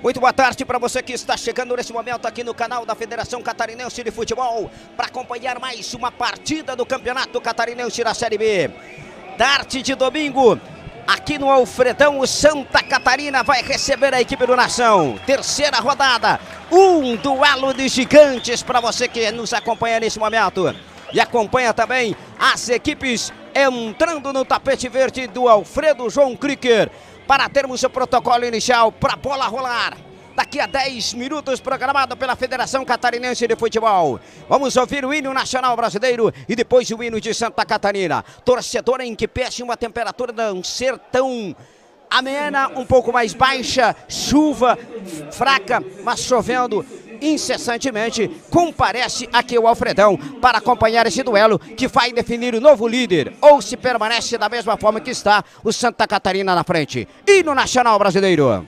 Muito boa tarde para você que está chegando nesse momento aqui no canal da Federação Catarinense de Futebol para acompanhar mais uma partida do Campeonato Catarinense da Série B. Tarde de domingo, aqui no Alfredão, o Santa Catarina vai receber a equipe do Nação. Terceira rodada, um duelo de gigantes para você que nos acompanha nesse momento. E acompanha também as equipes entrando no tapete verde do Alfredo João Kricker, para termos o protocolo inicial para a bola rolar. Daqui a 10 minutos, programado pela Federação Catarinense de Futebol. Vamos ouvir o hino nacional brasileiro e depois o hino de Santa Catarina. Torcedor em que pede uma temperatura não ser tão amena, um pouco mais baixa, chuva fraca, mas chovendo incessantemente, comparece aqui o Alfredão para acompanhar esse duelo que vai definir o novo líder, ou se permanece da mesma forma que está o Santa Catarina na frente. E no Nacional Brasileiro.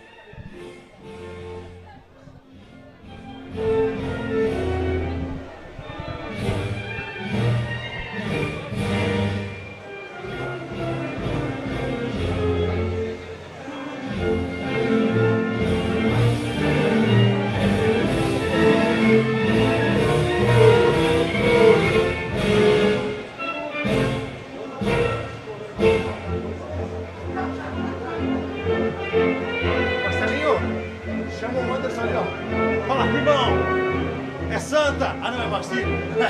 Chama o Anderson ali, ó. Fala, irmão! É Santa! Ah, não, é Marcinho.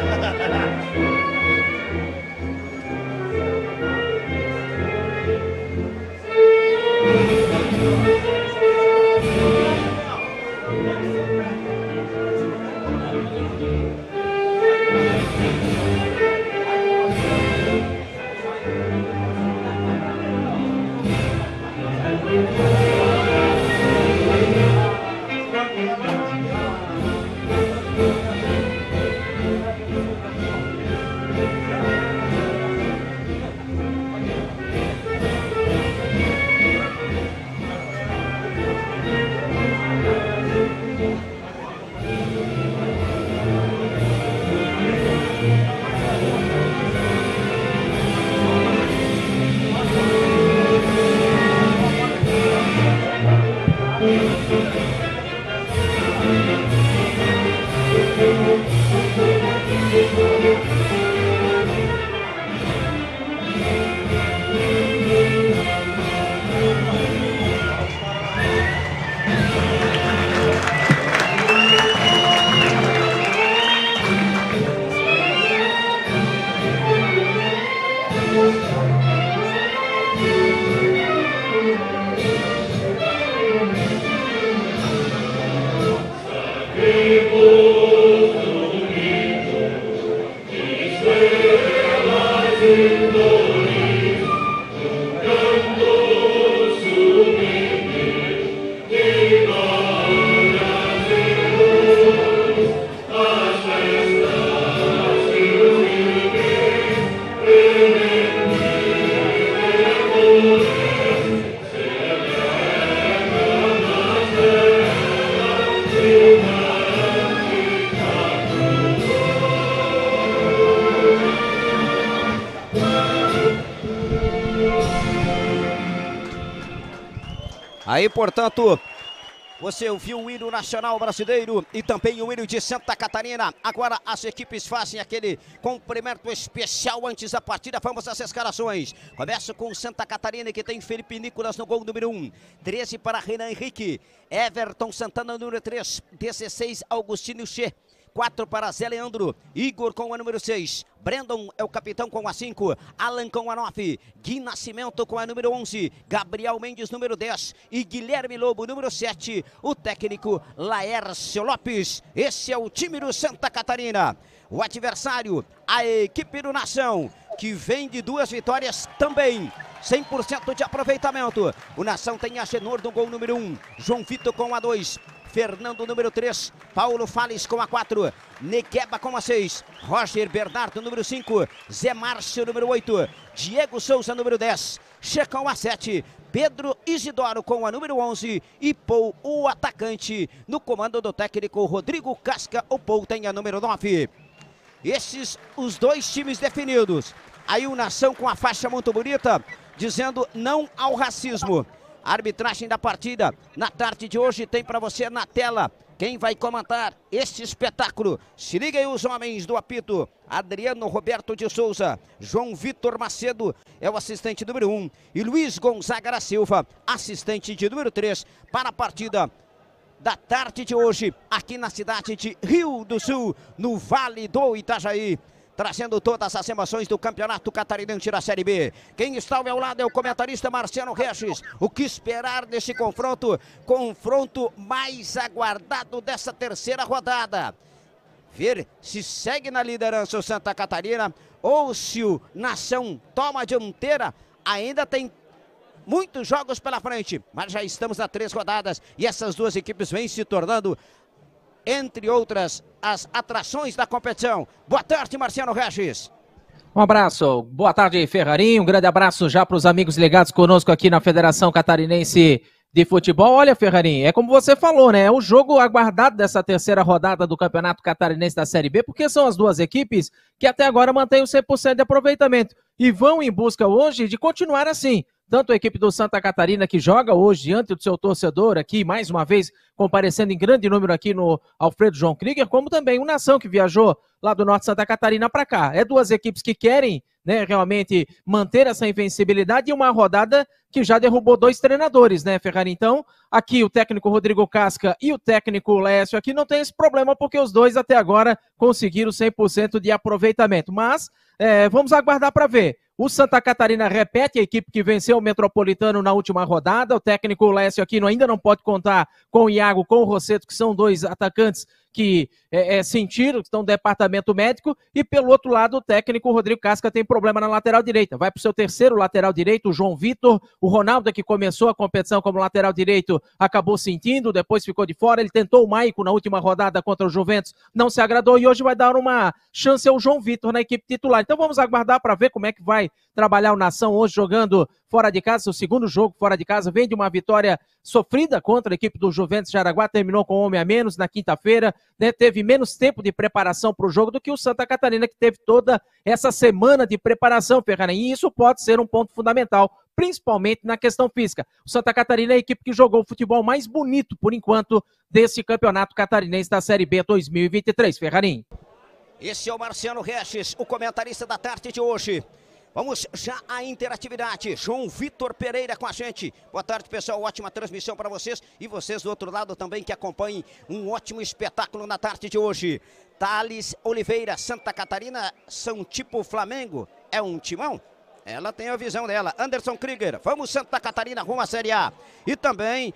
Aí, portanto, você ouviu o hino nacional brasileiro e também o hino de Santa Catarina. Agora as equipes fazem aquele cumprimento especial antes da partida. Vamos às escalações. Começa com Santa Catarina, que tem Felipe Nicolas no gol número 1. 13 para Renan Henrique. Everton Santana, número 3. 16, Augustinho Che. 4 para Zé Leandro, Igor com a número 6, Brandon é o capitão com a 5, Alan com a 9, Gui Nascimento com a número 11, Gabriel Mendes número 10 e Guilherme Lobo número 7, o técnico Laércio Lopes. Esse é o time do Santa Catarina. O adversário, a equipe do Nação, que vem de 2 vitórias também. 100% de aproveitamento. O Nação tem Agenor no gol número 1, João Vitor com a 2, Fernando número 3, Paulo Fales com a 4, Negueba com a 6, Roger Bernardo número 5, Zé Márcio número 8, Diego Souza número 10, Checão a 7, Pedro Isidoro com a número 11 e Paul, o atacante, no comando do técnico Rodrigo Casca. O Paul tem a número 9. Esses os dois times definidos. Aí o Nação com a faixa muito bonita, dizendo não ao racismo. A arbitragem da partida na tarde de hoje tem para você na tela quem vai comandar este espetáculo. Se liga aí os homens do apito. Adriano Roberto de Souza, João Vitor Macedo é o assistente número 1 e Luiz Gonzaga da Silva, assistente de número 3 para a partida da tarde de hoje aqui na cidade de Rio do Sul, no Vale do Itajaí, trazendo todas as emoções do Campeonato Catarinense da Série B. Quem está ao meu lado é o comentarista Marciano Regis. O que esperar desse confronto? Confronto mais aguardado dessa terceira rodada. Ver se segue na liderança o Santa Catarina ou se o Nação toma a dianteira. Ainda tem muitos jogos pela frente, mas já estamos a 3 rodadas e essas duas equipes vêm se tornando, entre outras, as atrações da competição. Boa tarde, Marciano Regis. Um abraço, boa tarde, Ferrarinho. Um grande abraço já para os amigos ligados conosco aqui na Federação Catarinense de Futebol. Olha, Ferrarinho, é como você falou, né? É o jogo aguardado dessa terceira rodada do Campeonato Catarinense da Série B, porque são as duas equipes que até agora mantêm o 100% de aproveitamento e vão em busca hoje de continuar assim. Tanto a equipe do Santa Catarina, que joga hoje diante do seu torcedor aqui, mais uma vez comparecendo em grande número aqui no Alfredo João Krieger, como também o Nação, que viajou lá do norte de Santa Catarina para cá. É duas equipes que querem, né, realmente manter essa invencibilidade e uma rodada que já derrubou 2 treinadores, né, Ferrari? Então, aqui o técnico Rodrigo Casca e o técnico Lécio aqui não tem esse problema, porque os dois até agora conseguiram 100% de aproveitamento. Mas vamos aguardar para ver. O Santa Catarina repete a equipe que venceu o Metropolitano na última rodada. O técnico Lécio aqui ainda não pode contar com o Iago, com o Rosseto, que são 2 atacantes que sentiram, que estão no departamento médico. E pelo outro lado, o técnico Rodrigo Casca tem problema na lateral direita. Vai para o seu terceiro lateral direito, o João Vitor. O Ronaldo, que começou a competição como lateral direito, acabou sentindo, depois ficou de fora. Ele tentou o Maico na última rodada contra o Juventus, não se agradou e hoje vai dar uma chance ao João Vitor na equipe titular. Então vamos aguardar para ver como é que vai trabalhar o Nação hoje jogando fora de casa, seu segundo jogo fora de casa, vem de uma vitória sofrida contra a equipe do Juventus de Araguá, terminou com um homem a menos na quinta-feira, né, teve menos tempo de preparação para o jogo do que o Santa Catarina, que teve toda essa semana de preparação, Ferrari, e isso pode ser um ponto fundamental, principalmente na questão física. O Santa Catarina é a equipe que jogou o futebol mais bonito, por enquanto, desse Campeonato Catarinense da Série B 2023, Ferrarim. Esse é o Marciano Regis, o comentarista da tarde de hoje. Vamos já à interatividade. João Vitor Pereira com a gente. Boa tarde, pessoal. Ótima transmissão para vocês. E vocês do outro lado também que acompanhem um ótimo espetáculo na tarde de hoje. Thales Oliveira, Santa Catarina são tipo Flamengo. É um timão? Ela tem a visão dela. Anderson Krieger, vamos Santa Catarina rumo à Série A. E também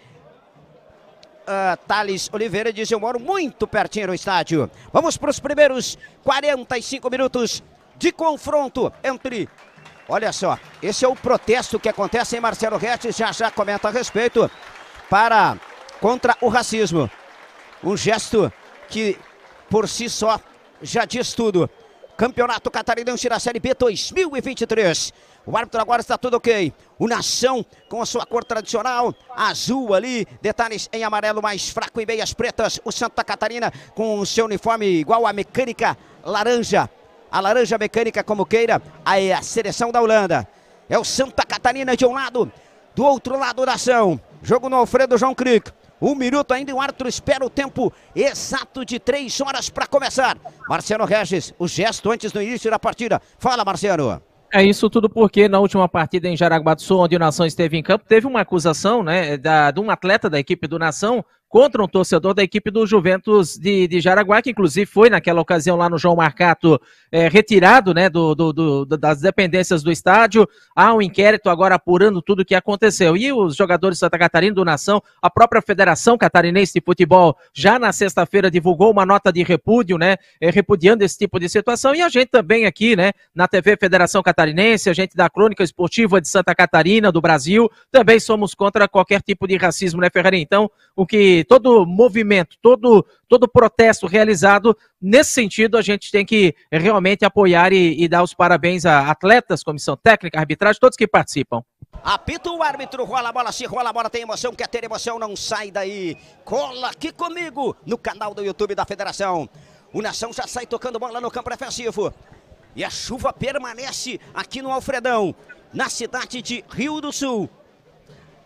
Thales Oliveira diz: eu moro muito pertinho do estádio. Vamos para os primeiros 45 minutos de confronto entre... Olha só, esse é o protesto que acontece em Marcelo Regis, já comenta a respeito, contra o racismo. Um gesto que por si só já diz tudo. Campeonato Catarinense da Série B 2023. O árbitro agora está tudo ok. O Nação com a sua cor tradicional, azul ali, detalhes em amarelo mais fraco e meias pretas. O Santa Catarina com o seu uniforme igual à mecânica laranja. A laranja mecânica, como queira, aí a seleção da Holanda. É o Santa Catarina de um lado, do outro lado da ação. Jogo no Alfredo João Krieger. 1 minuto ainda, o árbitro espera o tempo exato de 3 horas para começar. Marciano Regis, o gesto antes do início da partida. Fala, Marciano. É isso tudo porque na última partida em Jaraguá do Sul, onde o Nação esteve em campo, teve uma acusação, né, de um atleta da equipe do Nação contra um torcedor da equipe do Juventus de Jaraguá, que inclusive foi naquela ocasião lá no João Marcato retirado, né, das dependências do estádio. Há um inquérito agora apurando tudo o que aconteceu. E os jogadores de Santa Catarina do Nação, a própria Federação Catarinense de Futebol, já na sexta-feira divulgou uma nota de repúdio, né, repudiando esse tipo de situação. E a gente também aqui, né, na TV Federação Catarinense, a gente da Crônica Esportiva de Santa Catarina, do Brasil, também somos contra qualquer tipo de racismo, né, Ferrari? Então, todo movimento, todo protesto realizado nesse sentido, a gente tem que realmente apoiar e dar os parabéns a atletas, comissão técnica, arbitragem, todos que participam. Apita o árbitro, rola a bola, se rola a bola, tem emoção, quer ter emoção, não sai daí. Cola aqui comigo no canal do YouTube da Federação. O Nação já sai tocando bola no campo defensivo. E a chuva permanece aqui no Alfredão, na cidade de Rio do Sul.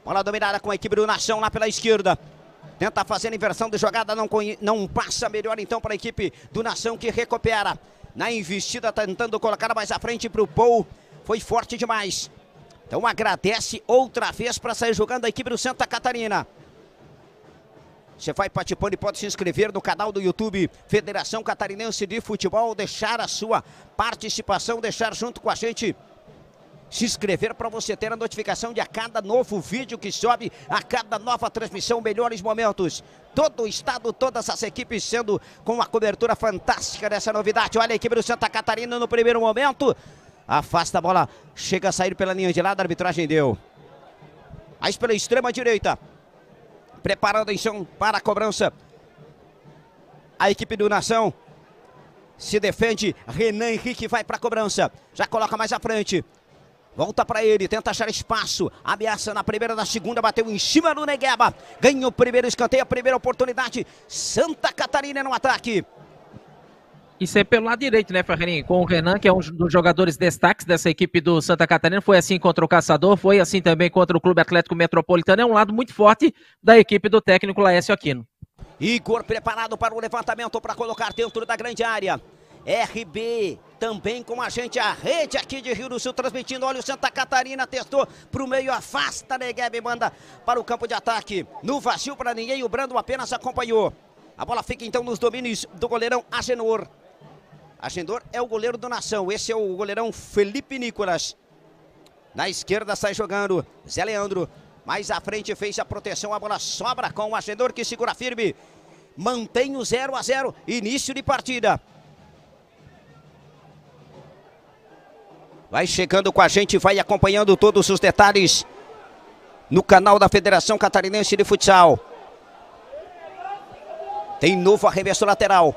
Bola dominada com a equipe do Nação lá pela esquerda. Tenta fazer a inversão de jogada, não passa, melhor então para a equipe do Nação que recupera. Na investida, tentando colocar mais à frente para o Paul. Foi forte demais. Então agradece outra vez para sair jogando a equipe do Santa Catarina. Você vai participando e pode se inscrever no canal do YouTube Federação Catarinense de Futebol, deixar a sua participação, deixar junto com a gente, se inscrever para você ter a notificação de a cada novo vídeo que sobe, a cada nova transmissão, melhores momentos. Todo o estado, todas as equipes sendo com uma cobertura fantástica dessa novidade. Olha a equipe do Santa Catarina no primeiro momento. Afasta a bola, chega a sair pela linha de lado, a arbitragem deu. Mas pela extrema direita. Preparando a ação para a cobrança. A equipe do Nação se defende. Renan Henrique vai para a cobrança. Já coloca mais à frente. Volta para ele, tenta achar espaço. Ameaça na primeira, na segunda, bateu em cima do Negueba. Ganha o primeiro escanteio, a primeira oportunidade. Santa Catarina no ataque. Isso é pelo lado direito, né, Ferreirinho? Com o Renan, que é um dos jogadores destaques dessa equipe do Santa Catarina. Foi assim contra o Caçador, foi assim também contra o Clube Atlético Metropolitano. É um lado muito forte da equipe do técnico Laércio Aquino. Igor preparado para o levantamento para colocar dentro da grande área. RB também com a gente, a rede aqui de Rio do Sul transmitindo. Olha o Santa Catarina, testou para o meio, afasta Negueba e manda para o campo de ataque. No vazio para ninguém, o Brando apenas acompanhou. A bola fica então nos domínios do goleirão Agenor. Agenor é o goleiro do Nação, esse é o goleirão Felipe Nicolas. Na esquerda sai jogando Zé Leandro. Mais à frente fez a proteção, a bola sobra com o Agenor que segura firme. Mantém o 0-0, início de partida. Vai chegando com a gente, vai acompanhando todos os detalhes no canal da Federação Catarinense de Futsal. Tem novo arremesso lateral.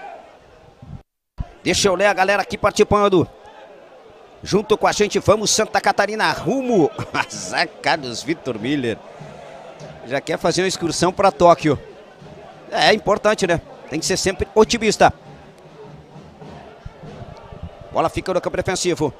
Deixa eu ler a galera aqui participando. Junto com a gente, vamos Santa Catarina, rumo a Zé Carlos Vitor Miller. Já quer fazer uma excursão para Tóquio. É importante, né? Tem que ser sempre otimista. Bola fica no campo defensivo.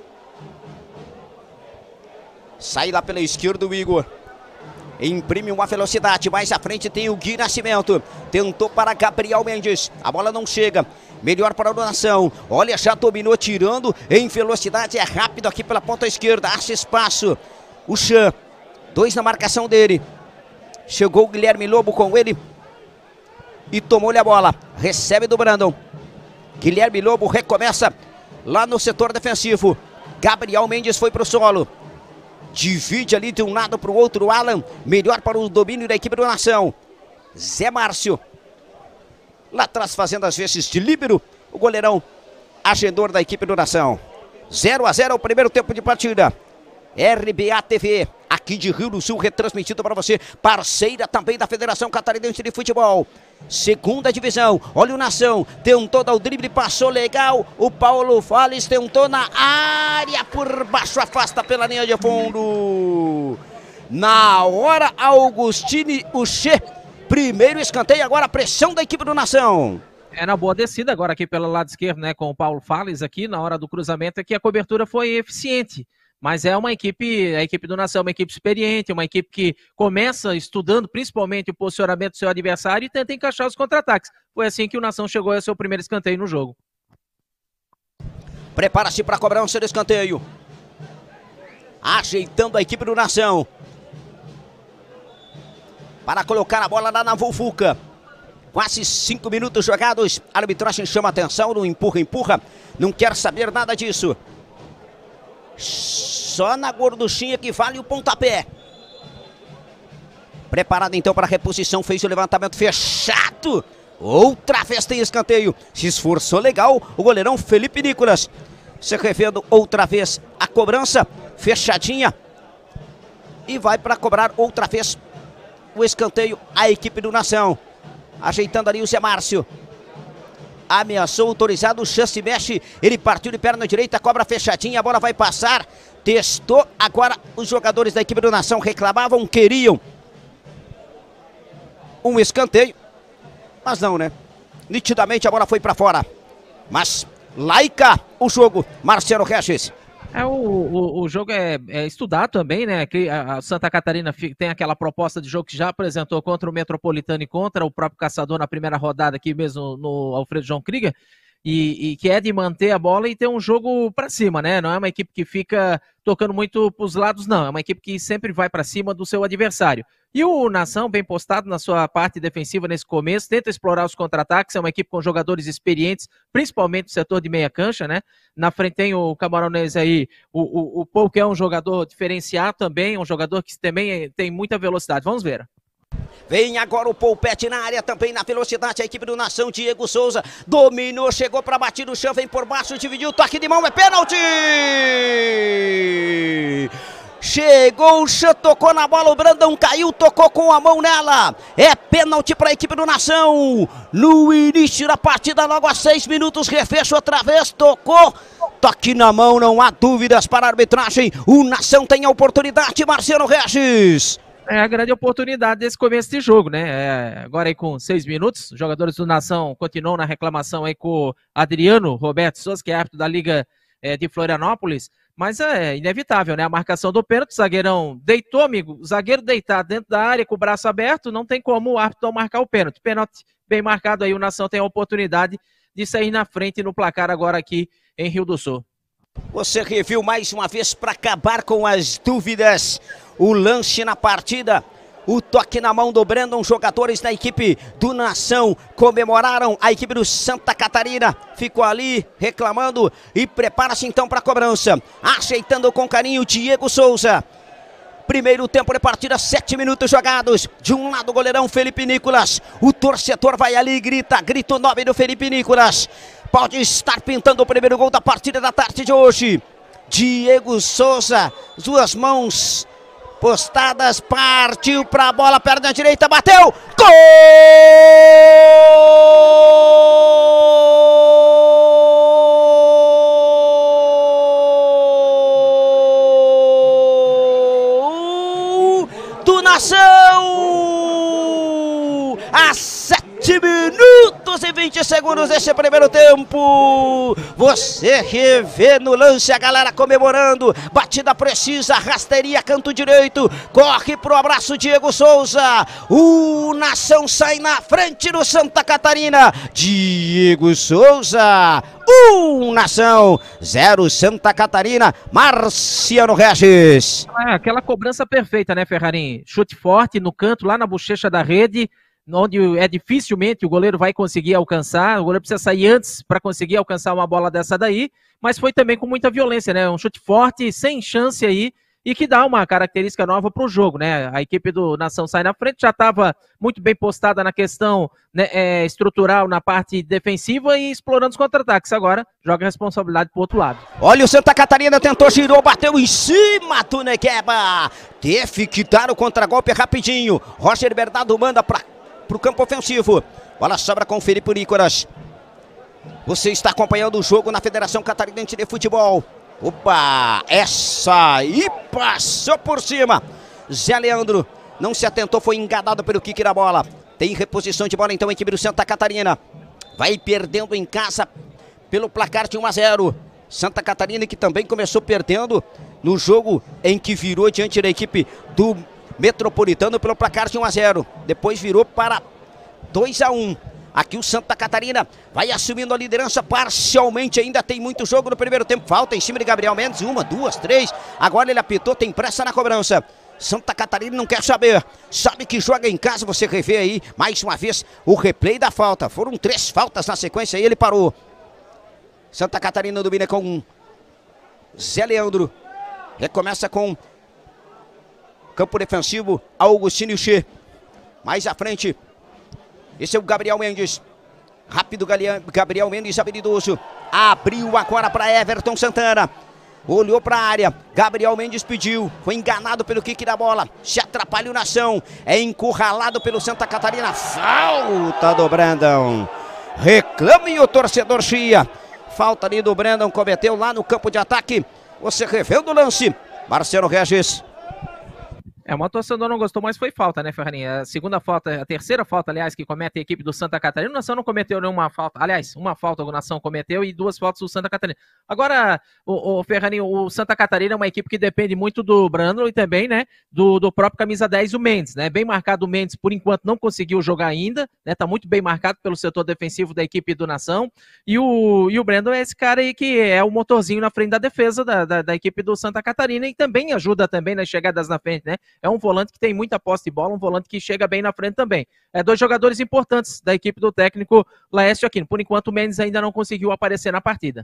Sai lá pela esquerda o Igor. Imprime uma velocidade, mais à frente tem o Gui Nascimento. Tentou para Gabriel Mendes, a bola não chega. Melhor para a Nação. Olha, já dominou, tirando em velocidade, é rápido aqui pela ponta esquerda, acha espaço. O Chan, 2 na marcação dele. Chegou o Guilherme Lobo com ele e tomou-lhe a bola. Recebe do Brandon. Guilherme Lobo recomeça lá no setor defensivo. Gabriel Mendes foi para o solo. Divide ali de um lado para o outro, Alan. Melhor para o domínio da equipe do Nação. Zé Márcio. Lá atrás fazendo as vezes de líbero. O goleirão Agendor da equipe do Nação. 0-0 o primeiro tempo de partida. RBA TV, aqui de Rio do Sul, retransmitido para você. Parceira também da Federação Catarinense de Futebol. Segunda divisão, olha o Nação, tentou dar o drible, passou legal. O Paulo Fales tentou na área, por baixo, afasta pela linha de fundo. Na hora, Augustine Uche, primeiro escanteio, agora a pressão da equipe do Nação. É na boa descida agora aqui pelo lado esquerdo, né, com o Paulo Fales aqui, na hora do cruzamento, é que a cobertura foi eficiente. Mas é uma equipe, a equipe do Nação, uma equipe experiente, uma equipe que começa estudando principalmente o posicionamento do seu adversário e tenta encaixar os contra-ataques. Foi assim que o Nação chegou ao seu primeiro escanteio no jogo. Prepara-se para cobrar um seu escanteio. Ajeitando a equipe do Nação. Para colocar a bola lá na Vulfuca. Quase 5 minutos jogados. A arbitragem chama atenção no empurra. Não quer saber nada disso. Só na gorduchinha que vale o pontapé. Preparado então para a reposição. Fez o levantamento fechado. Outra vez tem escanteio. Se esforçou legal o goleirão Felipe Nicolas. Se revendo outra vez a cobrança. Fechadinha. E vai para cobrar outra vez o escanteio a equipe do Nação. Ajeitando ali o Zé Márcio. Ameaçou, autorizado, o Chan se mexe, ele partiu de perna direita, cobra fechadinha, a bola vai passar, testou, agora os jogadores da equipe do Nação reclamavam, queriam um escanteio, mas não, né? Nitidamente a bola foi para fora, mas laica o jogo, Marcelo Regis. O jogo é estudado também, né? Que a Santa Catarina tem aquela proposta de jogo que já apresentou contra o Metropolitano e contra o próprio Caçador na primeira rodada aqui mesmo no Alfredo João Krieger, e que é de manter a bola e ter um jogo para cima, né? Não é uma equipe que fica tocando muito para os lados, não. É uma equipe que sempre vai para cima do seu adversário. E o Nação, bem postado na sua parte defensiva nesse começo, tenta explorar os contra-ataques, é uma equipe com jogadores experientes, principalmente no setor de meia cancha, né? Na frente tem o camaronês aí, o Paul, que é um jogador diferenciado também, um jogador que também tem muita velocidade. Vamos ver. Vem agora o Poupete na área, também na velocidade, a equipe do Nação, Diego Souza, dominou, chegou para bater no chão, vem por baixo, dividiu, toque de mão, é pênalti! Chegou o chão, tocou na bola, o Brandão caiu, tocou com a mão nela. É pênalti para a equipe do Nação. No início da partida, logo a 6 minutos, refecho outra vez, tocou. Toque na mão, não há dúvidas para a arbitragem. O Nação tem a oportunidade, Marcelo Regis. É a grande oportunidade desse começo de jogo, né? Agora aí com 6 minutos, os jogadores do Nação continuam na reclamação aí com o Adriano Roberto Souza, que é árbitro da Liga de Florianópolis. Mas é inevitável, né? A marcação do pênalti, o zagueirão deitou, amigo. O zagueiro deitado dentro da área com o braço aberto, não tem como o árbitro não marcar o pênalti. Pênalti bem marcado aí, o Nação tem a oportunidade de sair na frente no placar agora aqui em Rio do Sul. Você reviu mais uma vez para acabar com as dúvidas. O lance na partida. O toque na mão do Brandon, jogadores da equipe do Nação comemoraram, a equipe do Santa Catarina ficou ali reclamando e prepara-se então para a cobrança, ajeitando com carinho Diego Souza. Primeiro tempo de partida, 7 minutos jogados, de um lado o goleirão Felipe Nicolas, o torcedor vai ali e grita o nome do Felipe Nicolas, pode estar pintando o primeiro gol da partida da tarde de hoje. Diego Souza, duas mãos postadas, partiu para a bola, perna direita, bateu, gol! Do Nação! A 7 minutos e 20 segundos desse primeiro tempo. Você revê no lance a galera comemorando. Batida precisa, rasteirinha, canto direito. Corre pro abraço Diego Souza. O Nação sai na frente do Santa Catarina. Diego Souza. 1 Nação, 0 Santa Catarina. Marciano Regis. Aquela cobrança perfeita, né, Ferrarim? Chute forte no canto, lá na bochecha da rede, onde dificilmente o goleiro vai conseguir alcançar, o goleiro precisa sair antes para conseguir alcançar uma bola dessa daí, mas foi também com muita violência, né? Um chute forte, sem chance aí, e que dá uma característica nova para o jogo, né? A equipe do Nação sai na frente, já estava muito bem postada na questão, né, estrutural, na parte defensiva e explorando os contra-ataques. Agora joga a responsabilidade para o outro lado. Olha o Santa Catarina, tentou, girou, bateu em cima do Negueba. Teve que dar o contragolpe rapidinho. Roger Bernardo manda para o campo ofensivo. Bola sobra com o Felipe Nicolas. Você está acompanhando o jogo na Federação Catarinense de Futebol. Opa, essa aí passou por cima. Zé Leandro não se atentou, foi enganado pelo kick da bola. Tem reposição de bola então a equipe do Santa Catarina. Vai perdendo em casa pelo placar de 1-0. Santa Catarina que também começou perdendo no jogo em que virou diante da equipe do Metropolitano pelo placar de 1-0. Depois virou para 2-1. Aqui o Santa Catarina vai assumindo a liderança parcialmente, ainda tem muito jogo no primeiro tempo. Falta em cima de Gabriel Mendes, 1, 2, 3. Agora ele apitou, tem pressa na cobrança. Santa Catarina não quer saber, sabe que joga em casa. Você revê aí, mais uma vez, o replay da falta. Foram 3 faltas na sequência e ele parou. Santa Catarina domina com Zé Leandro. Recomeça com campo defensivo, Augustinho Che. Mais à frente, esse é o Gabriel Mendes. Rápido Gabriel Mendes, habilidoso. Abriu agora para Everton Santana. Olhou para a área. Gabriel Mendes pediu. Foi enganado pelo kick da bola. Se atrapalha o Nação. É encurralado pelo Santa Catarina. Falta do Brandon. Reclame o torcedor Chia. Falta ali do Brandon. Cometeu lá no campo de ataque. Você revendo o lance. Marcelo Regis. O torcedor não gostou, mas foi falta, né, Ferrarinho? A segunda falta, a terceira falta, aliás, que comete a equipe do Santa Catarina. O Nação não cometeu nenhuma falta. Aliás, uma falta o Nação cometeu e 2 faltas do Santa Catarina. Agora, o Ferrarinho, o Santa Catarina é uma equipe que depende muito do Brandon e também, né, do próprio camisa 10, o Mendes, né? Bem marcado o Mendes, por enquanto não conseguiu jogar ainda, né? Tá muito bem marcado pelo setor defensivo da equipe do Nação. E o Brandon é esse cara aí que é o motorzinho na frente da defesa da equipe do Santa Catarina e também ajuda também nas chegadas na frente, né? É um volante que tem muita posse de bola, um volante que chega bem na frente também. 2 jogadores importantes da equipe do técnico Laércio Aquino. Por enquanto, o Mendes ainda não conseguiu aparecer na partida.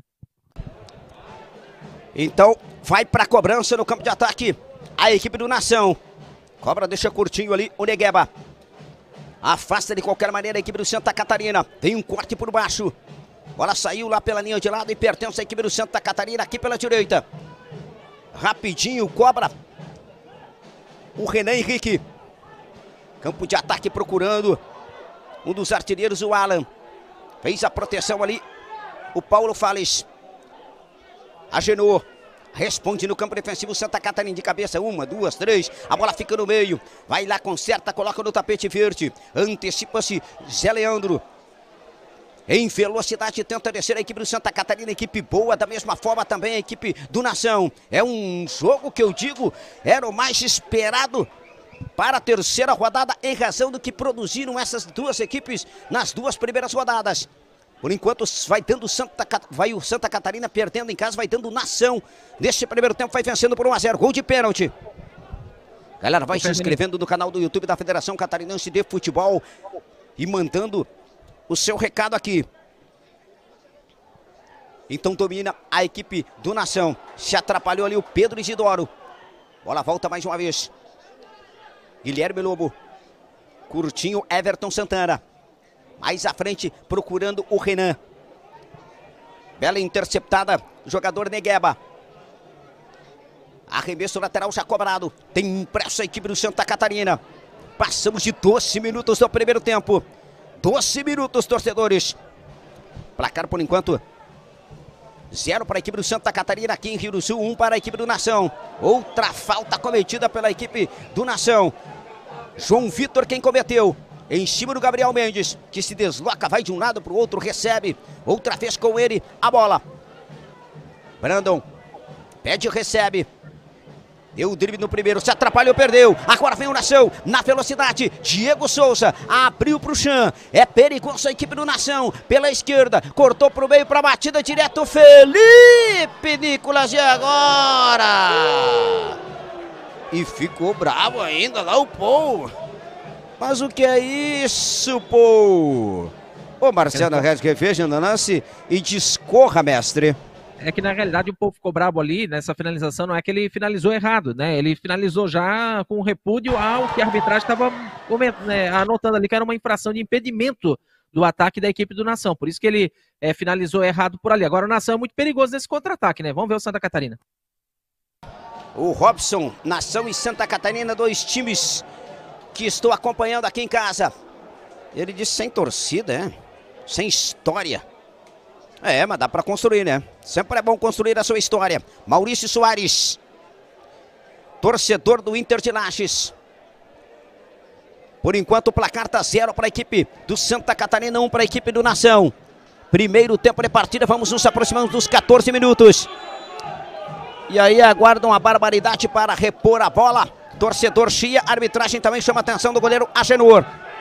Então, vai para a cobrança no campo de ataque a equipe do Nação. Cobra, deixa curtinho ali o Negueba. Afasta de qualquer maneira a equipe do Santa Catarina. Tem um corte por baixo. Bola saiu lá pela linha de lado e pertence à equipe do Santa Catarina aqui pela direita. Rapidinho, cobra. O Renan Henrique. Campo de ataque procurando um dos artilheiros, o Alan. Fez a proteção ali o Paulo Fales. Agenor. Responde no campo defensivo Santa Catarina de cabeça. 1, 2, 3. A bola fica no meio. Vai lá, conserta, coloca no tapete verde. Antecipa-se Zé Leandro. Em velocidade tenta descer a equipe do Santa Catarina, equipe boa, da mesma forma também a equipe do Nação. É um jogo que eu digo, era o mais esperado para a terceira rodada em razão do que produziram essas duas equipes nas 2 primeiras rodadas. Por enquanto vai dando o Santa Catarina perdendo em casa, vai dando Nação. Neste primeiro tempo vai vencendo por 1-0, gol de pênalti. Galera, vai se inscrevendo no canal do YouTube da Federação Catarinense de Futebol e mandando o seu recado aqui. Então domina a equipe do Nação. Se atrapalhou ali o Pedro Isidoro. Bola volta mais uma vez. Guilherme Lobo. Curtinho, Everton Santana. Mais à frente procurando o Renan. Bela interceptada. Jogador Negueba. Arremesso lateral já cobrado. Tem impresso a equipe do Santa Catarina. Passamos de 12 minutos do primeiro tempo. 12 minutos, torcedores. Placar por enquanto 0 para a equipe do Santa Catarina aqui em Rio do Sul, 1 para a equipe do Nação. Outra falta cometida pela equipe do Nação. João Vitor quem cometeu. Em cima do Gabriel Mendes, que se desloca, vai de um lado para o outro, recebe. Outra vez com ele a bola. Brandon pede e recebe. Deu o drible no primeiro, se atrapalhou, perdeu. Agora vem o Nação, na velocidade. Diego Souza, abriu para o chão. É perigoso a equipe do Nação. Pela esquerda, cortou para o meio, para a batida direto. Felipe Nicolas e agora. E ficou bravo ainda lá o Paul. Mas o que é isso, Paul? Ô Marcelo Regis, reveja no lance e discorra, mestre. É que na realidade o povo ficou brabo ali nessa finalização, não é que ele finalizou errado, né? Ele finalizou já com repúdio ao que a arbitragem estava anotando ali que era uma infração de impedimento do ataque da equipe do Nação. Por isso que ele finalizou errado por ali. Agora o Nação é muito perigoso nesse contra-ataque, né? Vamos ver o Santa Catarina. O Robson, Nação e Santa Catarina, 2 times que estou acompanhando aqui em casa. Ele disse sem torcida, sem história. Mas dá para construir, né? Sempre é bom construir a sua história. Maurício Soares, torcedor do Inter de Lages. Por enquanto o placar tá 0 para a equipe do Santa Catarina, 1 para a equipe do Nação. Primeiro tempo de partida, vamos nos aproximando dos 14 minutos. E aí aguardam a barbaridade para repor a bola. Torcedor chia, arbitragem também chama a atenção do goleiro Agenor.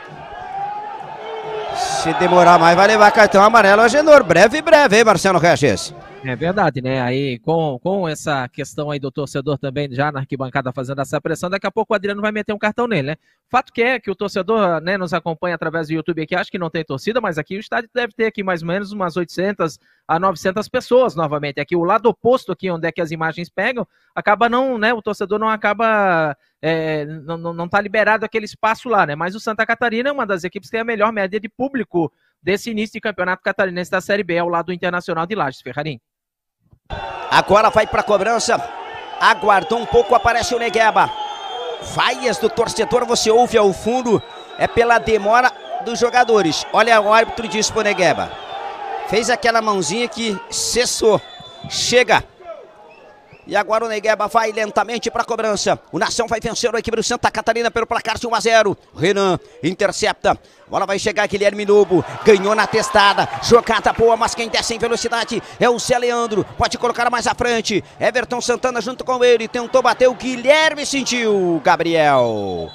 Se demorar mais, vai levar cartão amarelo, Agenor. Breve, hein, Marcelo Regis? É verdade, né? Aí com essa questão aí do torcedor também já na arquibancada fazendo essa pressão, daqui a pouco o Adriano vai meter um cartão nele, né? Fato que o torcedor, né, nos acompanha através do YouTube aqui, acho que não tem torcida, mas aqui o estádio deve ter aqui mais ou menos umas 800 a 900 pessoas novamente. Aqui o lado oposto aqui, onde é que as imagens pegam, acaba não, né? O torcedor não acaba, não tá liberado aquele espaço lá, né? Mas o Santa Catarina é uma das equipes que tem a melhor média de público desse início de campeonato catarinense da Série B, ao lado do Internacional de Lages, Ferrarim. Agora vai para a cobrança. Aguardou um pouco, aparece o Negueba. Vaias do torcedor, você ouve ao fundo. É pela demora dos jogadores. Olha, o árbitro disse pro Negueba. Fez aquela mãozinha que cessou. Chega. E agora o Negueba vai lentamente para a cobrança. O Nação vai vencer a equipe do Santa Catarina pelo placar de 1-0. Renan intercepta. Bola vai chegar, Guilherme Lobo. Ganhou na testada. Jogada boa, mas quem desce em velocidade é o Zé Leandro. Pode colocar mais à frente. Everton Santana junto com ele. Tentou bater, o Guilherme sentiu. Gabriel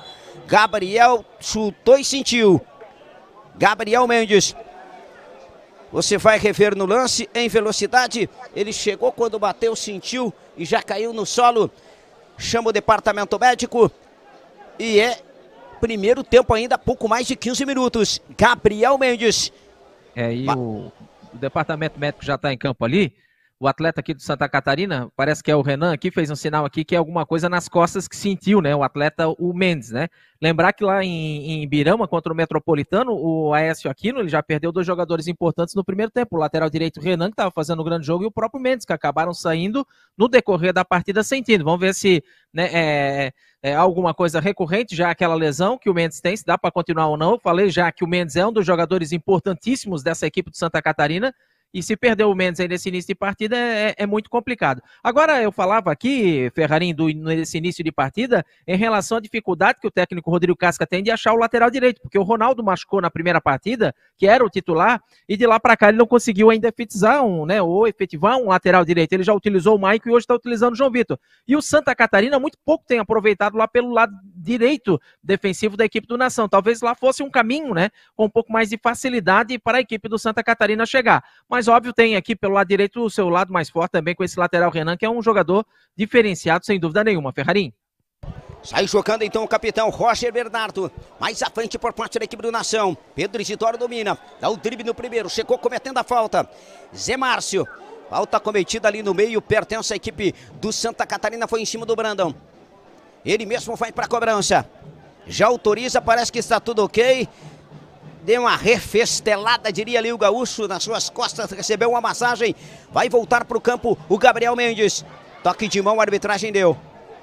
chutou e sentiu. Gabriel Mendes. Você vai rever no lance, em velocidade. Ele chegou quando bateu, sentiu e já caiu no solo. Chama o departamento médico. E é primeiro tempo ainda, pouco mais de 15 minutos. Gabriel Mendes. E o departamento médico já está em campo ali. O atleta aqui do Santa Catarina, parece que é o Renan aqui, fez um sinal aqui que é alguma coisa nas costas que sentiu, né? O atleta, o Mendes, né? Lembrar que lá em Ibirama, contra o Metropolitano, o Aécio Aquino, ele já perdeu 2 jogadores importantes no primeiro tempo. O lateral direito, o Renan, que estava fazendo um grande jogo, e o próprio Mendes, que acabaram saindo no decorrer da partida sentindo. Vamos ver se é alguma coisa recorrente, já aquela lesão que o Mendes tem, se dá para continuar ou não. Eu falei já que o Mendes é um dos jogadores importantíssimos dessa equipe do Santa Catarina. E se perder o Mendes aí nesse início de partida é muito complicado. Agora, eu falava aqui, Ferrarim, nesse início de partida, em relação à dificuldade que o técnico Rodrigo Casca tem de achar o lateral direito, porque o Ronaldo machucou na primeira partida, que era o titular, e de lá para cá ele não conseguiu ainda efetizar ou efetivar um lateral direito. Ele já utilizou o Maicon e hoje está utilizando o João Vitor. E o Santa Catarina muito pouco tem aproveitado lá pelo lado direito defensivo da equipe do Nação. Talvez lá fosse um caminho, né, com um pouco mais de facilidade para a equipe do Santa Catarina chegar. Mas óbvio, tem aqui pelo lado direito o seu lado mais forte também com esse lateral Renan, que é um jogador diferenciado, sem dúvida nenhuma. Ferrarim. Sai jogando então o capitão Roger Bernardo. Mais à frente por parte da equipe do Nação. Pedro Isidoro domina. Dá o drible no primeiro. Chegou cometendo a falta. Zé Márcio. Falta cometida ali no meio. Pertence à equipe do Santa Catarina. Foi em cima do Brandão. Ele mesmo vai para a cobrança. Já autoriza. Parece que está tudo ok. Deu uma refestelada, diria ali o gaúcho, nas suas costas, recebeu uma massagem, vai voltar para o campo o Gabriel Mendes. Toque de mão, a arbitragem deu.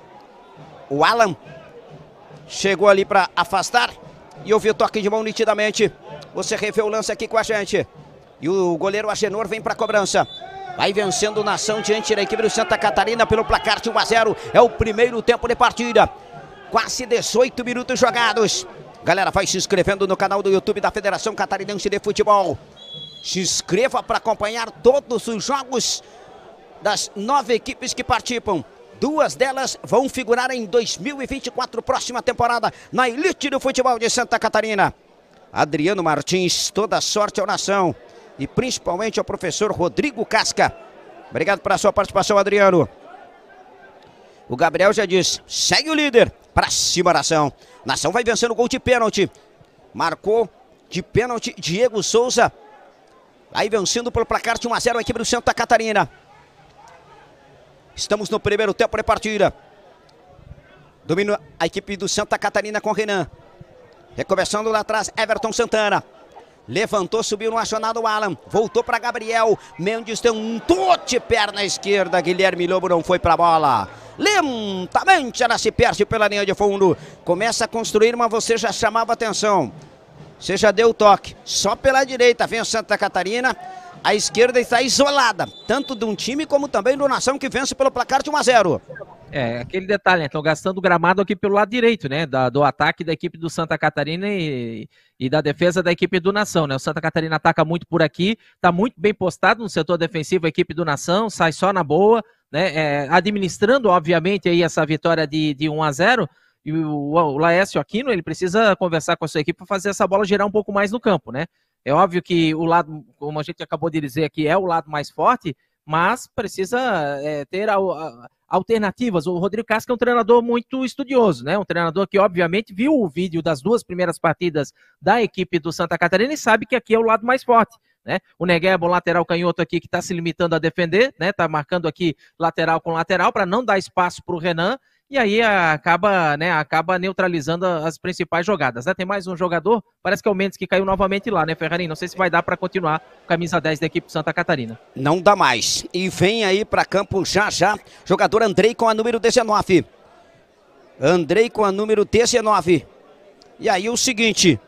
O Alan chegou ali para afastar e ouviu o toque de mão nitidamente. Você revê o lance aqui com a gente. E o goleiro Agenor vem para a cobrança. Vai vencendo o Nação diante da equipe do Santa Catarina pelo placar de 1-0. É o primeiro tempo de partida. Quase 18 minutos jogados. Galera, vai se inscrevendo no canal do YouTube da Federação Catarinense de Futebol. Se inscreva para acompanhar todos os jogos das 9 equipes que participam. 2 delas vão figurar em 2024, próxima temporada, na elite do futebol de Santa Catarina. Adriano Martins, toda sorte ao Nação. E principalmente ao professor Rodrigo Casca. Obrigado pela sua participação, Adriano. O Gabriel já disse, segue o líder. Para cima, Nação. Nação vai vencendo o gol de pênalti. Marcou de pênalti Diego Souza. Vai vencendo pelo placar de 1-0 a equipe do Santa Catarina. Estamos no primeiro tempo de partida. Domina a equipe do Santa Catarina com Renan. Recomeçando lá atrás, Everton Santana. Levantou, subiu no acionado Alan. Voltou para Gabriel. Mendes tem um tote, perna esquerda. Guilherme Lobo não foi para a bola. Lentamente ela se perde pela linha de fundo. Começa a construir, mas você já chamava atenção. Você já deu o toque. Só pela direita vem o Santa Catarina. A esquerda está isolada. Tanto de um time como também do Nação, que vence pelo placar de 1-0. Aquele detalhe, né? Estão gastando gramado aqui pelo lado direito, né? Do ataque da equipe do Santa Catarina e da defesa da equipe do Nação, né? O Santa Catarina ataca muito por aqui, está muito bem postado no setor defensivo a equipe do Nação, sai só na boa, né? Administrando, obviamente, aí essa vitória de 1-0, e o Laércio Aquino, ele precisa conversar com a sua equipe para fazer essa bola girar um pouco mais no campo, né? É óbvio que o lado, como a gente acabou de dizer aqui, é o lado mais forte, mas precisa ter alternativas. O Rodrigo Casca é um treinador muito estudioso, né? Um treinador que, obviamente, viu o vídeo das 2 primeiras partidas da equipe do Santa Catarina e sabe que aqui é o lado mais forte, né? O Negueba, um lateral canhoto aqui que está se limitando a defender, né? Está marcando aqui lateral com lateral para não dar espaço para o Renan. E aí acaba neutralizando as principais jogadas, né? Tem mais um jogador, parece que é o Mendes que caiu novamente lá, né, Ferrarim? Não sei se vai dar para continuar camisa 10 da equipe de Santa Catarina. Não dá mais. E vem aí para campo já, jogador Andrei com a número 19. Andrei com a número 19. E aí o seguinte,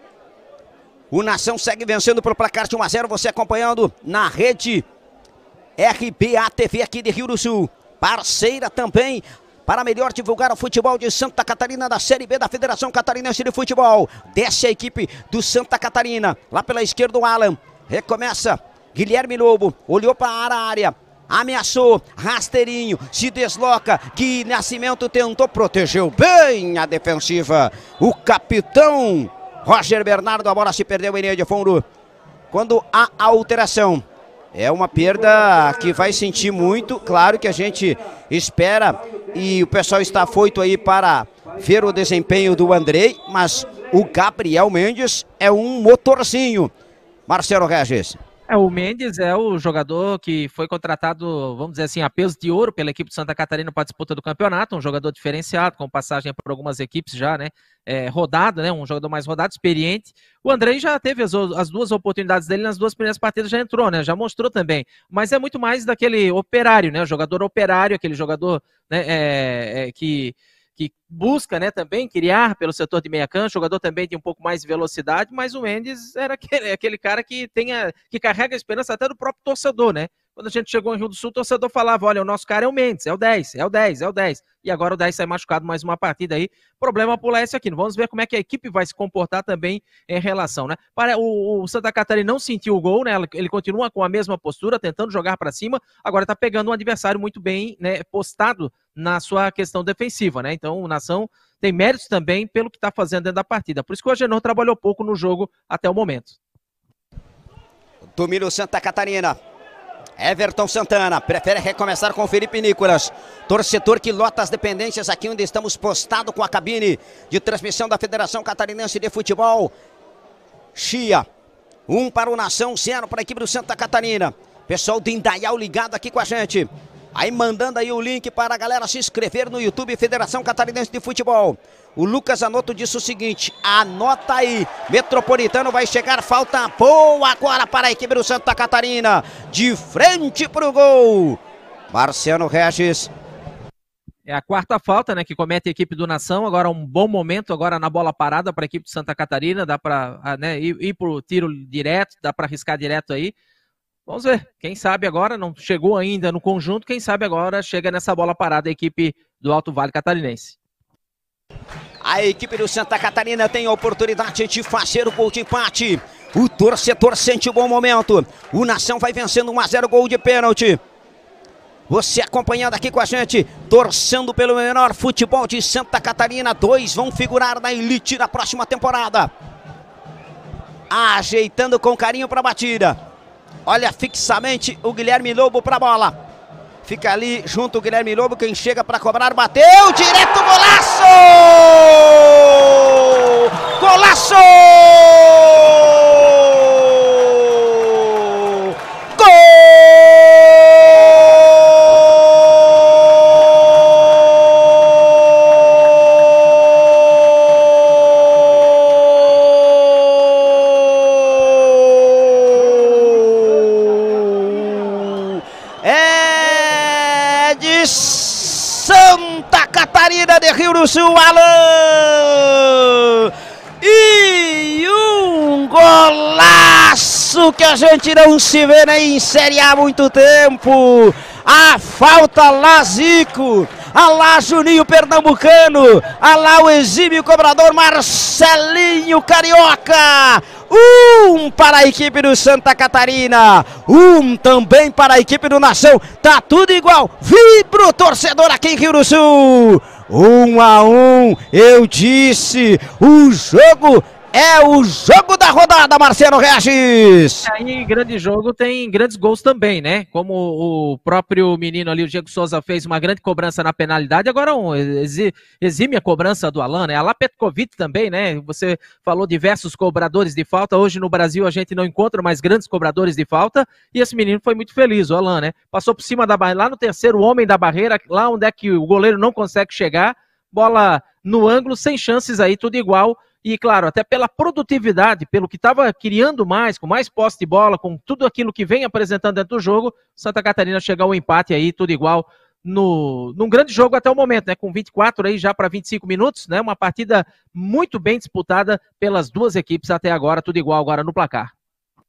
o Nação segue vencendo pelo placar de 1-0, você acompanhando na rede RBA TV aqui de Rio do Sul, parceira também para melhor divulgar o futebol de Santa Catarina da Série B da Federação Catarinense de Futebol. Desce a equipe do Santa Catarina, lá pela esquerda o Alan, recomeça Guilherme Lobo, olhou para a área, ameaçou, rasteirinho, se desloca, Gui Nascimento tentou, protegeu bem a defensiva, o capitão Roger Bernardo, a bola se perdeu em linha de fundo. Quando há alteração, é uma perda que vai sentir muito, claro que a gente espera e o pessoal está afoito aí para ver o desempenho do Andrei, mas o Gabriel Mendes é um motorzinho. Marcelo Regis. O Mendes é o jogador que foi contratado, vamos dizer assim, a peso de ouro pela equipe de Santa Catarina para a disputa do campeonato, um jogador diferenciado, com passagem por algumas equipes já, né, rodado, né, um jogador mais rodado, experiente. O Andrei já teve as duas oportunidades dele nas duas primeiras partidas, já entrou, né, já mostrou também, mas é muito mais daquele operário, né, o jogador operário, aquele jogador, né, que busca, né, também criar pelo setor de meia cancha, o jogador também tem um pouco mais de velocidade, mas o Mendes era aquele cara que carrega a esperança até do próprio torcedor, né? Quando a gente chegou em Rio do Sul, o torcedor falava, olha, o nosso cara é o Mendes, é o 10, é o 10, é o 10. E agora o 10 sai machucado mais uma partida aí. Problema pro Laércio aqui. Vamos ver como é que a equipe vai se comportar também em relação, né? O Santa Catarina não sentiu o gol, né? Ele continua com a mesma postura, tentando jogar para cima. Agora tá pegando um adversário muito bem, né, postado na sua questão defensiva, né? Então o Nação tem méritos também pelo que tá fazendo dentro da partida. Por isso que o Agenor trabalhou pouco no jogo até o momento. Domínio Santa Catarina. Everton Santana prefere recomeçar com Felipe Nicolas, torcedor que lota as dependências aqui onde estamos postado com a cabine de transmissão da Federação Catarinense de Futebol. Chia, 1 para o Nação, 0 para a equipe do Santa Catarina. Pessoal de Indaial ligado aqui com a gente. Aí mandando aí o link para a galera se inscrever no YouTube Federação Catarinense de Futebol. O Lucas Anoto disse o seguinte, anota aí, Metropolitano vai chegar, falta boa agora para a equipe do Santa Catarina, de frente para o gol. Marcelo Regis. É a quarta falta, né, que comete a equipe do Nação, agora um bom momento agora na bola parada para a equipe de Santa Catarina, dá para, né, ir para o tiro direto, dá para arriscar direto aí. Vamos ver, quem sabe agora, não chegou ainda no conjunto, quem sabe agora chega nessa bola parada a equipe do Alto Vale Catarinense. A equipe do Santa Catarina tem a oportunidade de fazer o gol de empate. O torcedor sente um bom momento. O Nação vai vencendo 1-0, gol de pênalti. Você acompanhando aqui com a gente, torcendo pelo menor futebol de Santa Catarina. 2 vão figurar na elite da próxima temporada. Ajeitando com carinho para a batida. Olha fixamente o Guilherme Lobo para a bola. Fica ali junto o Guilherme Lobo, quem chega para cobrar, bateu, direto, golaço! Golaço! Gol! Santa Catarina de Rio do Sul, Alan! E um golaço que a gente não se vê nem em Série A há muito tempo. A falta lá Zico, a lá Juninho Pernambucano, a lá o exímio cobrador Marcelinho Carioca. 1 para a equipe do Santa Catarina, 1 também para a equipe do Nação. Tá tudo igual, vibra o torcedor aqui em Rio do Sul. 1-1, eu disse, o jogo é o jogo da rodada, Marcelo Regis. Aí, grande jogo, tem grandes gols também, né? Como o próprio menino ali, o Diego Souza, fez uma grande cobrança na penalidade, agora exime a cobrança do Alan, né? A lá Petkovic também, né? Você falou diversos cobradores de falta, hoje no Brasil a gente não encontra mais grandes cobradores de falta, e esse menino foi muito feliz, o Alan, né? Passou por cima da barreira, lá no terceiro homem da barreira, lá onde é que o goleiro não consegue chegar, bola no ângulo, sem chances aí, tudo igual. E, claro, até pela produtividade, pelo que estava criando mais, com mais posse de bola, com tudo aquilo que vem apresentando dentro do jogo, Santa Catarina chega ao empate aí, tudo igual, num grande jogo até o momento, né? Com 24 aí já para 25 minutos, né? Uma partida muito bem disputada pelas duas equipes até agora, tudo igual agora no placar.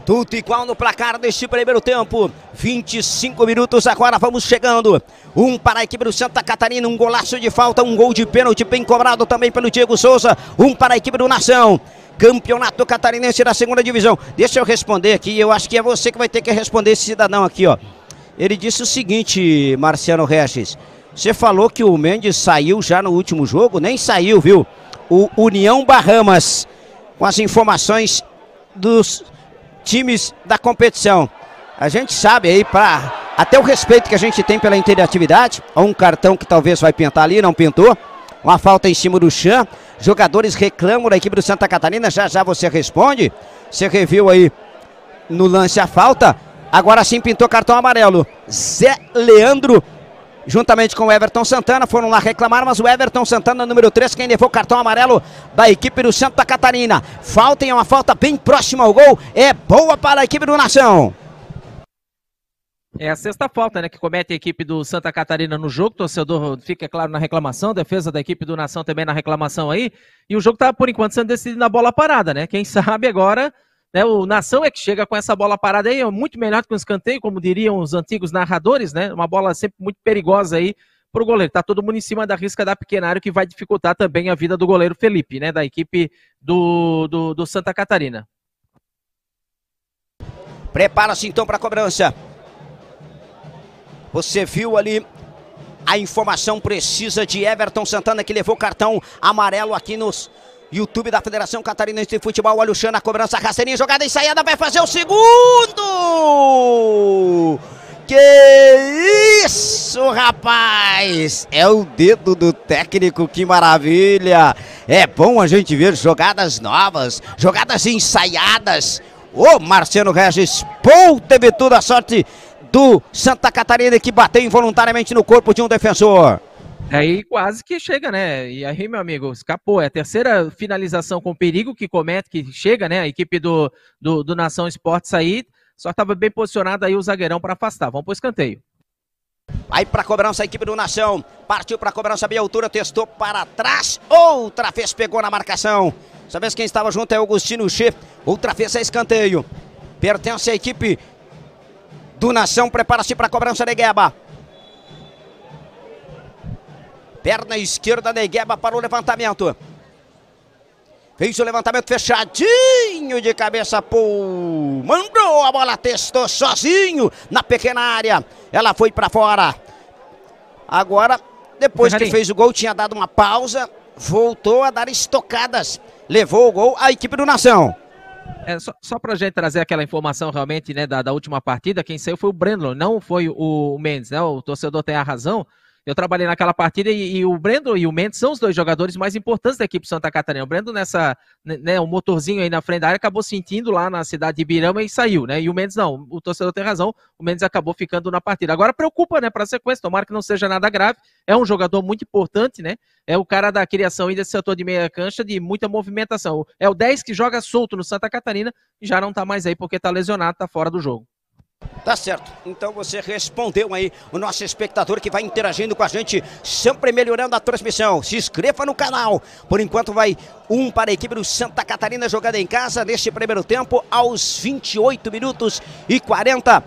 Tudo igual no placar deste primeiro tempo. 25 minutos agora, vamos chegando. Um para a equipe do Santa Catarina, um golaço de falta, um gol de pênalti bem cobrado também pelo Diego Souza. Um para a equipe do Nação. Campeonato Catarinense da segunda divisão. Deixa eu responder aqui, eu acho que é você que vai ter que responder esse cidadão aqui, ó. Ele disse o seguinte, Marciano Regis. Você falou que o Mendes saiu já no último jogo? Nem saiu, viu? O União Bahamas, com as informações dos times da competição. A gente sabe aí, até o respeito que a gente tem pela interatividade, um cartão que talvez vai pintar ali, não pintou, uma falta em cima do Chan, jogadores reclamam da equipe do Santa Catarina, já já você responde, você reviu aí no lance a falta, agora sim pintou cartão amarelo. Zé Leandro, juntamente com o Everton Santana, foram lá reclamar, mas o Everton Santana, número 3, quem levou o cartão amarelo da equipe do Santa Catarina. Falta, é uma falta bem próxima ao gol, é boa para a equipe do Nação. É a sexta falta, né, que comete a equipe do Santa Catarina no jogo. O torcedor fica, claro, na reclamação, defesa da equipe do Nação também na reclamação aí. E o jogo tá, por enquanto, sendo decidido na bola parada, né? Quem sabe agora, né, o Nação é que chega com essa bola parada aí, é muito melhor do que um escanteio, como diriam os antigos narradores, né? Uma bola sempre muito perigosa aí pro goleiro. Tá todo mundo em cima da risca da pequena área, que vai dificultar também a vida do goleiro Felipe, né? Da equipe do Santa Catarina. Prepara-se então para a cobrança. Você viu ali a informação precisa de Everton Santana, que levou cartão amarelo aqui nos YouTube da Federação Catarinense de Futebol. Olha o Chan na cobrança, rasteirinha, jogada ensaiada, vai fazer o segundo! Que isso, rapaz! É o dedo do técnico, que maravilha! É bom a gente ver jogadas novas, jogadas ensaiadas. Ô, Marciano Regis, teve toda a sorte do Santa Catarina, que bateu involuntariamente no corpo de um defensor. Aí quase que chega, né? E aí, meu amigo, escapou. É a terceira finalização com perigo que comete, que chega, né? A equipe do Nação Esportes aí, só estava bem posicionado aí o zagueirão para afastar. Vamos para o escanteio. Vai para a cobrança a equipe do Nação. Partiu para a cobrança, bem altura, testou para trás. Outra vez pegou na marcação. Dessa vez quem estava junto é Augustino Che. Outra vez é escanteio. Pertence à equipe do Nação, prepara-se para a cobrança, Negueba. Perna esquerda, Negueba para o levantamento. Fez o levantamento fechadinho de cabeça, mandou a bola, testou sozinho na pequena área. Ela foi para fora. Agora, depois que fez o gol, tinha dado uma pausa, voltou a dar estocadas. Levou o gol a equipe do Nação. Só pra gente trazer aquela informação realmente, né, da última partida, quem saiu foi o Brendlon, não foi o Mendes, né? O torcedor tem a razão. Eu trabalhei naquela partida e o Brendlon e o Mendes são os dois jogadores mais importantes da equipe Santa Catarina. O Brendlon o motorzinho aí na frente da área, acabou sentindo lá na cidade de Ibirama e saiu, né? E o Mendes não, o torcedor tem razão, o Mendes acabou ficando na partida. Agora preocupa, né, pra sequência, tomara que não seja nada grave. É um jogador muito importante, né? É o cara da criação aí desse setor de meia cancha, de muita movimentação. É o 10 que joga solto no Santa Catarina e já não tá mais aí porque tá lesionado, tá fora do jogo. Tá certo, então você respondeu aí o nosso espectador que vai interagindo com a gente, sempre melhorando a transmissão. Se inscreva no canal. Por enquanto vai um para a equipe do Santa Catarina jogada em casa neste primeiro tempo aos 28 minutos e 40.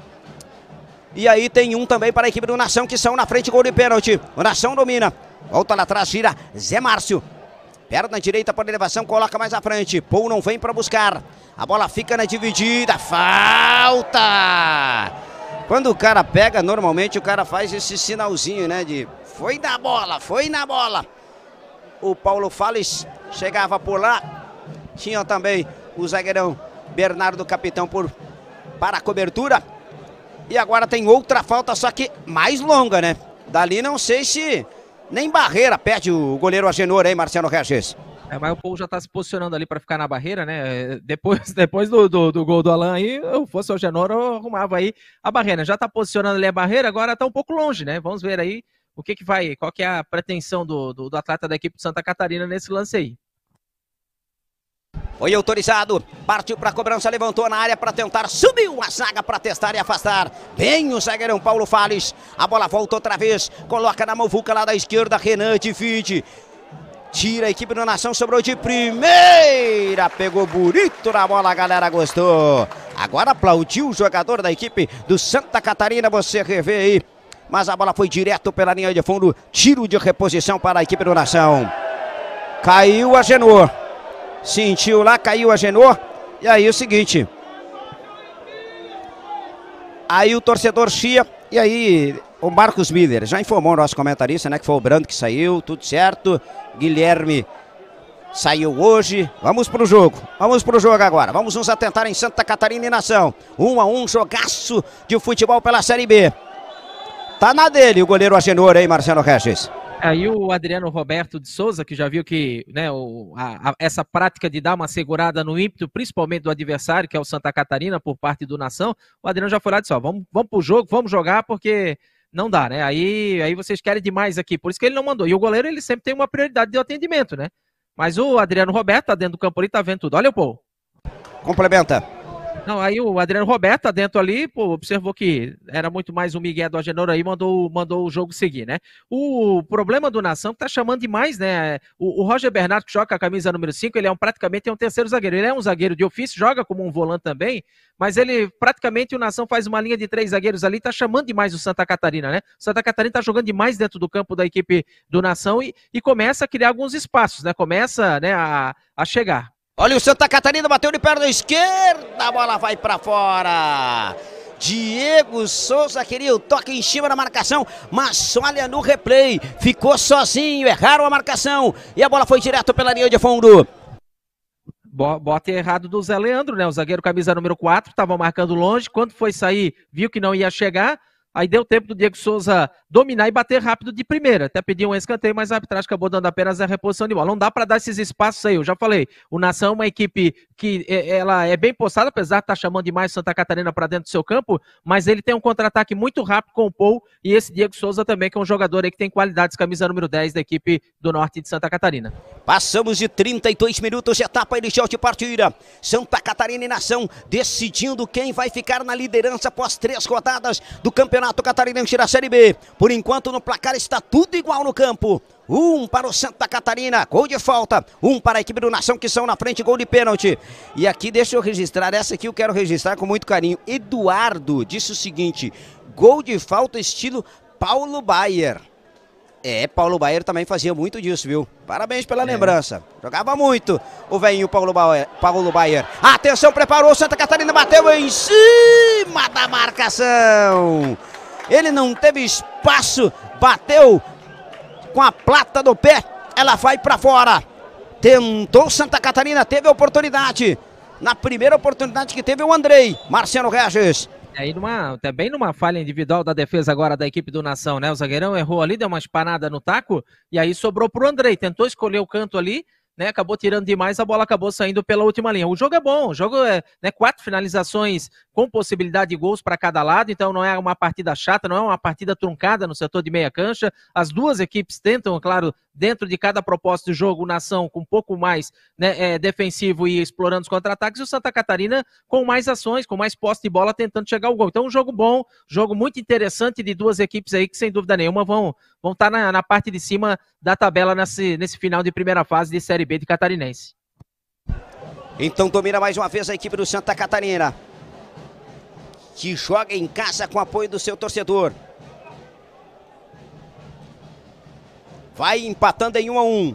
E aí tem um também para a equipe do Nação, que são na frente, gol de pênalti. O Nação domina, volta lá atrás, gira Zé Márcio. Perna direita para elevação, coloca mais à frente. Paul não vem para buscar. A bola fica na dividida. Falta! Quando o cara pega, normalmente o cara faz esse sinalzinho, né? De foi na bola, foi na bola. O Paulo Fales chegava por lá. Tinha também o zagueirão Bernardo Capitão para a cobertura. E agora tem outra falta, só que mais longa, né? Dali não sei se nem barreira perde o goleiro Agenor aí, Marciano Regis. Mas o Paul já tá se posicionando ali para ficar na barreira, né? Depois do gol do Alan aí, eu fosse o Agenor, eu arrumava aí a barreira. Já tá posicionando ali a barreira, agora tá um pouco longe, né? Vamos ver aí o que vai, qual que é a pretensão do atleta da equipe de Santa Catarina nesse lance aí. Foi autorizado, partiu para a cobrança, levantou na área para tentar, subiu a zaga para testar e afastar. Bem o zagueirão Paulo Fales, a bola volta outra vez, coloca na muvuca lá da esquerda, Renan divide. Tira a equipe do Nação, sobrou de primeira, pegou bonito na bola, a galera gostou. Agora aplaudiu o jogador da equipe do Santa Catarina, você revê aí. Mas a bola foi direto pela linha de fundo, tiro de reposição para a equipe do Nação. Caiu a Agenor, sentiu lá, caiu a Agenor. E aí o seguinte, aí o torcedor chia, e aí o Marcos Miller já informou o nosso comentarista, né, que foi o Brando que saiu, tudo certo. Guilherme saiu hoje. Vamos pro jogo agora. Vamos nos atentar em Santa Catarina e Nação. 1-1, jogaço de futebol pela Série B. Tá na dele o goleiro Agenor aí, Marcelo Regis. Aí o Adriano Roberto de Souza, que já viu que, né, essa prática de dar uma segurada no ímpeto, principalmente do adversário, que é o Santa Catarina, por parte do Nação, o Adriano já foi lá e disse, ó, vamos pro jogo, vamos jogar, porque não dá, né? Aí vocês querem demais aqui, por isso que ele não mandou. E o goleiro, ele sempre tem uma prioridade de atendimento, né? Mas o Adriano Roberto tá dentro do campo ali, tá vendo tudo. Olha o Paul. Complementa. Não, aí o Adriano Roberto tá dentro ali, pô, observou que era muito mais o Miguel do Agenor aí, mandou o jogo seguir, né? O problema do Nação que tá chamando demais, né? O Roger Bernardo, que joga com a camisa número 5, ele praticamente um terceiro zagueiro. Ele é um zagueiro de ofício, joga como um volante também, mas ele praticamente, o Nação faz uma linha de 3 zagueiros ali, tá chamando demais o Santa Catarina, né? O Santa Catarina tá jogando demais dentro do campo da equipe do Nação e começa a criar alguns espaços, né? Começa, né, a chegar. Olha o Santa Catarina, bateu de perna esquerda, a bola vai pra fora. Diego Souza queria o toque em cima da marcação, mas olha no replay, ficou sozinho, erraram a marcação e a bola foi direto pela linha de fundo. Bote errado do Zé Leandro, né? O zagueiro camisa número 4, estava marcando longe, quando foi sair, viu que não ia chegar. Aí deu tempo do Diego Souza dominar e bater rápido de primeira. Até pediu um escanteio, mas a arbitragem acabou dando apenas a reposição de bola. Não dá para dar esses espaços aí, eu já falei. O Nação é uma equipe que ela é bem postada, apesar de estar chamando demais Santa Catarina para dentro do seu campo, mas ele tem um contra-ataque muito rápido com o Paul e esse Diego Souza também, que é um jogador aí que tem qualidades, camisa número 10 da equipe do Norte de Santa Catarina. Passamos de 32 minutos, etapa inicial de partida. Santa Catarina e Nação decidindo quem vai ficar na liderança após 3 rodadas do Campeonato Catarinense da Série B. Por enquanto no placar está tudo igual no campo. 1 para o Santa Catarina, gol de falta. 1 para a equipe do Nação, que são na frente, gol de pênalti. E aqui deixa eu registrar, essa aqui eu quero registrar com muito carinho. Eduardo disse o seguinte, gol de falta estilo Paulo Baier. Paulo Baier também fazia muito disso, viu? Parabéns pela lembrança. Jogava muito o velhinho Paulo Baier. Atenção, preparou, Santa Catarina bateu em cima da marcação. Ele não teve espaço, bateu com a plata do pé, ela vai para fora. Tentou Santa Catarina, teve a oportunidade. Na primeira oportunidade que teve o Andrei, Marcelo Regis. Aí também numa falha individual da defesa agora da equipe do Nação, né? O zagueirão errou ali, deu uma espanada no taco e aí sobrou pro Andrei, tentou escolher o canto ali, né? Acabou tirando demais, a bola acabou saindo pela última linha. O jogo é bom, o jogo é, né, 4 finalizações com possibilidade de gols para cada lado, então não é uma partida chata, não é uma partida truncada no setor de meia cancha. As duas equipes tentam, claro, dentro de cada propósito de jogo, Nação com um pouco mais, né, defensivo e explorando os contra-ataques, e o Santa Catarina com mais ações, com mais posse de bola, tentando chegar ao gol. Então um jogo bom, jogo muito interessante de duas equipes aí que sem dúvida nenhuma vão estar na parte de cima da tabela nesse final de primeira fase de Série B de Catarinense. Então domina mais uma vez a equipe do Santa Catarina, que joga em casa com apoio do seu torcedor. Vai empatando em 1-1.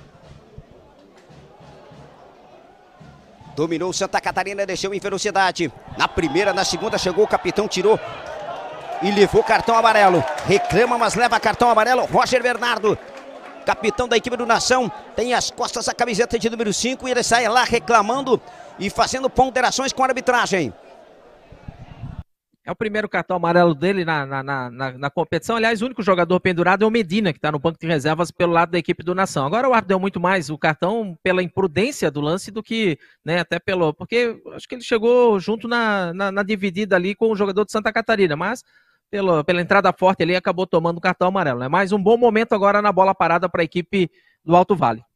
Dominou Santa Catarina, deixou em velocidade. Na primeira, na segunda, chegou o capitão, tirou e levou cartão amarelo. Reclama, mas leva cartão amarelo. Roger Bernardo, capitão da equipe do Nação, tem as costas a camiseta de número 5 e ele sai lá reclamando e fazendo ponderações com a arbitragem. É o primeiro cartão amarelo dele na competição. Aliás, o único jogador pendurado é o Medina, que está no banco de reservas pelo lado da equipe do Nação. Agora o árbitro deu muito mais o cartão pela imprudência do lance do que, né, até porque acho que ele chegou junto na dividida ali com o jogador de Santa Catarina, mas pela entrada forte ali acabou tomando o cartão amarelo. É mais um bom momento agora na bola parada para a equipe do Alto Vale.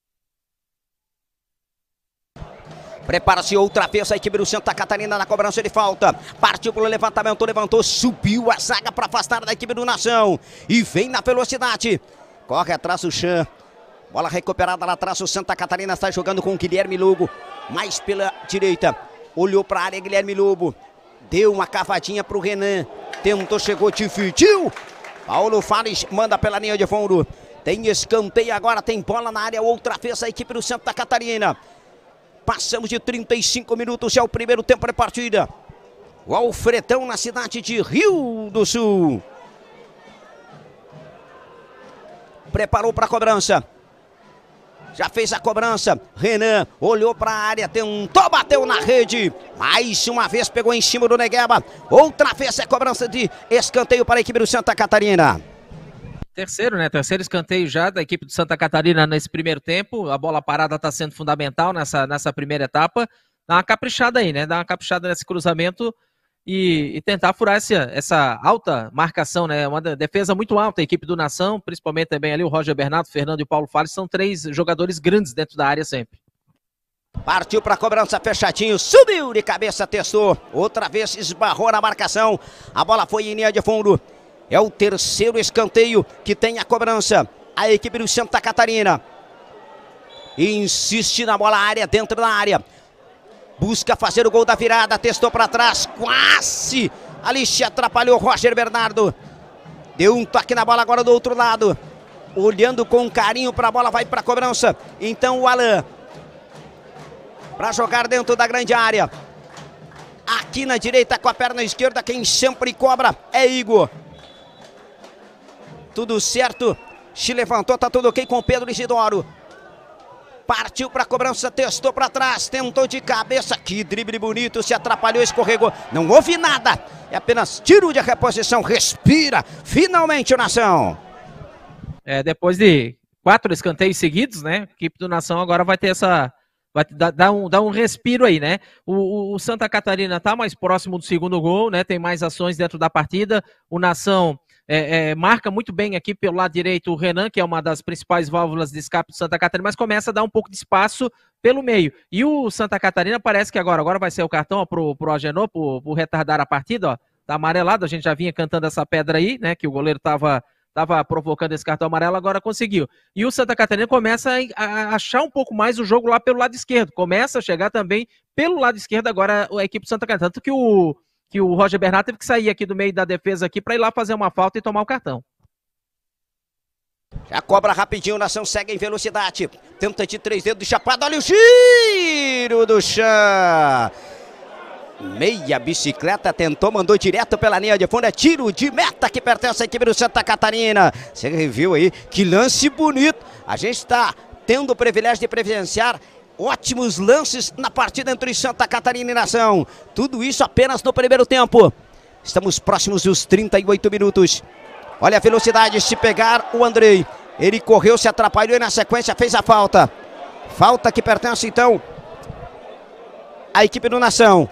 Prepara-se outra vez a equipe do Santa Catarina na cobrança de falta. Partiu pelo levantamento, levantou, subiu a zaga para afastar da equipe do Nação. E vem na velocidade. Corre atrás o Chan. Bola recuperada lá atrás, o Santa Catarina está jogando com o Guilherme Lugo. Mais pela direita. Olhou para a área, Guilherme Lobo. Deu uma cavadinha para o Renan. Tentou, chegou, dividiu. Paulo Fales manda pela linha de fundo. Tem escanteio agora, tem bola na área. Outra vez a equipe do Santa Catarina. Passamos de 35 minutos, é o primeiro tempo de partida. O Alfredão na cidade de Rio do Sul. Preparou para a cobrança. Já fez a cobrança. Renan olhou para a área, tentou, bateu na rede. Mais uma vez pegou em cima do Negueba. Outra vez é cobrança de escanteio para a equipe do Santa Catarina. Terceiro, né? Terceiro escanteio já da equipe do Santa Catarina nesse primeiro tempo. A bola parada está sendo fundamental nessa primeira etapa. Dá uma caprichada aí, né? Dá uma caprichada nesse cruzamento e tentar furar essa alta marcação, né? Uma defesa muito alta, a equipe do Nação, principalmente também ali o Roger Bernardo, Fernando e o Paulo Fales, são três jogadores grandes dentro da área sempre. Partiu para a cobrança, fechadinho, subiu de cabeça, testou. Outra vez esbarrou na marcação. A bola foi em linha de fundo. É o terceiro escanteio que tem a cobrança. A equipe do Santa Catarina insiste na bola, área, dentro da área. Busca fazer o gol da virada, testou para trás, quase ali se atrapalhou Roger Bernardo. Deu um toque na bola agora do outro lado. Olhando com carinho para a bola, vai para a cobrança. Então o Alan, para jogar dentro da grande área. Aqui na direita com a perna esquerda, quem sempre cobra é Igor. Tudo certo, se levantou, tá tudo ok com o Pedro Isidoro. Partiu para a cobrança, testou para trás, tentou de cabeça, que drible bonito, se atrapalhou, escorregou, não houve nada, é apenas tiro de reposição, respira, finalmente o Nação. Depois de 4 escanteios seguidos, né, a equipe do Nação agora vai ter vai dar um respiro aí, né, o Santa Catarina tá mais próximo do segundo gol, né, tem mais ações dentro da partida, o Nação marca muito bem aqui pelo lado direito o Renan, que é uma das principais válvulas de escape do Santa Catarina, mas começa a dar um pouco de espaço pelo meio. E o Santa Catarina parece que agora vai ser o cartão pro Agenor, por retardar a partida, ó. Tá amarelado, a gente já vinha cantando essa pedra aí, né, que o goleiro tava provocando esse cartão amarelo, agora conseguiu. E o Santa Catarina começa a achar um pouco mais o jogo lá pelo lado esquerdo, começa a chegar também pelo lado esquerdo agora a equipe do Santa Catarina, tanto que o Roger Bernardo teve que sair aqui do meio da defesa aqui para ir lá fazer uma falta e tomar o cartão. Já cobra rapidinho, Nação segue em velocidade. Tenta de 3 dedos, chapado, olha o giro do Chá. Meia bicicleta, tentou, mandou direto pela linha de fundo, é tiro de meta que pertence à equipe do Santa Catarina. Você viu aí, que lance bonito. A gente está tendo o privilégio de presenciar ótimos lances na partida entre Santa Catarina e Nação. Tudo isso apenas no primeiro tempo. Estamos próximos dos 38 minutos. Olha a velocidade, se pegar o Andrei. Ele correu, se atrapalhou e na sequência fez a falta. Falta que pertence então à equipe do Nação.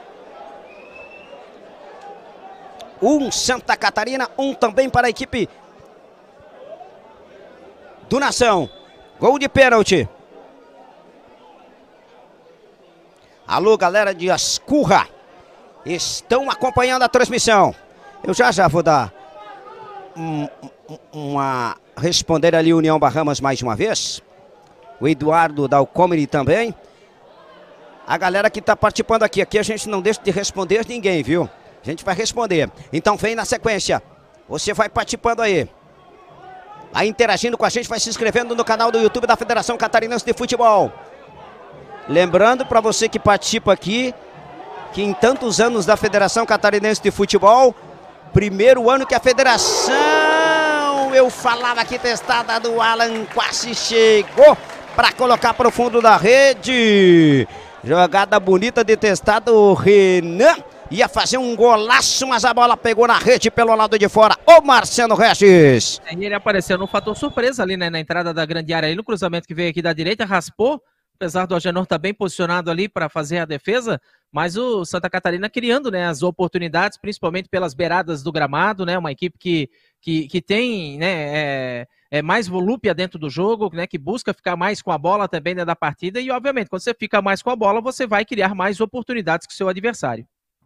Um Santa Catarina, um também para a equipe do Nação. Gol de pênalti. Alô, galera de Ascurra, estão acompanhando a transmissão. Eu já vou dar responder ali União Bahamas mais uma vez. O Eduardo da Alcomini também. A galera que está participando aqui a gente não deixa de responder ninguém, viu? A gente vai responder. Então vem na sequência. Você vai participando aí. Vai interagindo com a gente, vai se inscrevendo no canal do YouTube da Federação Catarinense de Futebol. Lembrando para você que participa aqui, que em tantos anos da Federação Catarinense de Futebol, primeiro ano que a federação, eu falava aqui, testada do Alan, quase chegou para colocar para o fundo da rede. Jogada bonita de testada, o Renan ia fazer um golaço, mas a bola pegou na rede pelo lado de fora, o Marcelo Regis. E ele apareceu no fator surpresa ali, né, na entrada da grande área, ali no cruzamento que veio aqui da direita, raspou. Apesar do Agenor estar bem posicionado ali para fazer a defesa, mas o Santa Catarina criando, né, as oportunidades, principalmente pelas beiradas do gramado, né, uma equipe que tem, né, mais volúpia dentro do jogo, né, que busca ficar mais com a bola também dentro da partida e, obviamente, quando você fica mais com a bola, você vai criar mais oportunidades que o seu adversário.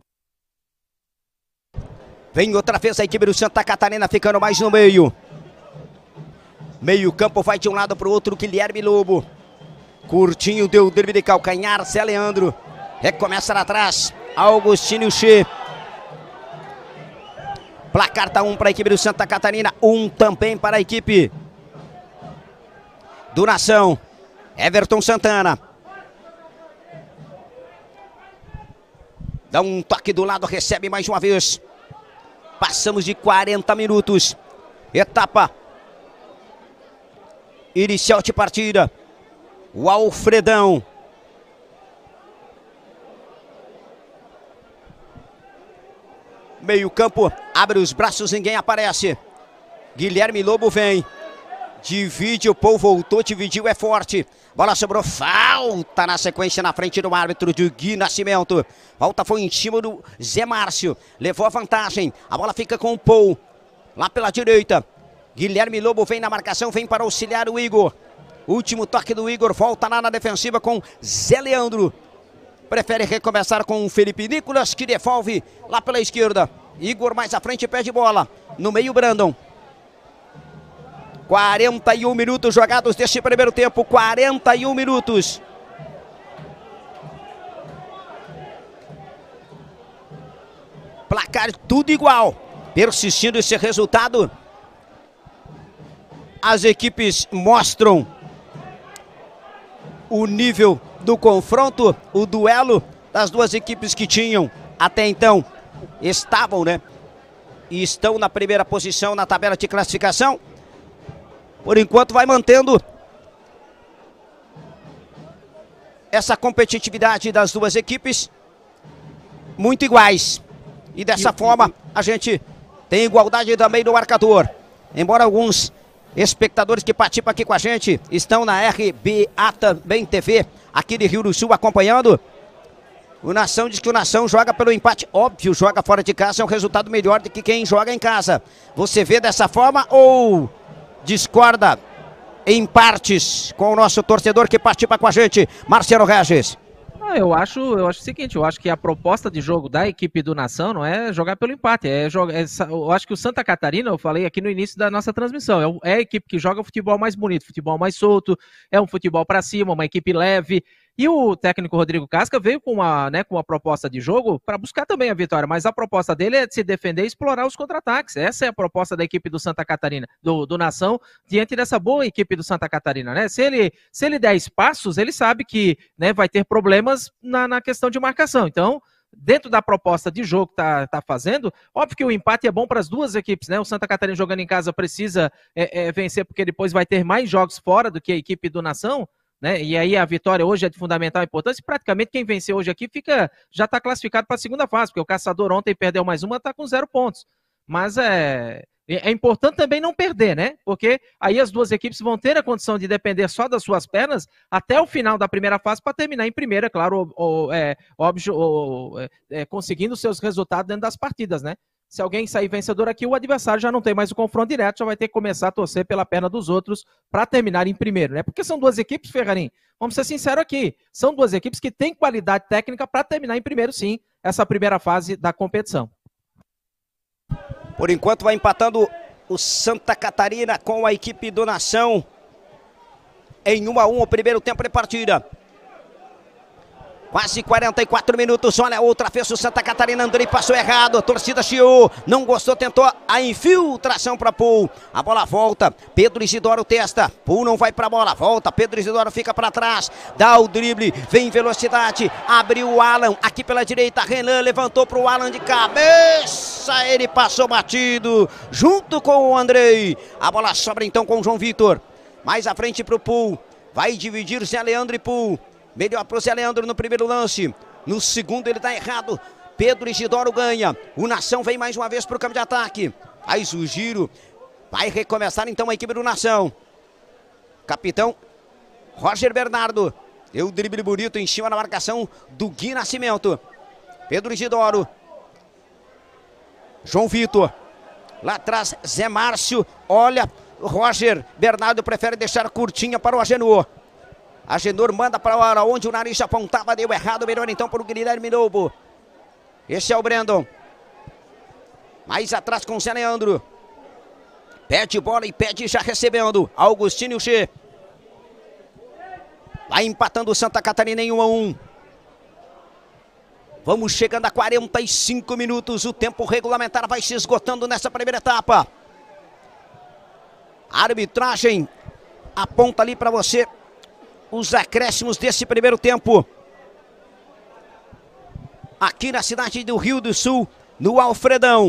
Vem outra vez a equipe do Santa Catarina ficando mais no meio. Meio campo vai de um lado para o outro, Guilherme Lobo. Curtinho deu o drible de calcanhar, Zé Leandro. Recomeça lá atrás. Augustinho Che. Placar tá 1 para a equipe do Santa Catarina, 1 também para a equipe do Nação. Everton Santana. Dá um toque do lado, recebe mais uma vez. Passamos de 40 minutos. Etapa inicial de partida. O Alfredão. Meio campo, abre os braços, ninguém aparece. Guilherme Lobo vem. Divide, o Paul voltou, dividiu, é forte. Bola sobrou, falta na sequência na frente do árbitro de Gui Nascimento. Falta foi em cima do Zé Márcio. Levou a vantagem, a bola fica com o Paul. Lá pela direita, Guilherme Lobo vem na marcação, vem para auxiliar o Igor. Último toque do Igor, volta lá na defensiva com Zé Leandro. Prefere recomeçar com o Felipe Nicolas, que devolve lá pela esquerda. Igor mais à frente, perde bola. No meio, Brandon. 41 minutos jogados deste primeiro tempo. 41 minutos. Placar tudo igual. Persistindo esse resultado, as equipes mostram o nível do confronto, o duelo das duas equipes que tinham até então, estavam, né? E estão na primeira posição na tabela de classificação. Por enquanto vai mantendo essa competitividade das duas equipes muito iguais. E dessa forma a gente tem igualdade também no marcador. Embora alguns espectadores que participam aqui com a gente estão na RBA também TV, aqui de Rio do Sul, acompanhando. O Nação diz que o Nação joga pelo empate. Óbvio, joga fora de casa, é um resultado melhor do que quem joga em casa. Você vê dessa forma ou discorda em partes com o nosso torcedor que participa com a gente, Marcelo Regis? Eu acho o seguinte, eu acho que a proposta de jogo da equipe do Nação não é jogar pelo empate, eu acho que o Santa Catarina, eu falei aqui no início da nossa transmissão, é a equipe que joga futebol mais bonito, futebol mais solto, é um futebol para cima, uma equipe leve, e o técnico Rodrigo Casca veio com uma proposta de jogo para buscar também a vitória, mas a proposta dele é de se defender e explorar os contra-ataques. Essa é a proposta da equipe do Santa Catarina, do Nação, diante dessa boa equipe do Santa Catarina, né? Se ele der espaços, ele sabe que, né, vai ter problemas na questão de marcação. Então, dentro da proposta de jogo que tá fazendo, óbvio que o empate é bom para as duas equipes, né? O Santa Catarina jogando em casa precisa vencer, porque depois vai ter mais jogos fora do que a equipe do Nação, né? E aí a vitória hoje é de fundamental importância, e praticamente quem venceu hoje aqui já está classificado para a segunda fase, porque o Caçador ontem perdeu mais uma, está com 0 pontos. Mas é importante também não perder, né? Porque aí as duas equipes vão ter a condição de depender só das suas pernas até o final da primeira fase para terminar em primeira, claro, conseguindo seus resultados dentro das partidas, né? Se alguém sair vencedor aqui, o adversário já não tem mais o confronto direto, já vai ter que começar a torcer pela perna dos outros para terminar em primeiro, né? Porque são duas equipes, Ferrarim, vamos ser sinceros aqui, são duas equipes que têm qualidade técnica para terminar em primeiro, sim, essa primeira fase da competição. Por enquanto vai empatando o Santa Catarina com a equipe do Nação em 1-1 o primeiro tempo de partida. Quase 44 minutos, olha outra vez o Santa Catarina, Andrei passou errado, a torcida chiou, não gostou, tentou a infiltração para Paul, a bola volta, Pedro Isidoro testa, Paul não vai para a bola, volta, Pedro Isidoro fica para trás, dá o drible, vem em velocidade, abriu o Alan, aqui pela direita, Renan levantou para o Alan de cabeça, ele passou batido, junto com o Andrei, a bola sobra então com o João Vitor, mais à frente para o Paul, vai dividir Zé Leandro e Paul. Melhor para o Zé Leandro no primeiro lance. No segundo ele está errado. Pedro Isidoro ganha. O Nação vem mais uma vez para o campo de ataque. Faz o giro. Vai recomeçar então a equipe do Nação. Capitão Roger Bernardo. Deu o drible bonito em cima da marcação do Gui Nascimento. Pedro Isidoro. João Vitor. Lá atrás Zé Márcio. Olha, Roger Bernardo prefere deixar curtinha para o Agenor. Agenor manda para onde o nariz apontava, deu errado, melhor então para o Guilherme Lobo. Esse é o Brandon. Mais atrás com o Zé Leandro. Pede bola e pede já recebendo. Augustinho Che. Vai empatando o Santa Catarina em 1-1. Vamos chegando a 45 minutos. O tempo regulamentar vai se esgotando nessa primeira etapa. A arbitragem aponta ali para você os acréscimos desse primeiro tempo. Aqui na cidade do Rio do Sul, no Alfredão.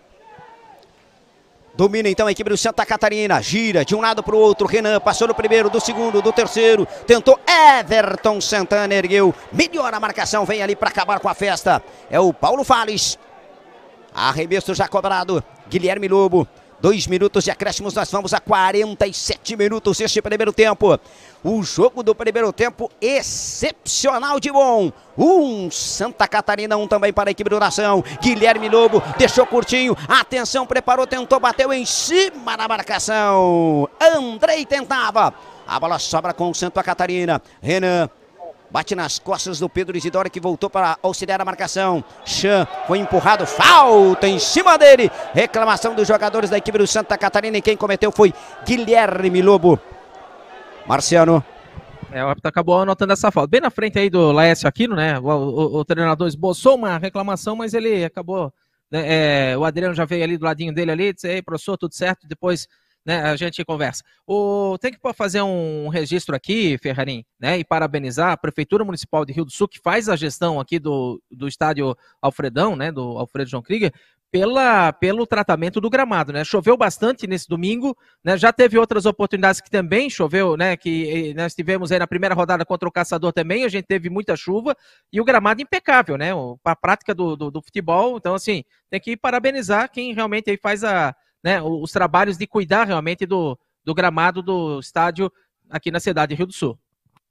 Domina então a equipe do Santa Catarina, gira de um lado para o outro, Renan passou no primeiro, do segundo, do terceiro, tentou Everton Santana, ergueu, melhora a marcação, vem ali para acabar com a festa, é o Paulo Fales, arremesso já cobrado, Guilherme Lobo, 2 minutos de acréscimos, nós vamos a 47 minutos este primeiro tempo. O jogo do primeiro tempo excepcional de bom. Santa Catarina, também para a equipe do Nação. Guilherme Lobo deixou curtinho. Atenção, preparou, tentou, bateu em cima da marcação. Andrei tentava. A bola sobra com o Santa Catarina. Renan bate nas costas do Pedro Isidoro, que voltou para auxiliar a marcação. Chan foi empurrado, falta em cima dele. Reclamação dos jogadores da equipe do Santa Catarina, e quem cometeu foi Guilherme Lobo. Marciano. O árbitro acabou anotando essa falta. Bem na frente aí do Laércio Aquino, né? O treinador esboçou uma reclamação, mas ele acabou... o Adriano já veio ali do ladinho dele ali, disse: "Ei, professor, tudo certo?" Depois, né, a gente conversa. Tem que fazer um registro aqui, Ferrarim, né, e parabenizar a Prefeitura Municipal de Rio do Sul, que faz a gestão aqui do estádio Alfredão, né, do Alfredo João Krieger, pelo tratamento do gramado, né? Choveu bastante nesse domingo, né? Já teve outras oportunidades que também choveu, né? Que nós tivemos aí na primeira rodada contra o Caçador também, a gente teve muita chuva e o gramado impecável, né? A prática do futebol, então assim, tem que parabenizar quem realmente aí faz os trabalhos de cuidar realmente do gramado do estádio aqui na cidade de Rio do Sul.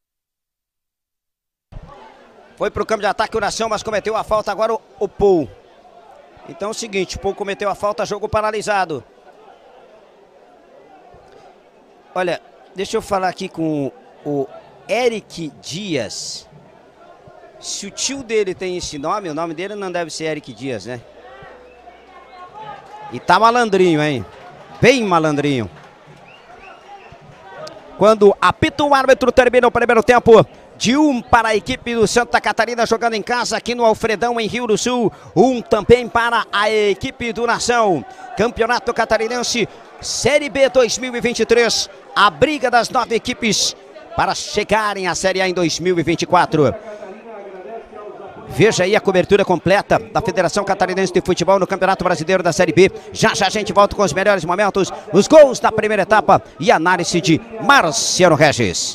Foi para o campo de ataque o Nação, mas cometeu a falta agora o Paul. Então é o seguinte, o Paul cometeu a falta, jogo paralisado. Olha, deixa eu falar aqui com o Eric Dias. Se o tio dele tem esse nome, o nome dele não deve ser Eric Dias, né? E tá malandrinho, hein? Bem malandrinho. Quando apita o árbitro, termina o primeiro tempo. De 1 para a equipe do Santa Catarina, jogando em casa aqui no Alfredão, em Rio do Sul. 1 também para a equipe do Nação. Campeonato Catarinense, Série B 2023. A briga das 9 equipes para chegarem à Série A em 2024. Veja aí a cobertura completa da Federação Catarinense de Futebol no Campeonato Brasileiro da Série B. Já já a gente volta com os melhores momentos, os gols da primeira etapa e análise de Marciano Regis.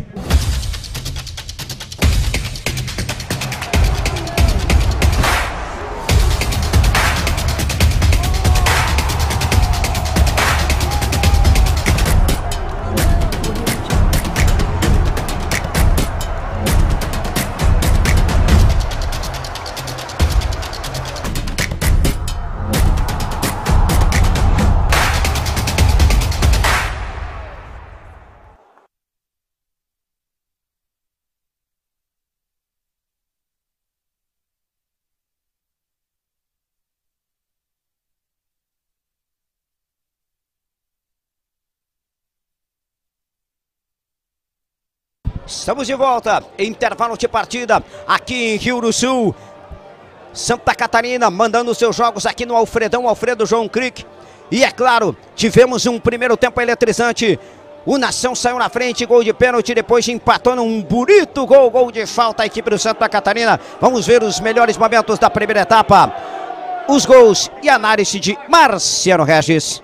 Estamos de volta, intervalo de partida aqui em Rio do Sul. Santa Catarina mandando seus jogos aqui no Alfredão, Alfredo João Krieger. E é claro, tivemos um primeiro tempo eletrizante. O Nação saiu na frente, gol de pênalti, depois empatou num bonito gol de falta a equipe do Santa Catarina. Vamos ver os melhores momentos da primeira etapa. Os gols e análise de Marciano Regis.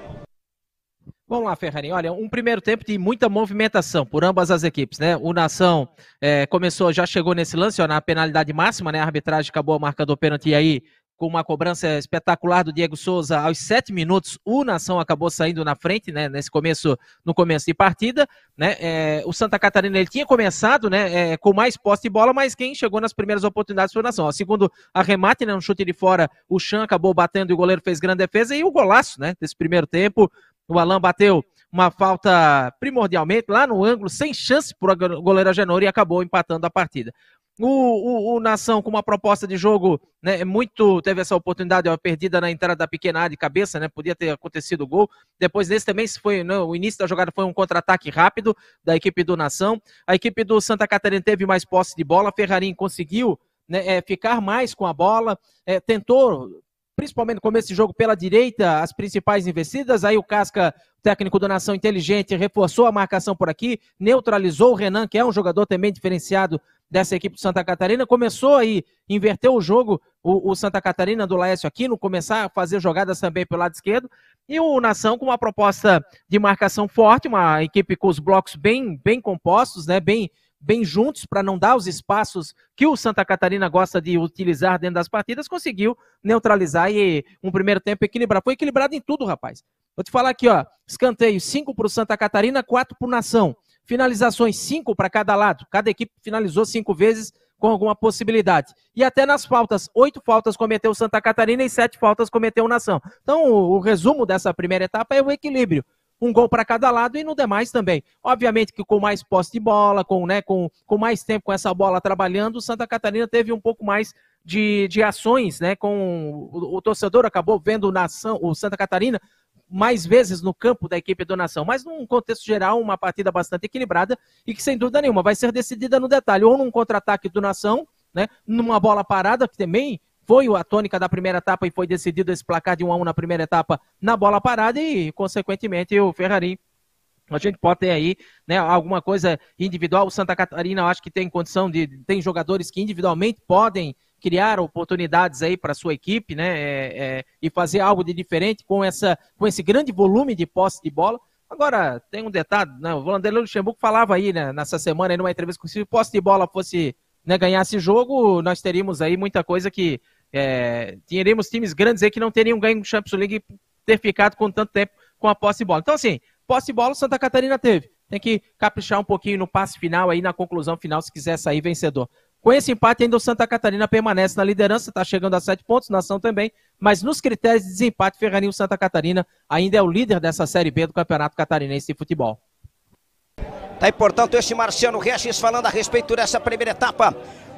Vamos lá, Ferrarim. Olha, um primeiro tempo de muita movimentação por ambas as equipes, né? O Nação já chegou nesse lance, na penalidade máxima, né? A arbitragem acabou marcando o pênalti, e aí, com uma cobrança espetacular do Diego Souza, aos 7 minutos, o Nação acabou saindo na frente, né? No começo de partida, né? O Santa Catarina, ele tinha começado, né? Com mais posse de bola, mas quem chegou nas primeiras oportunidades foi o Nação. Segundo arremate, né? Um chute de fora, o Chan acabou batendo e o goleiro fez grande defesa, e o golaço, né? Desse primeiro tempo. O Alan bateu uma falta primordialmente lá no ângulo, sem chance para o goleiro Agenor, e acabou empatando a partida. O Nação, com uma proposta de jogo, né, teve essa oportunidade, perdida na entrada da pequena área de cabeça, né, podia ter acontecido o gol. Depois desse também, o início da jogada foi um contra-ataque rápido da equipe do Nação. A equipe do Santa Catarina teve mais posse de bola, Ferrarim conseguiu, né, ficar mais com a bola, tentou, principalmente no começo do jogo, pela direita, as principais investidas, aí o Casca, técnico do Nação inteligente, reforçou a marcação por aqui, neutralizou o Renan, que é um jogador também diferenciado dessa equipe do Santa Catarina, começou aí, inverteu o jogo, o Santa Catarina do Laércio Aquino, começar a fazer jogadas também pelo lado esquerdo, e o Nação com uma proposta de marcação forte, uma equipe com os blocos bem compostos, né, bem juntos, para não dar os espaços que o Santa Catarina gosta de utilizar dentro das partidas, conseguiu neutralizar e um primeiro tempo equilibrado. Foi equilibrado em tudo, rapaz. Vou te falar aqui, ó, escanteio 5 para o Santa Catarina, 4 para o Nação. Finalizações 5 para cada lado. Cada equipe finalizou 5 vezes com alguma possibilidade. E até nas faltas, 8 faltas cometeu o Santa Catarina e 7 faltas cometeu o Nação. Então, o resumo dessa primeira etapa é o equilíbrio. Um gol para cada lado e no demais também. Obviamente que com mais posse de bola, com mais tempo com essa bola trabalhando, o Santa Catarina teve um pouco mais de ações, né? Com o torcedor acabou vendo o Santa Catarina mais vezes no campo da equipe do Nação, mas num contexto geral, uma partida bastante equilibrada e que sem dúvida nenhuma vai ser decidida no detalhe, ou num contra-ataque do Nação, né? Numa bola parada, que também foi a tônica da primeira etapa e foi decidido esse placar de 1-1 na primeira etapa na bola parada e, consequentemente, o Ferrarim, a gente pode ter aí, né, alguma coisa individual. O Santa Catarina, eu acho que tem condição tem jogadores que individualmente podem criar oportunidades aí para a sua equipe, né, e fazer algo de diferente com esse grande volume de posse de bola. Agora, tem um detalhe, né, o Vanderlei Luxemburgo falava aí, né, nessa semana, aí, numa entrevista, que se o posse de bola fosse, né, ganhasse jogo, nós teríamos aí muita coisa que teríamos times grandes aí que não teriam ganho o Champions League e ter ficado com tanto tempo com a posse de bola. Então, assim, posse de bola o Santa Catarina teve. Tem que caprichar um pouquinho no passe final aí, na conclusão final, se quiser sair vencedor. Com esse empate ainda o Santa Catarina permanece na liderança, está chegando a 7 pontos, Nação também, mas nos critérios de desempate, Ferrarinho Santa Catarina ainda é o líder dessa Série B do Campeonato Catarinense de Futebol. Tá aí, portanto, este Marciano Regis falando a respeito dessa primeira etapa.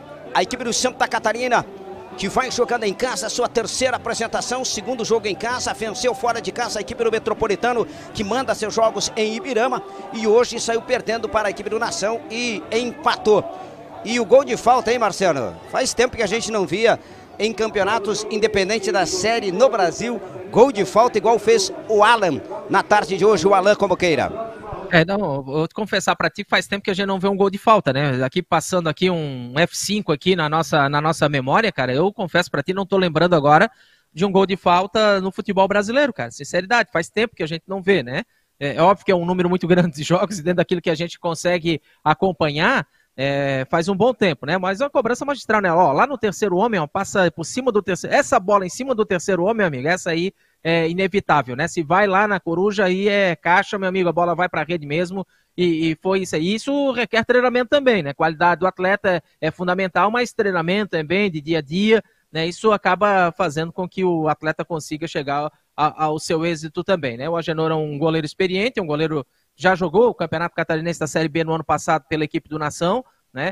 A equipe do Santa Catarina, que vai jogando em casa a sua terceira apresentação, segundo jogo em casa, venceu fora de casa a equipe do Metropolitano, que manda seus jogos em Ibirama, e hoje saiu perdendo para a equipe do Nação e empatou. E o gol de falta, hein, Marcelo? Faz tempo que a gente não via em campeonatos independentes da série no Brasil, gol de falta igual fez o Alan na tarde de hoje, o Alan como queira. Não, vou te confessar pra ti que faz tempo que a gente não vê um gol de falta, né? Aqui passando aqui um F5 aqui na nossa memória, cara, eu confesso pra ti, não tô lembrando agora de um gol de falta no futebol brasileiro, cara. Sinceridade, faz tempo que a gente não vê, né? É óbvio que é um número muito grande de jogos e dentro daquilo que a gente consegue acompanhar, faz um bom tempo, né? Mas é uma cobrança magistral, né? Ó, lá no terceiro homem, ó, passa por cima do terceiro. Essa bola em cima do terceiro homem, amigo, essa aí é inevitável, né? Se vai lá na coruja, aí é caixa, meu amigo, a bola vai para a rede mesmo, e foi isso aí. Isso requer treinamento também, né? Qualidade do atleta é fundamental, mas treinamento também, de dia a dia, né? Isso acaba fazendo com que o atleta consiga chegar ao seu êxito também, né? O Agenor é um goleiro experiente, um goleiro já jogou o Campeonato Catarinense da Série B no ano passado pela equipe do Nação, né?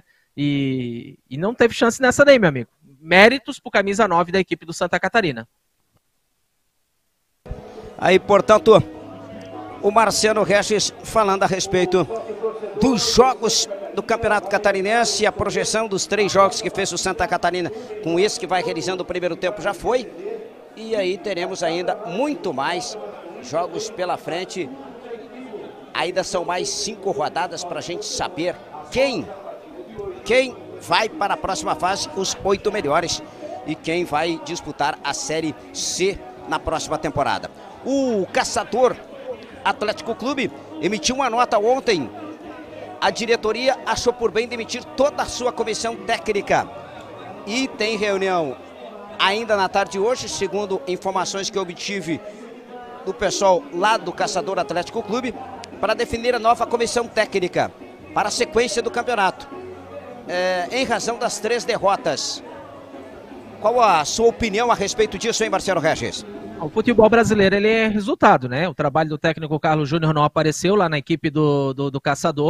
E não teve chance nessa daí, meu amigo. Méritos pro camisa 9 da equipe do Santa Catarina. Aí, portanto, o Marciano Regis falando a respeito dos jogos do Campeonato Catarinense, a projeção dos 3 jogos que fez o Santa Catarina, com esse que vai realizando o primeiro tempo já foi, e aí teremos ainda muito mais jogos pela frente. Ainda são mais 5 rodadas para a gente saber quem vai para a próxima fase, os 8 melhores, e quem vai disputar a Série C na próxima temporada. O Caçador Atlético Clube emitiu uma nota ontem. A diretoria achou por bem demitir toda a sua comissão técnica. E tem reunião ainda na tarde de hoje, segundo informações que eu obtive do pessoal lá do Caçador Atlético Clube, para definir a nova comissão técnica para a sequência do campeonato. Em razão das 3 derrotas. Qual a sua opinião a respeito disso, hein, Marcelo Regis? O futebol brasileiro, ele é resultado, né? O trabalho do técnico Carlos Júnior não apareceu lá na equipe do Caçador.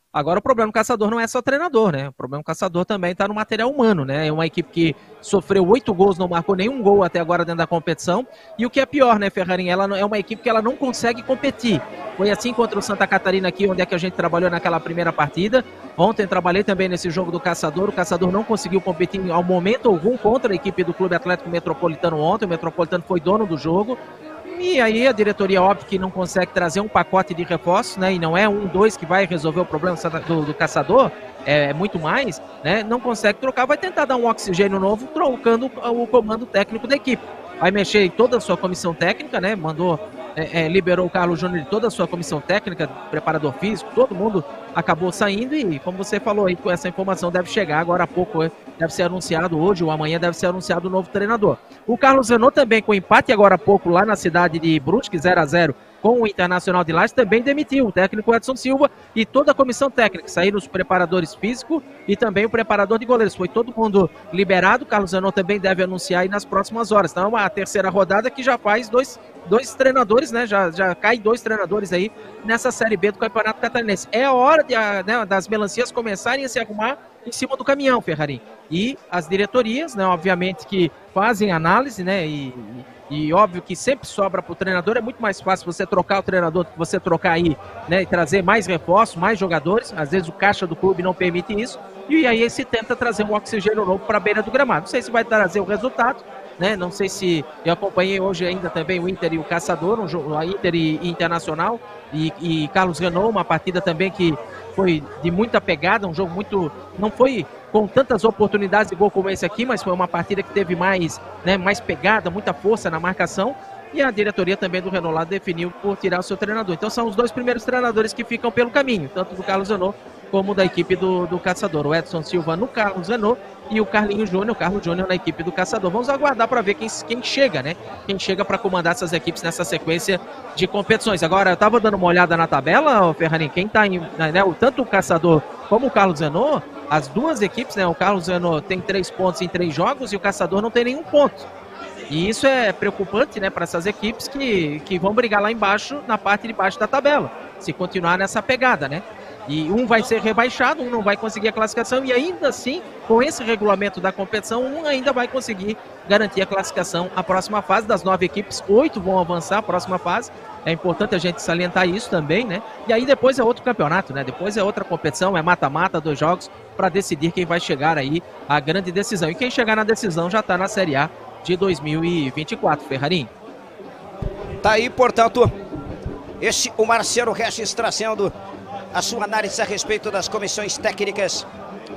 Agora o problema do Caçador não é só treinador, né? O problema do Caçador também está no material humano, né? É uma equipe que sofreu 8 gols, não marcou nenhum gol até agora dentro da competição. E o que é pior, né, Ferrarinho? Ela é uma equipe que ela não consegue competir. Foi assim contra o Santa Catarina aqui, onde é que a gente trabalhou naquela primeira partida. Ontem trabalhei também nesse jogo do Caçador. O Caçador não conseguiu competir ao momento algum contra a equipe do Clube Atlético Metropolitano ontem. O Metropolitano foi dono do jogo. E aí a diretoria, óbvio, que não consegue trazer um pacote de reforços, né? E não é 1, 2 que vai resolver o problema do Caçador, é muito mais, né? Não consegue trocar, vai tentar dar um oxigênio novo, trocando o comando técnico da equipe. Vai mexer em toda a sua comissão técnica, né? Liberou o Carlos Júnior de toda a sua comissão técnica, preparador físico, todo mundo acabou saindo e, como você falou aí, com essa informação deve chegar agora há pouco, deve ser anunciado hoje ou amanhã, deve ser anunciado o novo treinador. O Carlos Renault também, com empate agora há pouco lá na cidade de Brusque, 0-0 com o Internacional de Lages, também demitiu o técnico Edson Silva e toda a comissão técnica. Saíram os preparadores físicos e também o preparador de goleiros. Foi todo mundo liberado. O Carlos Renault também deve anunciar aí nas próximas horas. Então é uma terceira rodada que já faz dois treinadores, né? Já cai 2 treinadores aí nessa Série B do Campeonato Catarinense. É a hora das melancias começarem a se arrumar em cima do caminhão, Ferrarim. E as diretorias, né? Obviamente que fazem análise, né? E óbvio que sempre sobra para o treinador. É muito mais fácil você trocar o treinador do que você trocar aí, né? E trazer mais reforços, mais jogadores. Às vezes o caixa do clube não permite isso. E aí se tenta trazer um oxigênio novo para a beira do gramado. Não sei se vai trazer o resultado, né? Não sei se... Eu acompanhei hoje ainda também o Inter e o Caçador, um jogo, a Inter e Internacional e Carlos Renault, uma partida também que foi de muita pegada, um jogo muito... Não foi com tantas oportunidades de gol como esse aqui, mas foi uma partida que teve mais, né, mais pegada, muita força na marcação. E a diretoria também do Renault lá definiu por tirar o seu treinador. Então são os 2 primeiros treinadores que ficam pelo caminho, tanto do Carlos Renault como da equipe do Caçador. O Edson Silva no Carlos Renault e o Carlinhos Júnior, o Carlos Júnior na equipe do Caçador. Vamos aguardar para ver quem chega, né? Quem chega para comandar essas equipes nessa sequência de competições. Agora, eu estava dando uma olhada na tabela, Ferrarim, quem está em, né, tanto o Caçador como o Carlos Renault, as duas equipes, né? O Carlos Renault tem 3 pontos em 3 jogos e o Caçador não tem nenhum ponto. E isso é preocupante, né, para essas equipes que vão brigar lá embaixo, na parte de baixo da tabela, se continuar nessa pegada, né? E um vai ser rebaixado, um não vai conseguir a classificação e ainda assim, com esse regulamento da competição, um ainda vai conseguir garantir a classificação à próxima fase. Das 9 equipes, 8 vão avançar à próxima fase. É importante a gente salientar isso também, né? E aí depois é outro campeonato, né? Depois é outra competição, é mata-mata, 2 jogos para decidir quem vai chegar aí à grande decisão. E quem chegar na decisão já está na Série A de 2024, Ferrarim. Tá aí, portanto, o Marcelo Regis trazendo a sua análise a respeito das comissões técnicas,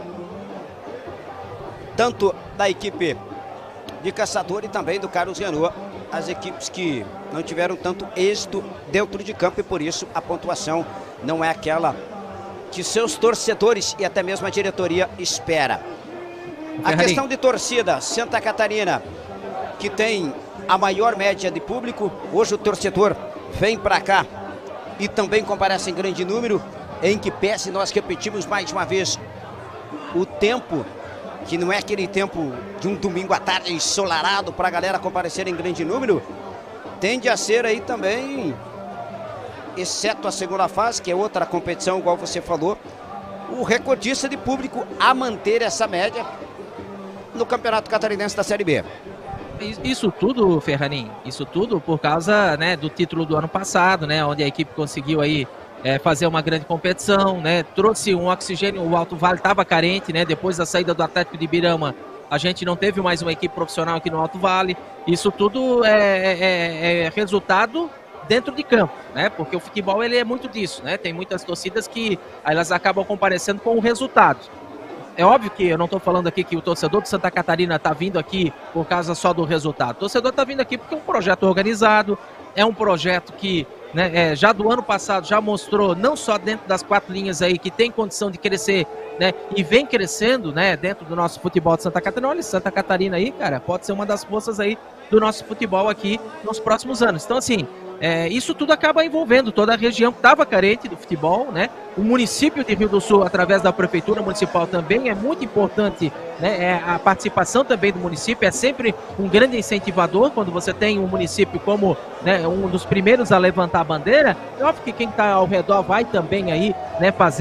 tanto da equipe de Caçador e também do Carlos Renault, as equipes que não tiveram tanto êxito dentro de campo e por isso a pontuação não é aquela que seus torcedores e até mesmo a diretoria espera. A questão de torcida, Santa Catarina, que tem a maior média de público, hoje o torcedor vem para cá e também comparece em grande número, em que pese nós repetimos mais uma vez o tempo, que não é aquele tempo de um domingo à tarde ensolarado para a galera comparecer em grande número, tende a ser aí também, exceto a segunda fase, que é outra competição, igual você falou, o recordista de público a manter essa média no Campeonato Catarinense da Série B. Isso tudo, Ferrarim, isso tudo por causa, né, do título do ano passado, né, onde a equipe conseguiu aí fazer uma grande competição, né, trouxe um oxigênio, o Alto Vale estava carente, né, depois da saída do Atlético de Ibirama, a gente não teve mais uma equipe profissional aqui no Alto Vale. Isso tudo é resultado dentro de campo, né, porque o futebol ele é muito disso, né, tem muitas torcidas que elas acabam comparecendo com o resultado. É óbvio que eu não estou falando aqui que o torcedor de Santa Catarina está vindo aqui por causa só do resultado. O torcedor está vindo aqui porque é um projeto organizado, é um projeto que, né, já do ano passado já mostrou, não só dentro das 4 linhas aí, que tem condição de crescer, né, e vem crescendo, né, dentro do nosso futebol de Santa Catarina. Olha, Santa Catarina aí, cara, pode ser uma das forças aí do nosso futebol aqui nos próximos anos. Então, assim, isso tudo acaba envolvendo toda a região que estava carente do futebol, né? O município de Rio do Sul, através da prefeitura municipal também, é muito importante, né? A participação também do município é sempre um grande incentivador quando você tem um município como, né, um dos primeiros a levantar a bandeira. É óbvio que quem está ao redor vai também aí, né, fazer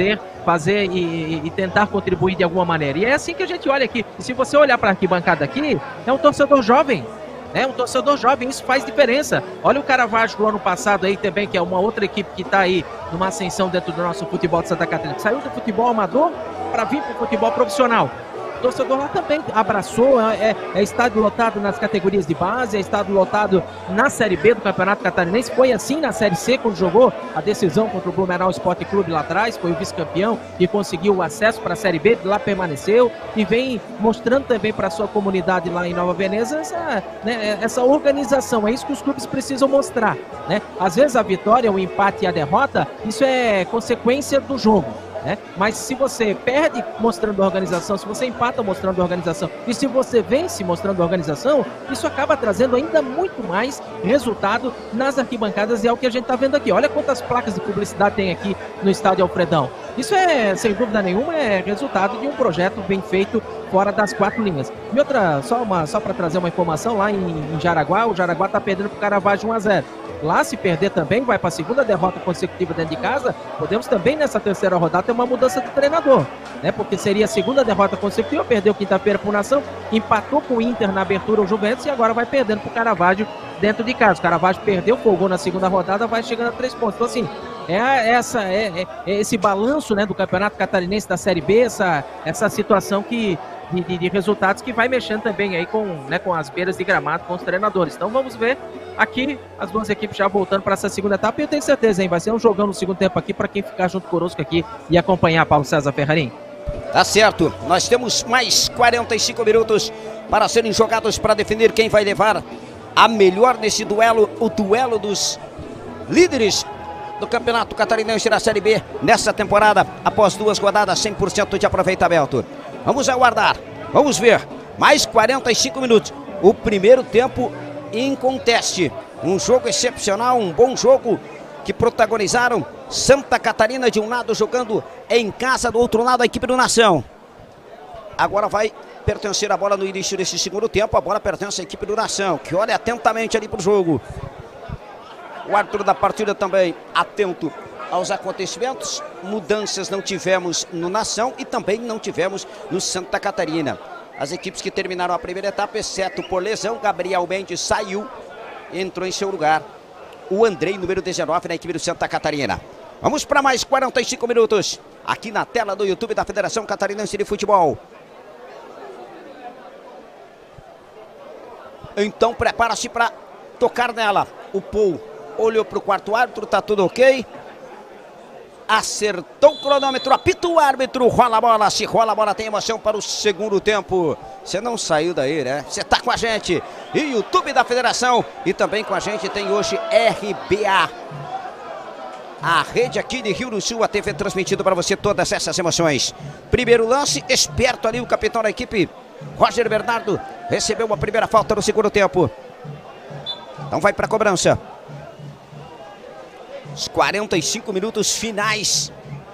fazer e tentar contribuir de alguma maneira. E é assim que a gente olha aqui. E se você olhar para a arquibancada aqui, é um torcedor jovem. Um torcedor jovem, isso faz diferença. Olha o Caravaggio do ano passado aí também, que é uma outra equipe que está aí numa ascensão dentro do nosso futebol de Santa Catarina, que saiu do futebol amador para vir para o futebol profissional. O torcedor lá também abraçou, é estádio lotado nas categorias de base, é estádio lotado na Série B do Campeonato Catarinense, foi assim na Série C quando jogou a decisão contra o Blumenau Esporte Clube lá atrás, foi o vice-campeão e conseguiu o acesso para a Série B, lá permaneceu e vem mostrando também para a sua comunidade lá em Nova Veneza essa organização, é isso que os clubes precisam mostrar, né? Às vezes a vitória, o empate e a derrota, isso é consequência do jogo. Mas se você perde mostrando organização, se você empata mostrando organização e se você vence mostrando organização, isso acaba trazendo ainda muito mais resultado nas arquibancadas e é o que a gente está vendo aqui. Olha quantas placas de publicidade tem aqui no estádio Alfredão. Isso é, sem dúvida nenhuma, é resultado de um projeto bem feito fora das 4 linhas. E outra, só para trazer uma informação, lá em Jaraguá, o Jaraguá está perdendo para o Caravaggio 1-0. Lá, se perder também, vai para a segunda derrota consecutiva dentro de casa. Podemos também, nessa terceira rodada, ter uma mudança de treinador, porque seria a segunda derrota consecutiva. Perdeu quinta-feira para o Nação, empatou com o Inter na abertura, o Juventus, e agora vai perdendo para o Caravaggio dentro de casa. O Caravaggio perdeu, folgou na segunda rodada, vai chegando a 3 pontos. Então, assim, esse balanço do Campeonato Catarinense da Série B, essa situação de resultados que vai mexendo também aí com as beiras de gramado, com os treinadores. Então vamos ver aqui as duas equipes já voltando para essa segunda etapa e eu tenho certeza, vai ser um jogão no segundo tempo aqui para quem ficar junto conosco aqui e acompanhar, Paulo César Ferrarim. Tá certo, nós temos mais 45 minutos para serem jogados para definir quem vai levar a melhor nesse duelo, o duelo dos líderes do Campeonato Catarinense da Série B nessa temporada, após 2 rodadas, 100% de aproveitamento. Vamos aguardar, vamos ver, mais 45 minutos, o primeiro tempo em conteste, um jogo excepcional, um bom jogo que protagonizaram Santa Catarina de um lado jogando em casa, do outro lado a equipe do Nação. Agora vai pertencer a bola no início desse segundo tempo, a bola pertence à equipe do Nação, que olha atentamente ali para o jogo. O árbitro da partida também atento aos acontecimentos. Mudanças não tivemos no Nação e também não tivemos no Santa Catarina. As equipes que terminaram a primeira etapa, exceto por lesão, Gabriel Mendes saiu, entrou em seu lugar o Andrei, número 19, na equipe do Santa Catarina. Vamos para mais 45 minutos, aqui na tela do YouTube da Federação Catarinense de Futebol. Então prepara-se para tocar nela. O Paul olhou para o quarto árbitro, tá tudo ok. Acertou o cronômetro, apita o árbitro, rola a bola. Se rola a bola, tem emoção para o segundo tempo. Você não saiu daí, né? Você tá com a gente. E YouTube da Federação. E também com a gente tem hoje RBA. A rede aqui de Rio do Sul, a TV transmitindo para você todas essas emoções. Primeiro lance, esperto ali o capitão da equipe, Roger Bernardo. Recebeu a primeira falta no segundo tempo. Então vai para a cobrança. Os 45 minutos finais.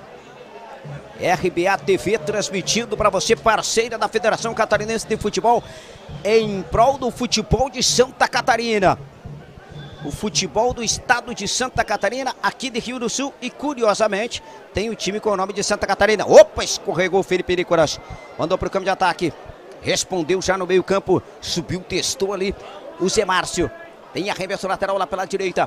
RBA TV transmitindo para você, parceira da Federação Catarinense de Futebol, em prol do futebol de Santa Catarina. O futebol do estado de Santa Catarina, aqui de Rio do Sul, e curiosamente tem o time com o nome de Santa Catarina. Opa, escorregou o Felipe Nicolas, mandou para o campo de ataque, respondeu já no meio campo, subiu, testou ali o Zé Márcio. Tem arremesso lateral lá pela direita.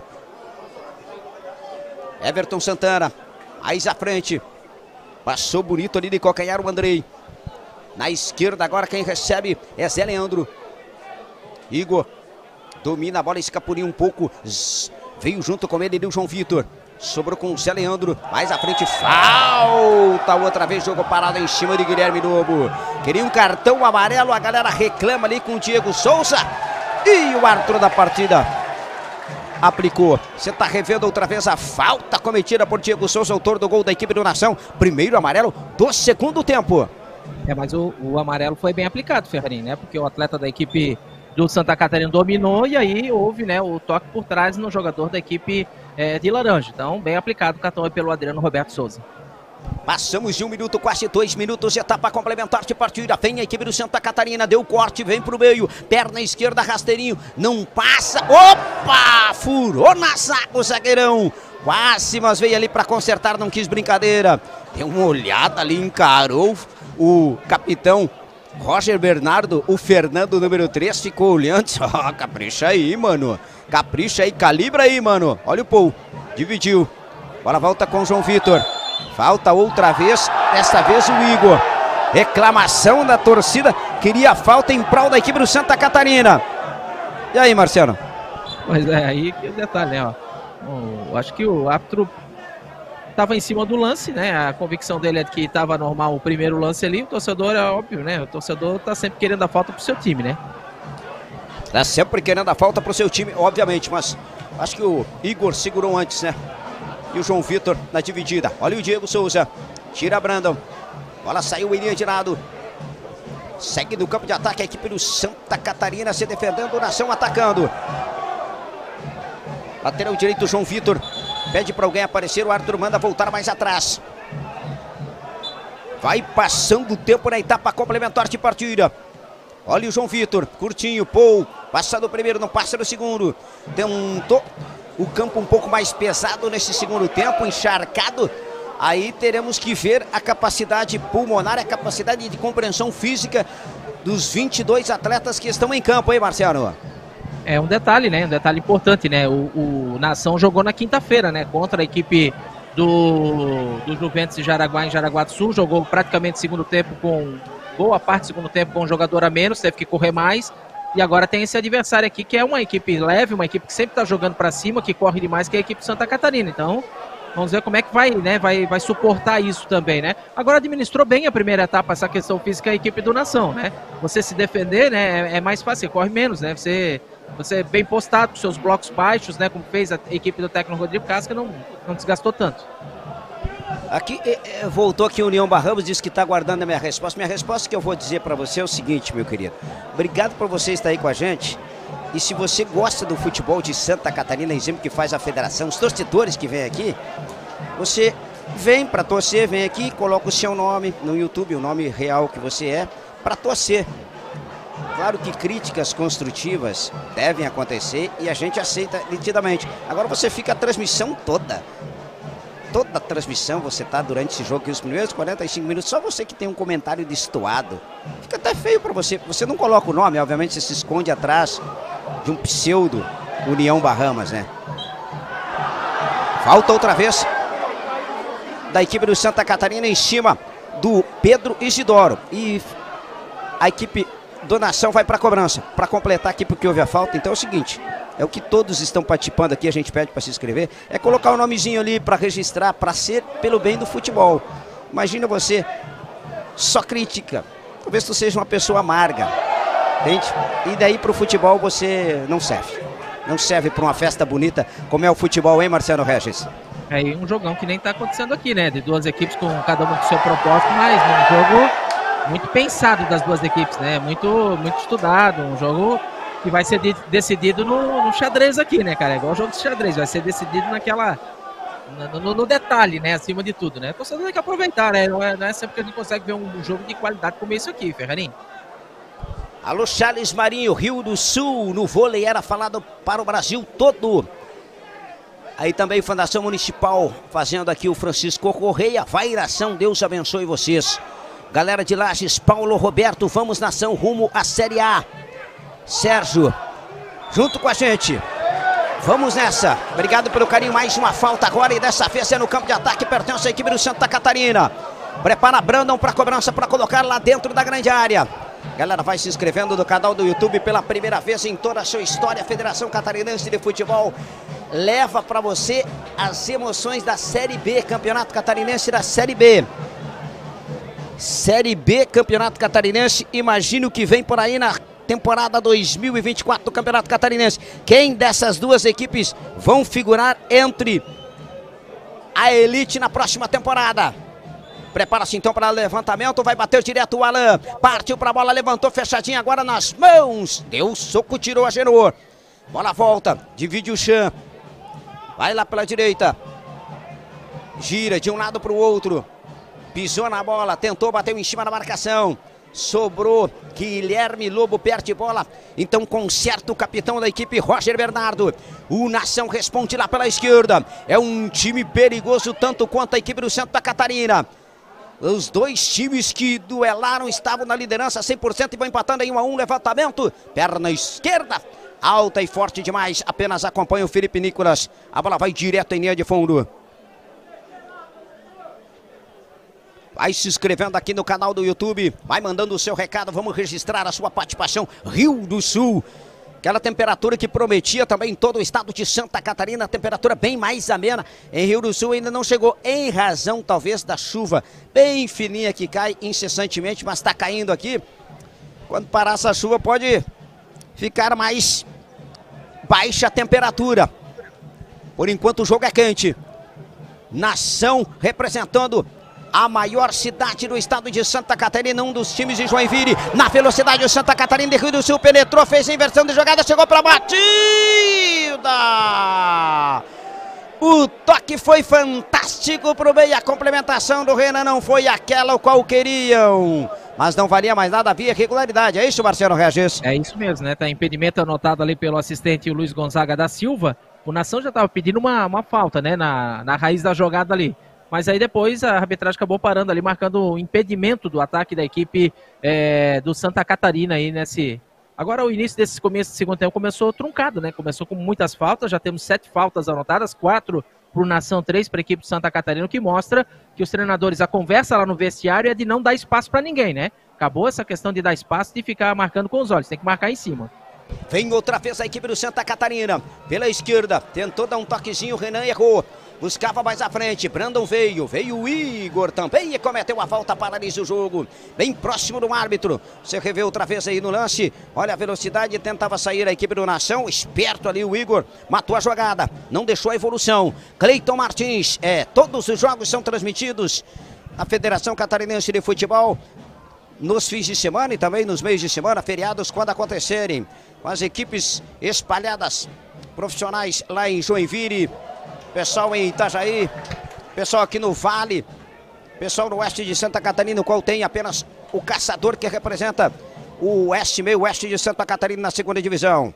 Everton Santana, mais à frente, passou bonito ali de calcanhar o Andrei. Na esquerda agora quem recebe é Zé Leandro. Igor domina a bola, escapuliu um pouco, veio junto com ele o João Vitor. Sobrou com o Zé Leandro, mais à frente, falta outra vez, jogo parado em cima de Guilherme Lobo. Queria um cartão amarelo, a galera reclama ali com o Diego Souza. E o árbitro da partida aplicou. Você está revendo outra vez a falta cometida por Diego Souza, autor do gol da equipe do Nação. Primeiro amarelo do segundo tempo. Mas o amarelo foi bem aplicado, Ferrarim, né? Porque o atleta da equipe do Santa Catarina dominou e aí houve, né, o toque por trás no jogador da equipe de laranja. Então, bem aplicado o cartão aí pelo Adriano Roberto Souza. Passamos de 1 minuto, quase 2 minutos, etapa complementar de partida. Vem a equipe do Santa Catarina, deu corte, vem pro meio, perna esquerda, rasteirinho, não passa. Opa! Furou na zaga o zagueirão. Quase, mas veio ali para consertar, não quis brincadeira. Deu uma olhada ali, encarou o capitão Roger Bernardo, o Fernando, número 3, ficou olhando. Oh, capricha aí, mano. Capricha aí, calibra aí, mano. Olha o Paul, dividiu. Bola volta com o João Vitor. Falta outra vez, desta vez o Igor. Reclamação da torcida, queria falta em prol da equipe do Santa Catarina. E aí, Marcelo? Pois é, aí que o detalhe, né? Acho que o árbitro estava em cima do lance, né? A convicção dele é que estava normal o primeiro lance ali. O torcedor, é óbvio, né? O torcedor tá sempre querendo a falta pro seu time, né? Tá sempre querendo a falta pro seu time, obviamente, mas acho que o Igor segurou antes, né? E o João Vitor na dividida. Olha o Diego Souza, tira Brandon. Bola saiu em linha de lado. Segue no campo de ataque a equipe do Santa Catarina se defendendo, o Nação atacando. Lateral direito, João Vitor. Pede para alguém aparecer, o Arthur manda voltar mais atrás. Vai passando o tempo na etapa complementar de partida. Olha o João Vitor, curtinho, Paul. Passa do primeiro, não passa do segundo. Tentou o campo um pouco mais pesado nesse segundo tempo, encharcado. Aí teremos que ver a capacidade pulmonar, a capacidade de compreensão física dos 22 atletas que estão em campo, hein, Marcelo? É um detalhe, né? Um detalhe importante, né? O Nação jogou na quinta-feira, né? Contra a equipe do Juventus de Jaraguá, em Jaraguá do Sul. Jogou praticamente segundo tempo com... boa parte do segundo tempo com um jogador a menos, teve que correr mais. E agora tem esse adversário aqui, que é uma equipe leve, uma equipe que sempre está jogando para cima, que corre demais, que é a equipe Santa Catarina. Então, vamos ver como é que vai, né? Vai suportar isso também, né? Agora administrou bem a primeira etapa, essa questão física, a equipe do Nação, né? Você se defender, né? É mais fácil, você corre menos, né? Você é bem postado com seus blocos baixos, né? Como fez a equipe do técnico Rodrigo Casca, não desgastou tanto. Aqui, voltou aqui o União Barramos, disse que está aguardando a minha resposta. Minha resposta que eu vou dizer para você é o seguinte, meu querido. Obrigado por você estar aí com a gente. E se você gosta do futebol de Santa Catarina, exemplo que faz a federação, os torcedores que vêm aqui, você vem para torcer, vem aqui, coloca o seu nome no YouTube, o nome real que você é, para torcer. Claro que críticas construtivas devem acontecer e a gente aceita nitidamente. Agora você fica a transmissão toda a transmissão, você tá durante esse jogo aqui, os primeiros 45 minutos, só você que tem um comentário destoado. Fica até feio para você. Você não coloca o nome, obviamente você se esconde atrás de um pseudo União Barramos, né? Falta outra vez da equipe do Santa Catarina em cima do Pedro Isidoro. E a equipe do Nação vai para a cobrança, para completar aqui porque houve a falta. Então é o seguinte, é o que todos estão participando aqui, a gente pede para se inscrever, é colocar o nomezinho ali para registrar, para ser pelo bem do futebol. Imagina você só crítica, talvez tu seja uma pessoa amarga, entende? E daí para o futebol você não serve. Não serve para uma festa bonita como é o futebol, hein, Marcelo Regis? É um jogão que nem está acontecendo aqui, né? De duas equipes com cada uma com seu propósito, mas um jogo muito pensado das duas equipes, né? Muito estudado, um jogo que vai ser decidido no xadrez aqui, né, cara? É igual o jogo de xadrez, vai ser decidido no detalhe, né? Acima de tudo, né? O torcedor tem que aproveitar, né? Não é sempre que a gente consegue ver um jogo de qualidade como esse aqui, Ferrarinho. Alô, Charles Marinho, Rio do Sul, no vôlei era falado para o Brasil todo. Aí também Fundação Municipal, fazendo aqui o Francisco Correia, vai Iração, Deus abençoe vocês. Galera de Lages, Paulo Roberto, vamos Nação, rumo à Série A. Sérgio, junto com a gente. Vamos nessa. Obrigado pelo carinho. Mais uma falta agora e dessa vez é no campo de ataque. Pertence à equipe do Santa Catarina. Prepara Brandon para a cobrança, para colocar lá dentro da grande área. Galera, vai se inscrevendo no canal do YouTube pela primeira vez em toda a sua história. A Federação Catarinense de Futebol leva para você as emoções da Série B. Campeonato Catarinense da Série B. Série B, Campeonato Catarinense. Imagina o que vem por aí na temporada 2024 do Campeonato Catarinense. Quem dessas duas equipes vão figurar entre a elite na próxima temporada? Prepara-se então para o levantamento, vai bater direto o Alan. Partiu para a bola, levantou fechadinho agora nas mãos. Deu soco, tirou a Genor. Bola volta, divide o Chan. Vai lá pela direita. Gira de um lado para o outro. Pisou na bola, tentou, bateu em cima da marcação. sobrou Guilherme Lobo, perde bola, então conserta o capitão da equipe, Roger Bernardo. O Nação responde lá pela esquerda, é um time perigoso tanto quanto a equipe do Santa Catarina. Os dois times que duelaram estavam na liderança 100% e vão empatando em 1 a 1, levantamento, perna esquerda, alta e forte demais, apenas acompanha o Felipe Nicolas, a bola vai direto em linha de fundo. Vai se inscrevendo aqui no canal do YouTube, vai mandando o seu recado, vamos registrar a sua participação. Rio do Sul, aquela temperatura que prometia também em todo o estado de Santa Catarina, temperatura bem mais amena. Em Rio do Sul ainda não chegou, em razão talvez da chuva bem fininha que cai incessantemente, mas está caindo aqui. Quando parar essa chuva pode ficar mais baixa a temperatura. Por enquanto o jogo é quente. Nação representando a maior cidade do estado de Santa Catarina, um dos times de Joinville, na velocidade o Santa Catarina de Rio do Sul, penetrou, fez a inversão de jogada, chegou para a batida! O toque foi fantástico para o meio, a complementação do Renan não foi aquela o qual queriam, mas não valia mais nada, havia irregularidade, é isso, Marcelo Regis? É isso mesmo, né? Tá impedimento anotado ali pelo assistente Luiz Gonzaga da Silva. O Nação já estava pedindo uma falta, né? Na raiz da jogada ali. Mas aí depois a arbitragem acabou parando ali, marcando o impedimento do ataque da equipe do Santa Catarina aí nesse... Agora o início desse começo do segundo tempo começou truncado, né? Começou com muitas faltas, já temos 7 faltas anotadas, 4 para o Nação, 3 para a equipe do Santa Catarina, o que mostra que os treinadores, a conversa lá no vestiário é de não dar espaço para ninguém, né? Acabou essa questão de dar espaço e de ficar marcando com os olhos, tem que marcar em cima. Vem outra vez a equipe do Santa Catarina, pela esquerda, tentou dar um toquezinho, o Renan errou. Buscava mais à frente, Brandon veio o Igor também e cometeu a falta, paralisa o jogo, bem próximo do árbitro. Você revê outra vez aí no lance, olha a velocidade, tentava sair a equipe do Nação, esperto ali o Igor, matou a jogada, não deixou a evolução. Cleiton Martins, todos os jogos são transmitidos na Federação Catarinense de Futebol, nos fins de semana e também nos meios de semana, feriados quando acontecerem, com as equipes espalhadas, profissionais lá em Joinville, pessoal em Itajaí, pessoal aqui no Vale, pessoal no oeste de Santa Catarina, o qual tem apenas o Caçador, que representa o oeste, meio oeste de Santa Catarina na segunda divisão.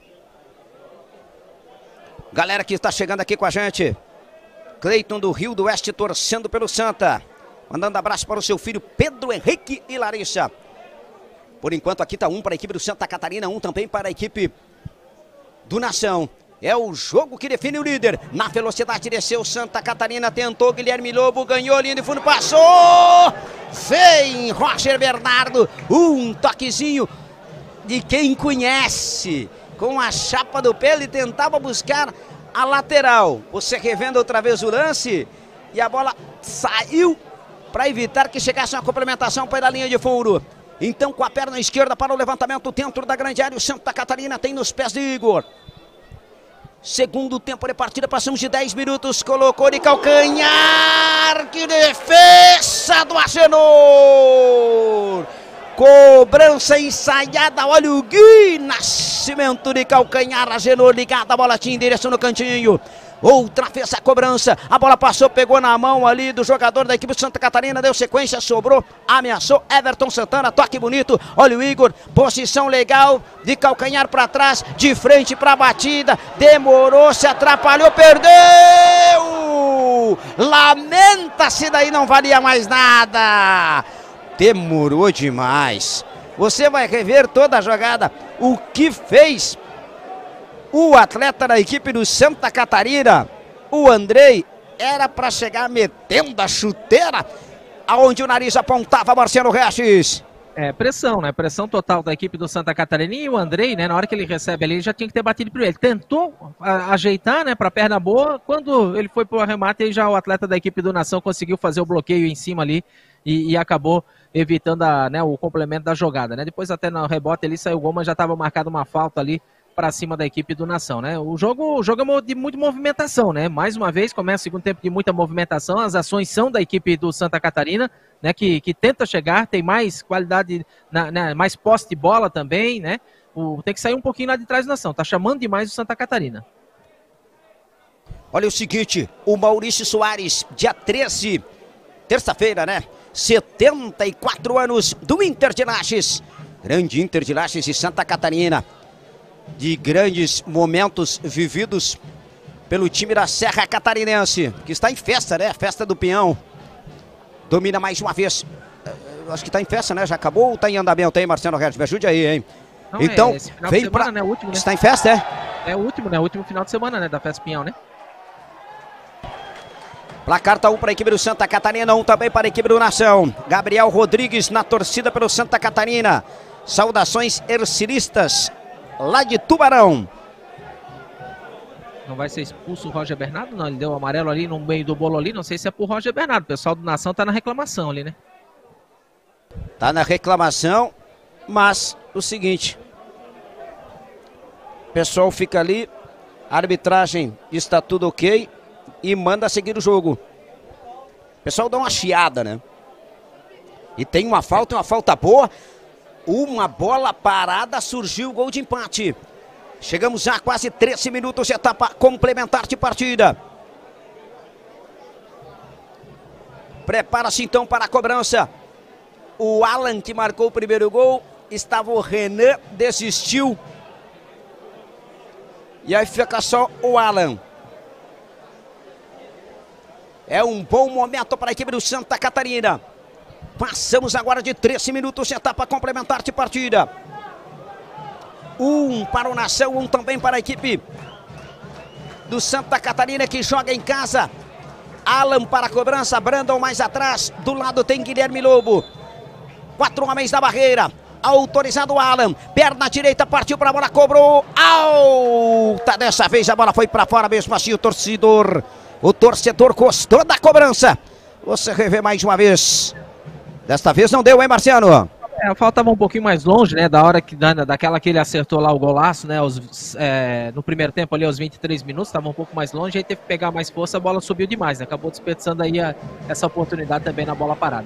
Galera que está chegando aqui com a gente, Cleiton do Rio do Oeste torcendo pelo Santa, mandando abraço para o seu filho Pedro Henrique e Larissa. Por enquanto aqui está 1 para a equipe do Santa Catarina, 1 também para a equipe do Nação. É o jogo que define o líder. Na velocidade desceu Santa Catarina, tentou Guilherme Lobo, ganhou linha de fundo, passou! Vem Roger Bernardo, um toquezinho de quem conhece. Com a chapa do pé ele tentava buscar a lateral. Você revendo outra vez o lance e a bola saiu para evitar que chegasse uma complementação para a linha de fundo. Então com a perna esquerda para o levantamento dentro da grande área, o Santa Catarina tem nos pés de Igor. Segundo tempo de partida, passamos de 10 minutos, colocou de calcanhar, que defesa do Agenor! Cobrança ensaiada, olha o Gui, Nascimento de calcanhar, Agenor ligada, a bola tinha endereço no cantinho. Outra vez a cobrança, a bola passou, pegou na mão ali do jogador da equipe de Santa Catarina, deu sequência, sobrou, ameaçou, Everton Santana, toque bonito, olha o Igor, posição legal, de calcanhar para trás, de frente para a batida, demorou, se atrapalhou, perdeu! Lamenta-se, daí não valia mais nada, demorou demais. Você vai rever toda a jogada, o que fez o atleta da equipe do Santa Catarina, o Andrei, era para chegar metendo a chuteira, aonde o nariz apontava Marcelo Regis. Pressão, né? Pressão total da equipe do Santa Catarina, e o Andrei, né? Na hora que ele recebe ali, ele já tinha que ter batido primeiro. Ele tentou ajeitar, né? Para perna boa, quando ele foi para o arremate, aí já o atleta da equipe do Nação conseguiu fazer o bloqueio em cima ali e acabou evitando o complemento da jogada, né? Depois até no rebote ali saiu o gol, mas já estava marcada uma falta ali para cima da equipe do Nação, né? O jogo é de muita movimentação, né? Mais uma vez, começa o segundo tempo de muita movimentação, as ações são da equipe do Santa Catarina, né? Que tenta chegar, tem mais qualidade, mais posse de bola também, né? Tem que sair um pouquinho lá de trás do Nação, tá chamando demais o Santa Catarina. Olha o seguinte, o Maurício Soares, dia 13, terça-feira, né? 74 anos do Inter de Lages. Grande Inter de Lages e Santa Catarina. De grandes momentos vividos pelo time da Serra Catarinense, que está em festa, né? Festa do Pinhão. Domina mais uma vez. Acho que está em festa, né? Já acabou ou está em andamento aí, Marcelo Regis? Me ajude aí, hein? Não, então, vem para pra... né? O último, né? Está em festa, é? É o último, né? O último final de semana, né? Da Festa Pinhão, né? Placar tá 1 para a equipe do Santa Catarina, 1 também para a equipe do Nação. Gabriel Rodrigues na torcida pelo Santa Catarina. Saudações ercilistas lá de Tubarão. Não vai ser expulso o Roger Bernardo, não. Ele deu o amarelo ali no meio do bolo ali. Não sei se é por Roger Bernardo. O pessoal do Nação tá na reclamação ali, né? Tá na reclamação, mas o seguinte. O pessoal fica ali, a arbitragem está tudo ok e manda seguir o jogo. O pessoal dá uma chiada, né? E tem uma falta boa. Uma bola parada, surgiu o gol de empate. Chegamos a quase 13 minutos de etapa complementar de partida. Prepara-se então para a cobrança. O Alan que marcou o primeiro gol. Estava o Renan, desistiu. E aí fica só o Alan. É um bom momento para a equipe do Santa Catarina. Passamos agora de 13 minutos de etapa complementar de partida. 1 para o Nação, 1 também para a equipe do Santa Catarina que joga em casa. Alan para a cobrança, Brandon mais atrás. Do lado tem Guilherme Lobo. 4 homens da barreira. Autorizado o Alan. Perna direita, partiu para a bola, cobrou. Alta! Dessa vez a bola foi para fora mesmo assim. O torcedor gostou da cobrança. Você revê mais uma vez. Desta vez não deu, hein, Marciano? A falta estava um pouquinho mais longe, né? Da hora que daquela que ele acertou lá o golaço, né? No primeiro tempo ali, aos 23 minutos, estava um pouco mais longe, aí teve que pegar mais força, a bola subiu demais, né? Acabou desperdiçando aí essa oportunidade também na bola parada.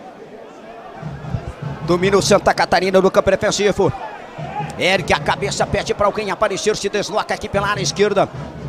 Domina o Santa Catarina no campo defensivo. Ergue a cabeça, pede para alguém aparecer, se desloca aqui pela área esquerda.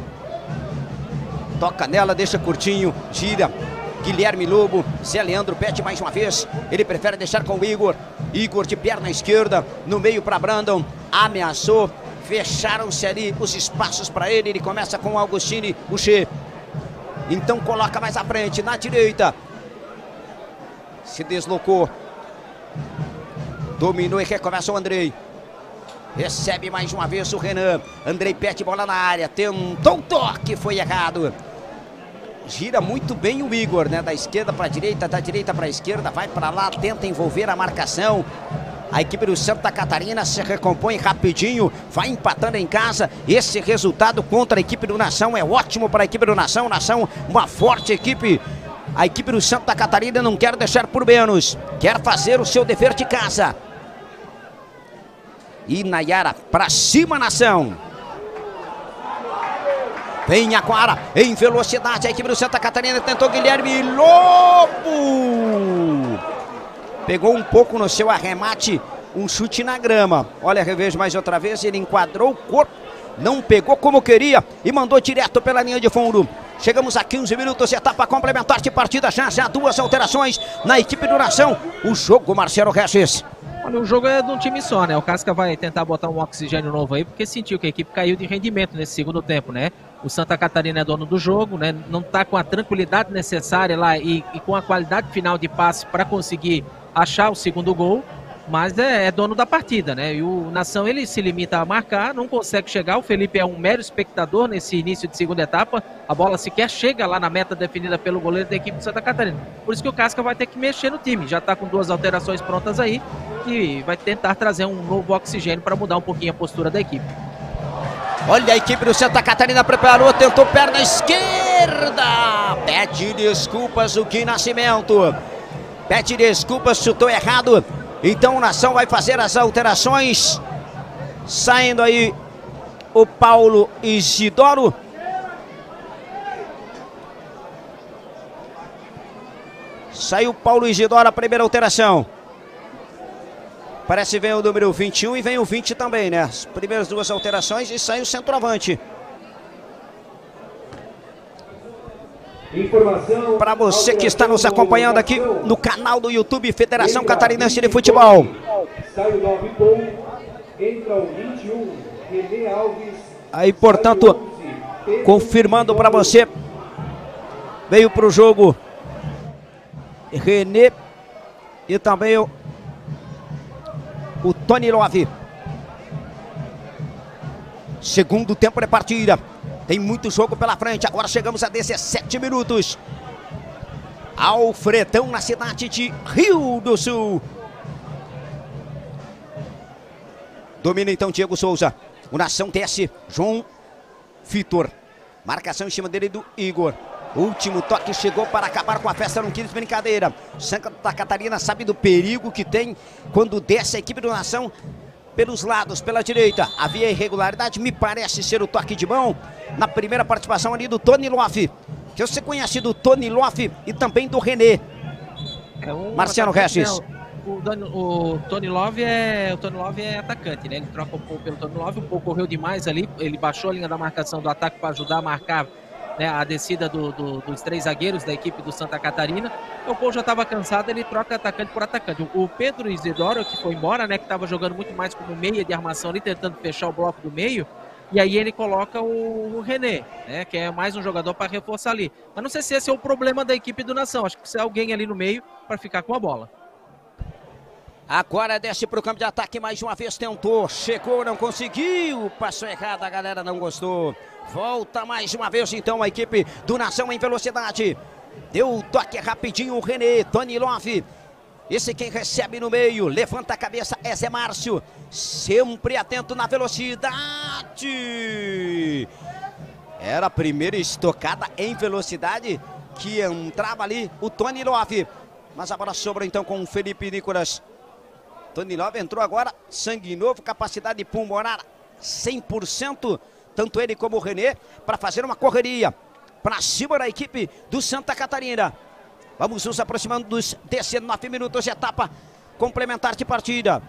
Toca nela, deixa curtinho, gira. Guilherme Lobo, Zé Leandro pede mais uma vez. Ele prefere deixar com o Igor. Igor de perna esquerda, no meio para Brandon. Ameaçou, fecharam-se ali os espaços para ele. Ele começa com o Augustine Boucher. Então coloca mais à frente, na direita. Se deslocou. Dominou e recomeça o Andrei. Recebe mais uma vez o Renan. Andrei pede bola na área. Tentou um toque, foi errado. Gira muito bem o Igor, né? Da esquerda para a direita, da direita para a esquerda, vai para lá, tenta envolver a marcação. A equipe do Santa Catarina se recompõe rapidinho, vai empatando em casa. Esse resultado contra a equipe do Nação é ótimo para a equipe do Nação. Nação, uma forte equipe. A equipe do Santa Catarina não quer deixar por menos, quer fazer o seu dever de casa. E Nayara, para cima, Nação. Vem agora, em velocidade, a equipe do Santa Catarina tentou Guilherme Lobo. Pegou um pouco no seu arremate, um chute na grama. Olha, revejo mais outra vez, ele enquadrou o corpo, não pegou como queria e mandou direto pela linha de fundo. Chegamos a 15 minutos, etapa complementar de partida, já 2 alterações na equipe do Nação. O jogo, Marcelo Regis. Olha, o jogo é de um time só, né? O Casca vai tentar botar um oxigênio novo aí, porque sentiu que a equipe caiu de rendimento nesse segundo tempo, né? O Santa Catarina é dono do jogo, né? Não tá com a tranquilidade necessária lá e com a qualidade final de passe para conseguir achar o segundo gol, mas é dono da partida, né? E o Nação, ele se limita a marcar, não consegue chegar. O Felipe é um mero espectador nesse início de segunda etapa. A bola sequer chega lá na meta definida pelo goleiro da equipe do Santa Catarina. Por isso que o Casca vai ter que mexer no time. Já tá com 2 alterações prontas aí e vai tentar trazer um novo oxigênio para mudar um pouquinho a postura da equipe. Olha, a equipe do Santa Catarina preparou, tentou perna esquerda. Pede desculpas o Gui Nascimento. Pede desculpas, chutou errado. Então o Nação vai fazer as alterações. Saindo aí o Paulo Isidoro. Saiu o Paulo Isidoro, a primeira alteração. Parece que vem o número 21 e vem o 20 também, né? As primeiras 2 alterações e sai o centroavante. Para você que está nos acompanhando aqui no canal do YouTube Federação Catarinense de Futebol. Sai o 9 Paul, entra o 21, René Alves. Aí, portanto, confirmando para você, veio para o jogo René e também o Tony Love. Segundo tempo de partida. Tem muito jogo pela frente. Agora chegamos a 17 minutos. Alfredão, na cidade de Rio do Sul. Domina então Diego Souza. O Nação desce. João Vitor. Marcação em cima dele do Igor. Último toque chegou para acabar com a festa. Não quis brincadeira. Santa Catarina sabe do perigo que tem quando desce a equipe do Nação pelos lados, pela direita. Havia irregularidade, me parece ser o toque de mão na primeira participação ali do Tony Love. Que você conhece do Tony Love e também do René. Marciano Regis. O Tony Love é atacante, né? Ele troca um pouco pelo Tony Love, um pouco correu demais ali, ele baixou a linha da marcação do ataque para ajudar a marcar, né, a descida dos 3 zagueiros da equipe do Santa Catarina. O Paul já estava cansado, ele troca atacante por atacante. O Pedro Isidoro, que foi embora, né, que estava jogando muito mais como meia de armação ali, tentando fechar o bloco do meio, e aí ele coloca o René, né, que é mais um jogador para reforçar ali. Mas não sei se esse é o problema da equipe do Nação, acho que precisa alguém ali no meio para ficar com a bola. Agora desce para o campo de ataque, mais uma vez tentou, chegou, não conseguiu, passou errado, a galera não gostou. Volta mais uma vez então a equipe do Nação em velocidade. Deu o toque rapidinho o René, Tony Love. Esse quem recebe no meio, levanta a cabeça, é Zé Márcio. Sempre atento na velocidade. Era a primeira estocada em velocidade que entrava ali o Tony Love. Mas a bola sobra então com o Felipe Nicolas. Tony Love entrou agora, sangue novo, capacidade pulmonar 100%, tanto ele como o René, para fazer uma correria para cima da equipe do Santa Catarina. Vamos nos aproximando dos 19 minutos de etapa complementar de partida.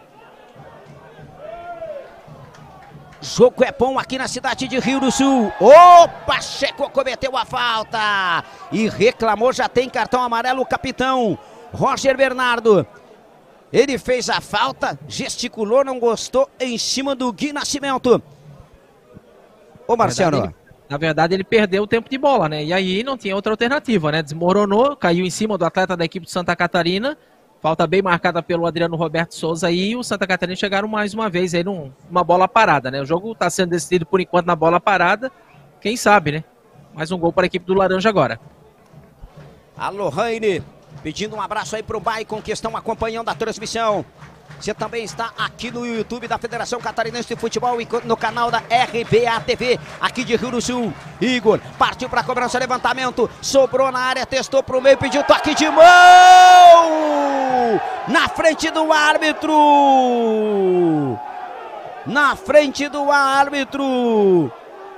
Jogo é bom aqui na cidade de Rio do Sul. Opa, Checo cometeu a falta e reclamou, já tem cartão amarelo o capitão Roger Bernardo. Ele fez a falta, gesticulou, não gostou, em cima do Gui Nascimento. Ô Marciano. Na verdade, ele perdeu o tempo de bola, né? E aí não tinha outra alternativa, né? Desmoronou, caiu em cima do atleta da equipe de Santa Catarina. Falta bem marcada pelo Adriano Roberto Souza e o Santa Catarina chegaram mais uma vez aí numa bola parada, né? O jogo está sendo decidido por enquanto na bola parada. Quem sabe, né? Mais um gol para a equipe do Laranja agora. Alô, Raine. Pedindo um abraço aí pro Baicon que estão acompanhando a transmissão. Você também está aqui no YouTube da Federação Catarinense de Futebol e no canal da RBA TV, aqui de Rio do Sul. Igor partiu para a cobrança, levantamento, sobrou na área, testou pro meio, pediu toque de mão! Na frente do árbitro! Na frente do árbitro!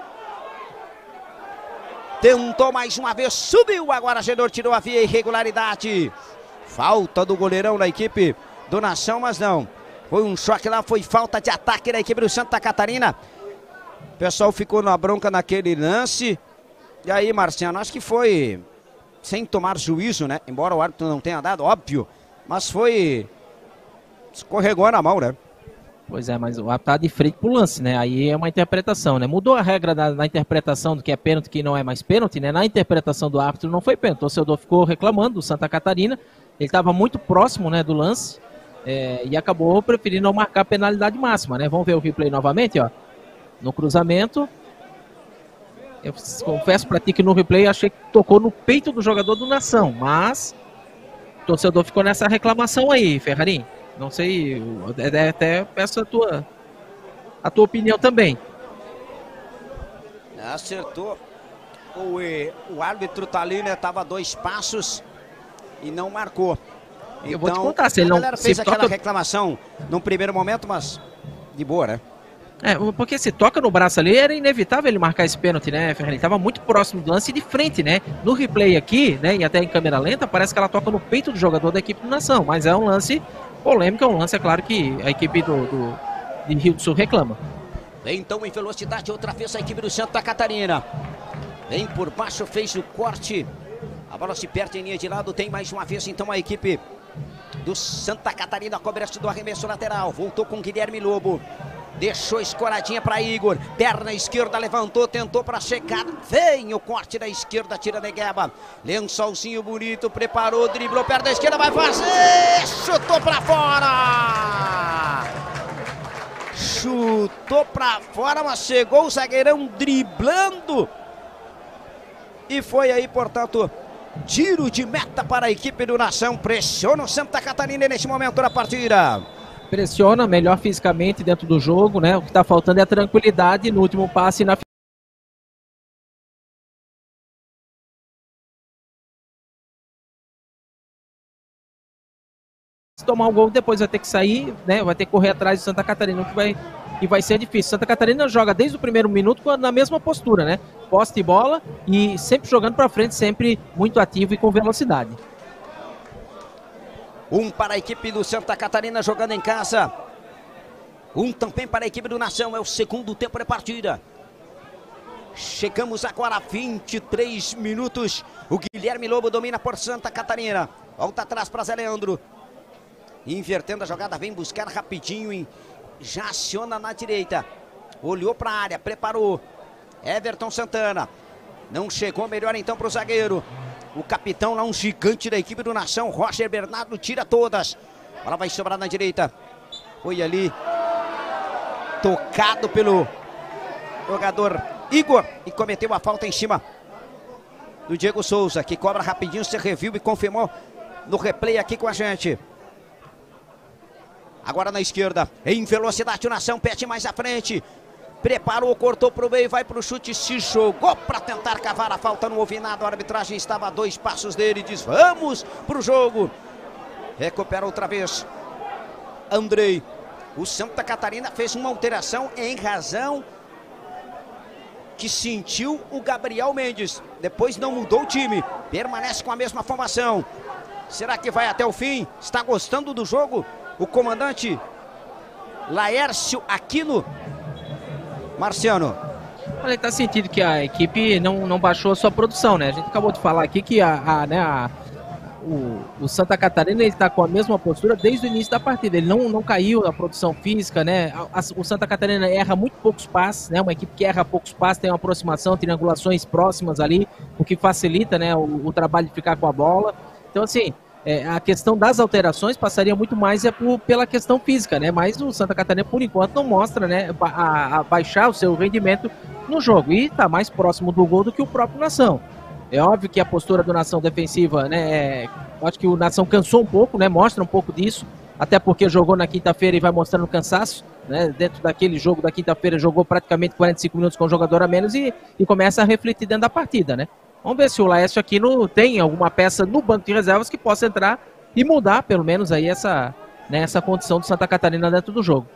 Tentou mais uma vez, subiu, agora Genor tirou a via irregularidade. Falta do goleirão da equipe do Nação, mas não. Foi um choque lá, foi falta de ataque da equipe do Santa Catarina. O pessoal ficou na bronca naquele lance. E aí, Marciano, acho que foi sem tomar juízo, né? Embora o árbitro não tenha dado, óbvio. Mas foi... escorregou na mão, né? Pois é, mas o árbitro tá de frente pro lance, né? Aí é uma interpretação, né? Mudou a regra na interpretação do que é pênalti, que não é mais pênalti, né? Na interpretação do árbitro não foi pênalti. O torcedor ficou reclamando do Santa Catarina. Ele estava muito próximo, né, do lance e acabou preferindo não marcar a penalidade máxima, né? Vamos ver o replay novamente, ó. No cruzamento. Eu confesso pra ti que no replay achei que tocou no peito do jogador do Nação, mas o torcedor ficou nessa reclamação aí, Ferrarim. Não sei, até peço a tua opinião também. Acertou. O árbitro tá ali, né? Tava 2 passos e não marcou. Eu vou te contar, se ele a galera não fez se aquela toca... reclamação num primeiro momento, mas de boa, né? Porque se toca no braço ali, era inevitável ele marcar esse pênalti, né, Ferrarim? Ele tava muito próximo do lance e de frente, né? No replay aqui, né, e até em câmera lenta, parece que ela toca no peito do jogador da equipe do Nação, mas é um lance polêmico, é um lance, é claro, que a equipe de Rio do Sul reclama. Então, em velocidade, outra vez a equipe do Santa Catarina. Vem por baixo, fez o corte. A bola se perde em linha de lado. Tem mais uma vez então a equipe do Santa Catarina. Cobrança do arremesso lateral. Voltou com Guilherme Lobo. Deixou escoradinha para Igor. Perna esquerda, levantou, tentou para chegar. Vem o corte da esquerda, tira Negueba. Lençolzinho bonito, preparou, driblou, perna da esquerda, vai fazer. Chutou para fora. Chutou para fora, mas chegou o zagueirão driblando. E foi aí, portanto, tiro de meta para a equipe do Nação. Pressiona o Santa Catarina neste momento da partida. Pressiona, melhor fisicamente dentro do jogo, né? O que está faltando é a tranquilidade no último passe e na se tomar um gol, depois vai ter que sair, né? Vai ter que correr atrás do Santa Catarina, que vai ser difícil. Santa Catarina joga desde o primeiro minuto na mesma postura, né? Posse de bola e sempre jogando para frente, sempre muito ativo e com velocidade. Um para a equipe do Santa Catarina jogando em casa. Um também para a equipe do Nação. É o segundo tempo de partida. Chegamos agora a 23 minutos. O Guilherme Lobo domina por Santa Catarina. Volta atrás para Zé Leandro. Invertendo a jogada, vem buscar rapidinho. E já aciona na direita. Olhou para a área, preparou. Everton Santana. Não chegou, melhor então para o zagueiro. O capitão lá, um gigante da equipe do Nação, Roger Bernardo, tira todas. A bola vai sobrar na direita. Foi ali tocado pelo jogador Igor e cometeu a falta em cima do Diego Souza, que cobra rapidinho, se reviu e confirmou no replay aqui com a gente. Agora na esquerda, em velocidade o Nação, pede mais à frente. Preparou, cortou para o meio, vai para o chute, se jogou para tentar cavar a falta, não houve nada, a arbitragem estava a 2 passos dele, diz vamos para o jogo. Recupera outra vez Andrei. O Santa Catarina fez uma alteração em razão que sentiu o Gabriel Mendes, depois não mudou o time, permanece com a mesma formação. Será que vai até o fim? Está gostando do jogo o comandante Laércio Aquino? Marciano. Olha, está sentindo que a equipe não baixou a sua produção, né? A gente acabou de falar aqui que o Santa Catarina está com a mesma postura desde o início da partida. Ele não caiu na produção física, né? O Santa Catarina erra muito poucos passes, né? Uma equipe que erra poucos passes, tem uma aproximação, triangulações próximas ali, o que facilita, né, o trabalho de ficar com a bola. Então, assim, a questão das alterações passaria muito mais pela questão física, né? Mas o Santa Catarina, por enquanto, não mostra, né, a baixar o seu rendimento no jogo. E está mais próximo do gol do que o próprio Nação. É óbvio que a postura do Nação defensiva, né, acho que o Nação cansou um pouco, né, mostra um pouco disso, até porque jogou na quinta-feira e vai mostrando cansaço, né, dentro daquele jogo da quinta-feira jogou praticamente 45 minutos com o jogador a menos e começa a refletir dentro da partida, né. Vamos ver se o Laércio Aquino tem alguma peça no banco de reservas que possa entrar e mudar, pelo menos, aí essa condição do Santa Catarina dentro do jogo.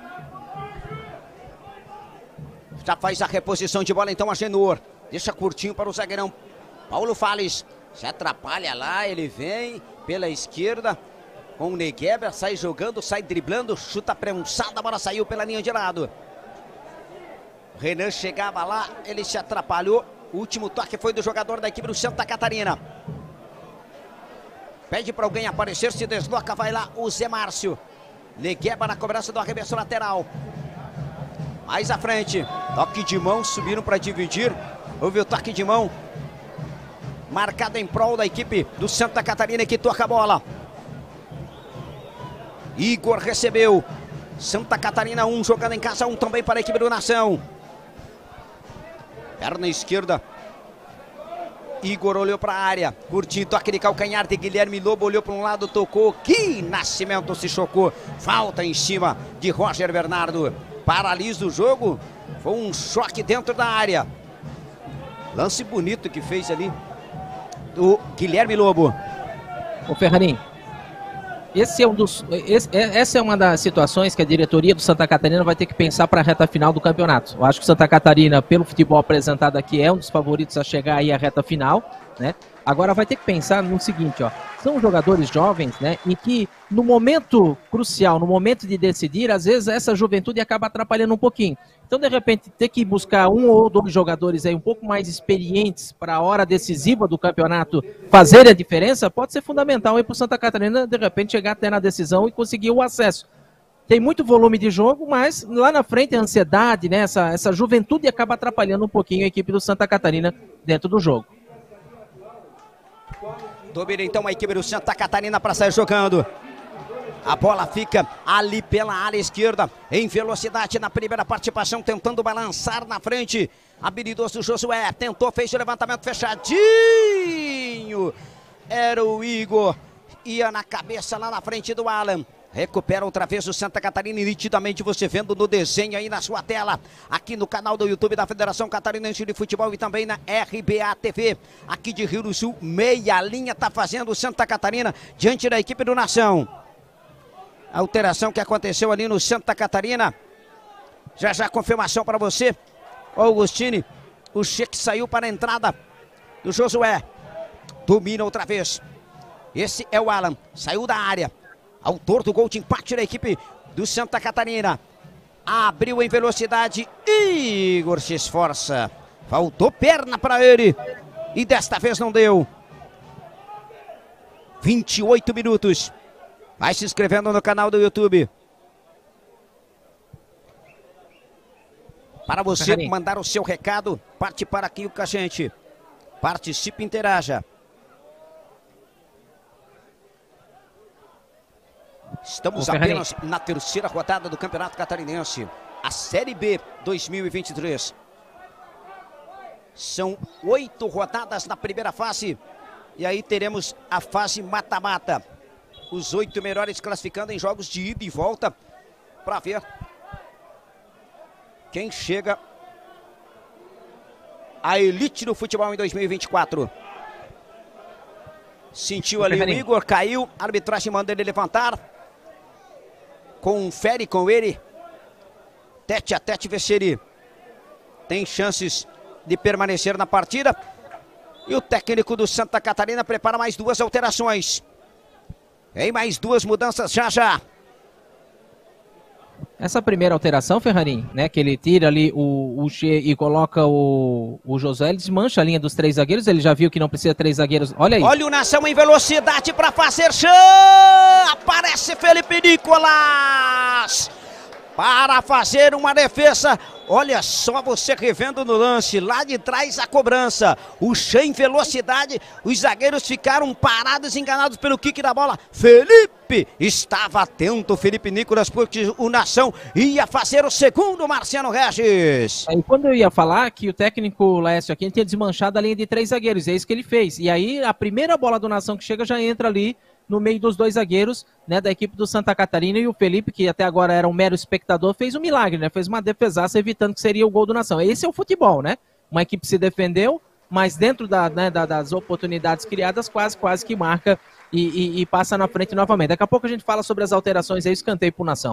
Já faz a reposição de bola, então, a Genor. Deixa curtinho para o zagueirão Paulo Fales. Se atrapalha lá, ele vem pela esquerda com o Negueba, sai jogando, sai driblando, chuta prensada, a bola saiu pela linha de lado. Renan chegava lá, ele se atrapalhou. O último toque foi do jogador da equipe do Santa Catarina. Pede para alguém aparecer, se desloca, vai lá o Zé Márcio. Negueba na cobrança do arremesso lateral. Mais à frente, toque de mão, subiram para dividir. Houve o toque de mão marcado em prol da equipe do Santa Catarina, que toca a bola. Igor recebeu. Santa Catarina 1, jogando em casa, 1 também para a equipe do Nação. Perna esquerda. Igor olhou para a área. Curtinho, toque de calcanhar de Guilherme Lobo. Olhou para um lado, tocou. Que Nascimento se chocou. Falta em cima de Roger Bernardo. Paralisa o jogo. Foi um choque dentro da área. Lance bonito que fez ali do Guilherme Lobo. Ô Ferrarim, essa é uma das situações que a diretoria do Santa Catarina vai ter que pensar para a reta final do campeonato. Eu acho que o Santa Catarina, pelo futebol apresentado aqui, é um dos favoritos a chegar aí à reta final, né? Agora vai ter que pensar no seguinte, ó. São jogadores jovens, né? E que no momento crucial, no momento de decidir, às vezes essa juventude acaba atrapalhando um pouquinho. Então, de repente, ter que buscar um ou dois jogadores aí um pouco mais experientes para a hora decisiva do campeonato fazerem a diferença, pode ser fundamental aí para o Santa Catarina, de repente, chegar até na decisão e conseguir o acesso. Tem muito volume de jogo, mas lá na frente a ansiedade, né? Essa juventude acaba atrapalhando um pouquinho a equipe do Santa Catarina dentro do jogo. Domina então a equipe do Santa Catarina para sair jogando. A bola fica ali pela área esquerda, em velocidade na primeira participação, tentando balançar na frente. Habilidoso Josué, tentou, fez o levantamento fechadinho. Era o Igor, ia na cabeça lá na frente do Alan. Recupera outra vez o Santa Catarina e nitidamente você vendo no desenho aí na sua tela, aqui no canal do YouTube da Federação Catarinense de Futebol e também na RBA TV, aqui de Rio do Sul, meia linha tá fazendo o Santa Catarina diante da equipe do Nação. A alteração que aconteceu ali no Santa Catarina, já confirmação para você, o Augustine, o cheque saiu para a entrada do Josué, domina outra vez, esse é o Alan, saiu da área. Autor do gol de empate da equipe do Santa Catarina. Abriu em velocidade. Igor se esforça. Faltou perna para ele. E desta vez não deu. 28 minutos. Vai se inscrevendo no canal do YouTube. Para você mandar o seu recado, participar aqui com a gente. Participe e interaja. Estamos apenas na terceira rodada do Campeonato Catarinense, a Série B 2023. São 8 rodadas na primeira fase e aí teremos a fase mata-mata. Os 8 melhores classificando em jogos de ida e volta para ver quem chega à elite do futebol em 2024. Sentiu ali o Igor, caiu, a arbitragem manda ele levantar. Confere com ele, tete a tete, ver se ele tem chances de permanecer na partida. E o técnico do Santa Catarina prepara mais 2 alterações. Tem mais 2 mudanças já. Essa primeira alteração, Ferrarim, né, que ele tira ali o Che e coloca o Josué, ele desmancha a linha dos 3 zagueiros, ele já viu que não precisa 3 zagueiros, olha aí. Olha o Nação em velocidade para fazer chão, aparece Felipe Nicolas, para fazer uma defesa. Olha só você revendo no lance, lá de trás a cobrança, o Che em velocidade, os zagueiros ficaram parados, enganados pelo kick da bola. Felipe estava atento, Felipe Nicolas, porque o Nação ia fazer o segundo, Marciano Regis. E quando eu ia falar que o técnico Lécio aqui tinha desmanchado a linha de 3 zagueiros, é isso que ele fez. E aí a primeira bola do Nação que chega já entra ali no meio dos 2 zagueiros, né, da equipe do Santa Catarina, e o Felipe, que até agora era um mero espectador, fez um milagre, né, fez uma defesaça evitando que seria o gol do Nação. Esse é o futebol, né, uma equipe se defendeu, mas dentro das oportunidades criadas, quase que marca e passa na frente novamente. Daqui a pouco a gente fala sobre as alterações aí, escanteio pro Nação.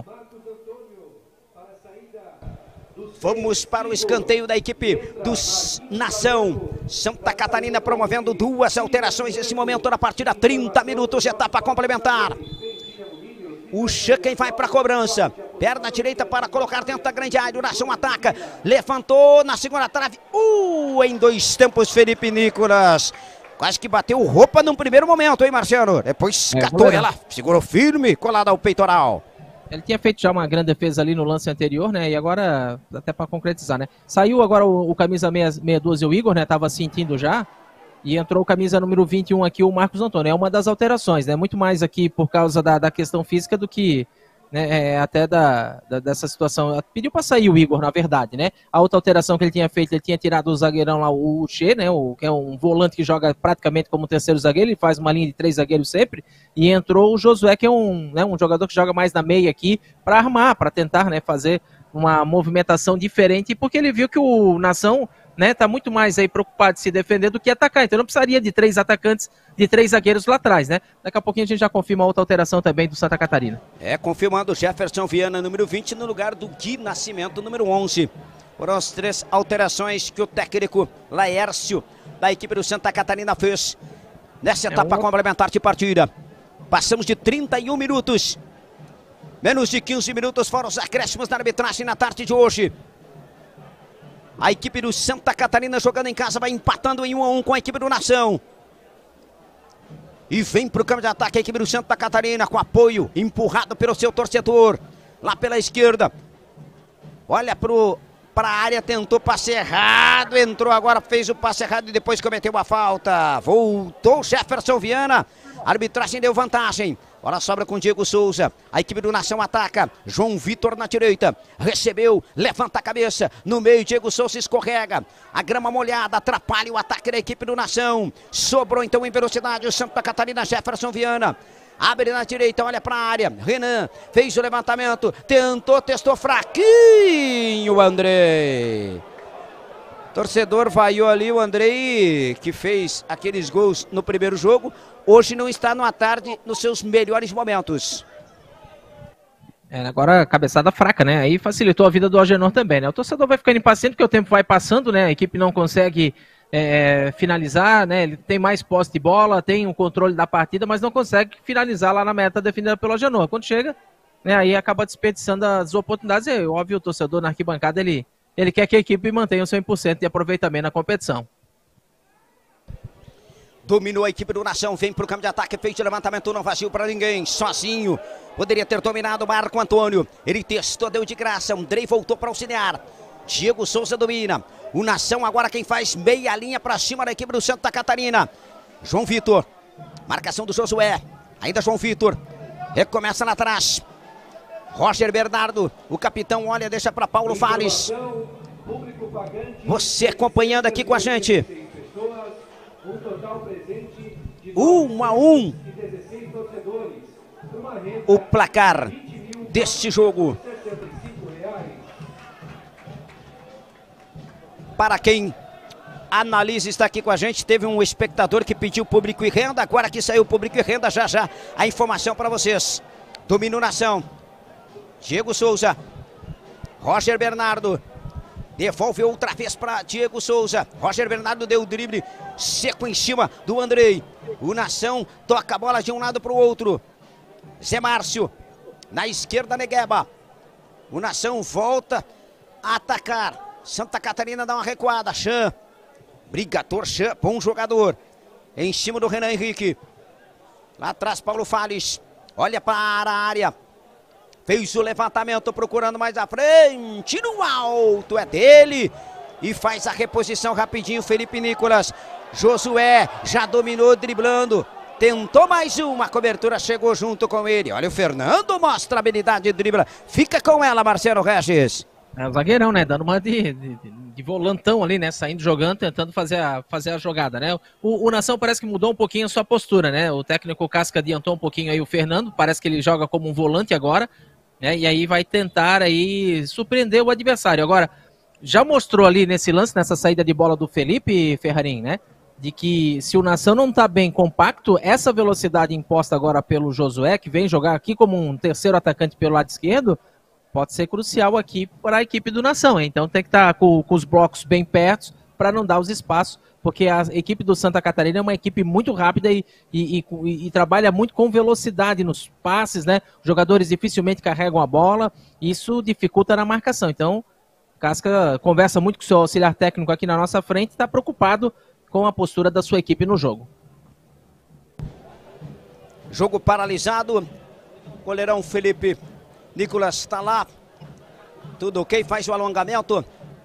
Vamos para o escanteio da equipe do Nação. Santa Catarina promovendo 2 alterações nesse momento da partida. 30 minutos, etapa complementar. O Che quem vai para a cobrança. Perna direita para colocar dentro da grande área. O Nação ataca. Levantou na segunda trave. Em 2 tempos, Felipe Nicolas. Quase que bateu roupa num primeiro momento, hein, Marciano? Depois catou ela, segurou firme, colada ao peitoral. Ele tinha feito já uma grande defesa ali no lance anterior, né? E agora, até para concretizar, né? Saiu agora o camisa 612, o Igor, né? Tava sentindo já. E entrou o camisa número 21 aqui, o Marcos Antônio. É uma das alterações, né? Muito mais aqui por causa da questão física do que, né, até dessa situação. Pediu para sair o Igor, na verdade, né? A outra alteração que ele tinha feito, ele tinha tirado o zagueirão lá, o Che, né? Que é um volante que joga praticamente como terceiro zagueiro, ele faz uma linha de 3 zagueiros sempre. E entrou o Josué, que é um jogador que joga mais na meia aqui, para armar, para tentar, né, fazer uma movimentação diferente, porque ele viu que o Nação, né, tá muito mais aí preocupado de se defender do que atacar, então não precisaria de 3 atacantes, de 3 zagueiros lá atrás, né? Daqui a pouquinho a gente já confirma outra alteração também do Santa Catarina. Confirmando o Jefferson Viana, número 20, no lugar do Gui Nascimento, número 11. Foram as 3 alterações que o técnico Laércio, da equipe do Santa Catarina, fez. nessa etapa complementar de partida. Passamos de 31 minutos. Menos de 15 minutos foram os acréscimos na arbitragem na tarde de hoje. A equipe do Santa Catarina jogando em casa vai empatando em 1-1 com a equipe do Nação. E vem para o campo de ataque a equipe do Santa Catarina com apoio, empurrado pelo seu torcedor. Lá pela esquerda. Olha para a área, tentou passe errado, entrou agora, fez o passe errado e depois cometeu uma falta. Voltou Jefferson Viana, a arbitragem deu vantagem. Agora sobra com Diego Souza, a equipe do Nação ataca, João Vitor na direita, recebeu, levanta a cabeça, no meio Diego Souza escorrega, a grama molhada atrapalha o ataque da equipe do Nação. Sobrou então em velocidade o Santa Catarina, Jefferson Viana. Abre na direita, olha para a área. Renan fez o levantamento. Tentou, testou fraquinho. Andrei. Torcedor vaiou ali o Andrei, que fez aqueles gols no primeiro jogo. Hoje não está numa tarde nos seus melhores momentos. Agora cabeçada fraca, né? Aí facilitou a vida do Agenor também, né? O torcedor vai ficando impaciente porque o tempo vai passando, né? A equipe não consegue finalizar, né? Ele tem mais posse de bola, tem o controle da partida, mas não consegue finalizar lá na meta defendida pelo Agenor. Quando chega, né? Aí acaba desperdiçando as oportunidades. É óbvio, o torcedor na arquibancada, ele quer que a equipe mantenha o 100% de aproveitamento na competição. Dominou a equipe do Nação, vem para o campo de ataque, fez o levantamento, não vazio para ninguém, sozinho. Poderia ter dominado o Marco Antônio. Ele testou, deu de graça. Andrei voltou para auxiliar. Diego Souza domina. O Nação agora quem faz meia linha para cima da equipe do Santa Catarina. João Vitor. Marcação do Josué. Ainda João Vitor. Recomeça lá atrás. Roger Bernardo. O capitão olha, deixa para Paulo Fares. Você acompanhando aqui com a gente. 1-1. O placar deste jogo. Para quem analisa, está aqui com a gente, teve um espectador que pediu público e renda, agora que saiu público e renda, já a informação para vocês. Domínio Nação. Diego Souza. Roger Bernardo. Devolve outra vez para Diego Souza. Roger Bernardo deu o drible seco em cima do Andrei. O Nação toca a bola de um lado para o outro. Zé Márcio. Na esquerda, Negueba. O Nação volta a atacar. Santa Catarina dá uma recuada. Chan. Brigador Chan. Bom jogador. Em cima do Renan Henrique. Lá atrás, Paulo Fares. Olha para a área. Fez o levantamento procurando mais à frente. No alto é dele. E faz a reposição rapidinho. Felipe Nicolas. Josué já dominou driblando. Tentou mais uma. A cobertura chegou junto com ele. Olha o Fernando. Mostra a habilidade de dribla. Fica com ela, Marcelo Regis. O zagueirão, né? Dando uma de volantão ali, né? Saindo jogando, tentando fazer a jogada, né? O Nação parece que mudou um pouquinho a sua postura, né? O técnico Casca adiantou um pouquinho aí o Fernando. Parece que ele joga como um volante agora, né? E aí vai tentar aí surpreender o adversário. Agora, já mostrou ali nesse lance, nessa saída de bola do Felipe Ferrarim, né? De que se o Nação não tá bem compacto, essa velocidade imposta agora pelo Josué, que vem jogar aqui como um terceiro atacante pelo lado esquerdo, pode ser crucial aqui para a equipe do Nação. Então tem que estar com os blocos bem perto para não dar os espaços, porque a equipe do Santa Catarina é uma equipe muito rápida e trabalha muito com velocidade nos passes, né? Os jogadores dificilmente carregam a bola, isso dificulta na marcação. Então, Casca conversa muito com o seu auxiliar técnico aqui na nossa frente, está preocupado com a postura da sua equipe no jogo. Jogo paralisado. Goleirão Felipe Nicolas está lá. Tudo ok, faz o alongamento.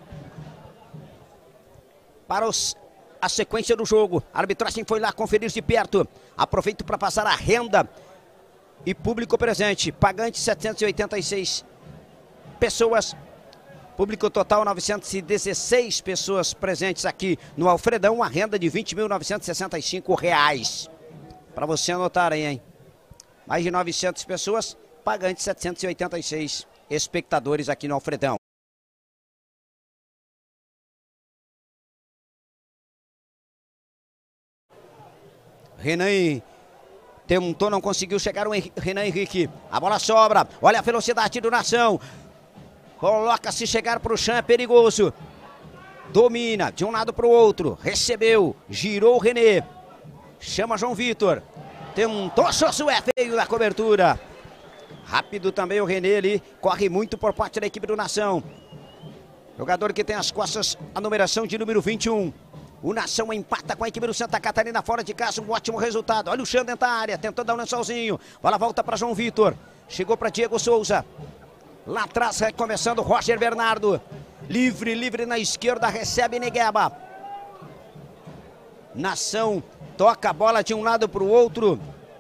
Para a sequência do jogo. A arbitragem foi lá conferir de perto. Aproveito para passar a renda. E público presente. Pagante 786 pessoas. Público total 916 pessoas presentes aqui no Alfredão. A renda de R$ 20.965. Para você anotar aí, hein? Mais de 900 pessoas. Pagante 786 espectadores aqui no Alfredão. Renan tentou, não conseguiu chegar o Renan Henrique. A bola sobra. Olha a velocidade do Nação. Coloca-se chegar para o chão, é perigoso. Domina de um lado para o outro. Recebeu. Girou o René. Chama João Vitor. Tentou Josué, veio da cobertura. Rápido também o René ali. Corre muito por parte da equipe do Nação. Jogador que tem as costas a numeração de número 21. O Nação empata com a equipe do Santa Catarina fora de casa. Um ótimo resultado. Olha o Xan dentro da área. Tentou dar um lençolzinho. Bola volta para João Vitor. Chegou para Diego Souza. Lá atrás recomeçando Roger Bernardo. Livre na esquerda. Recebe Negueba. Nação toca a bola de um lado para o outro.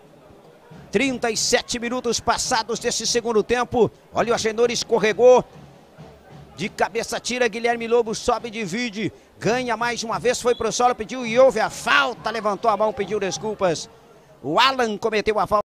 37 minutos passados desse segundo tempo. Olha o Agenor, escorregou. De cabeça tira, Guilherme Lobo sobe, divide. Ganha mais uma vez, foi para o solo, pediu e houve a falta. Levantou a mão, pediu desculpas. O Alan cometeu a falta.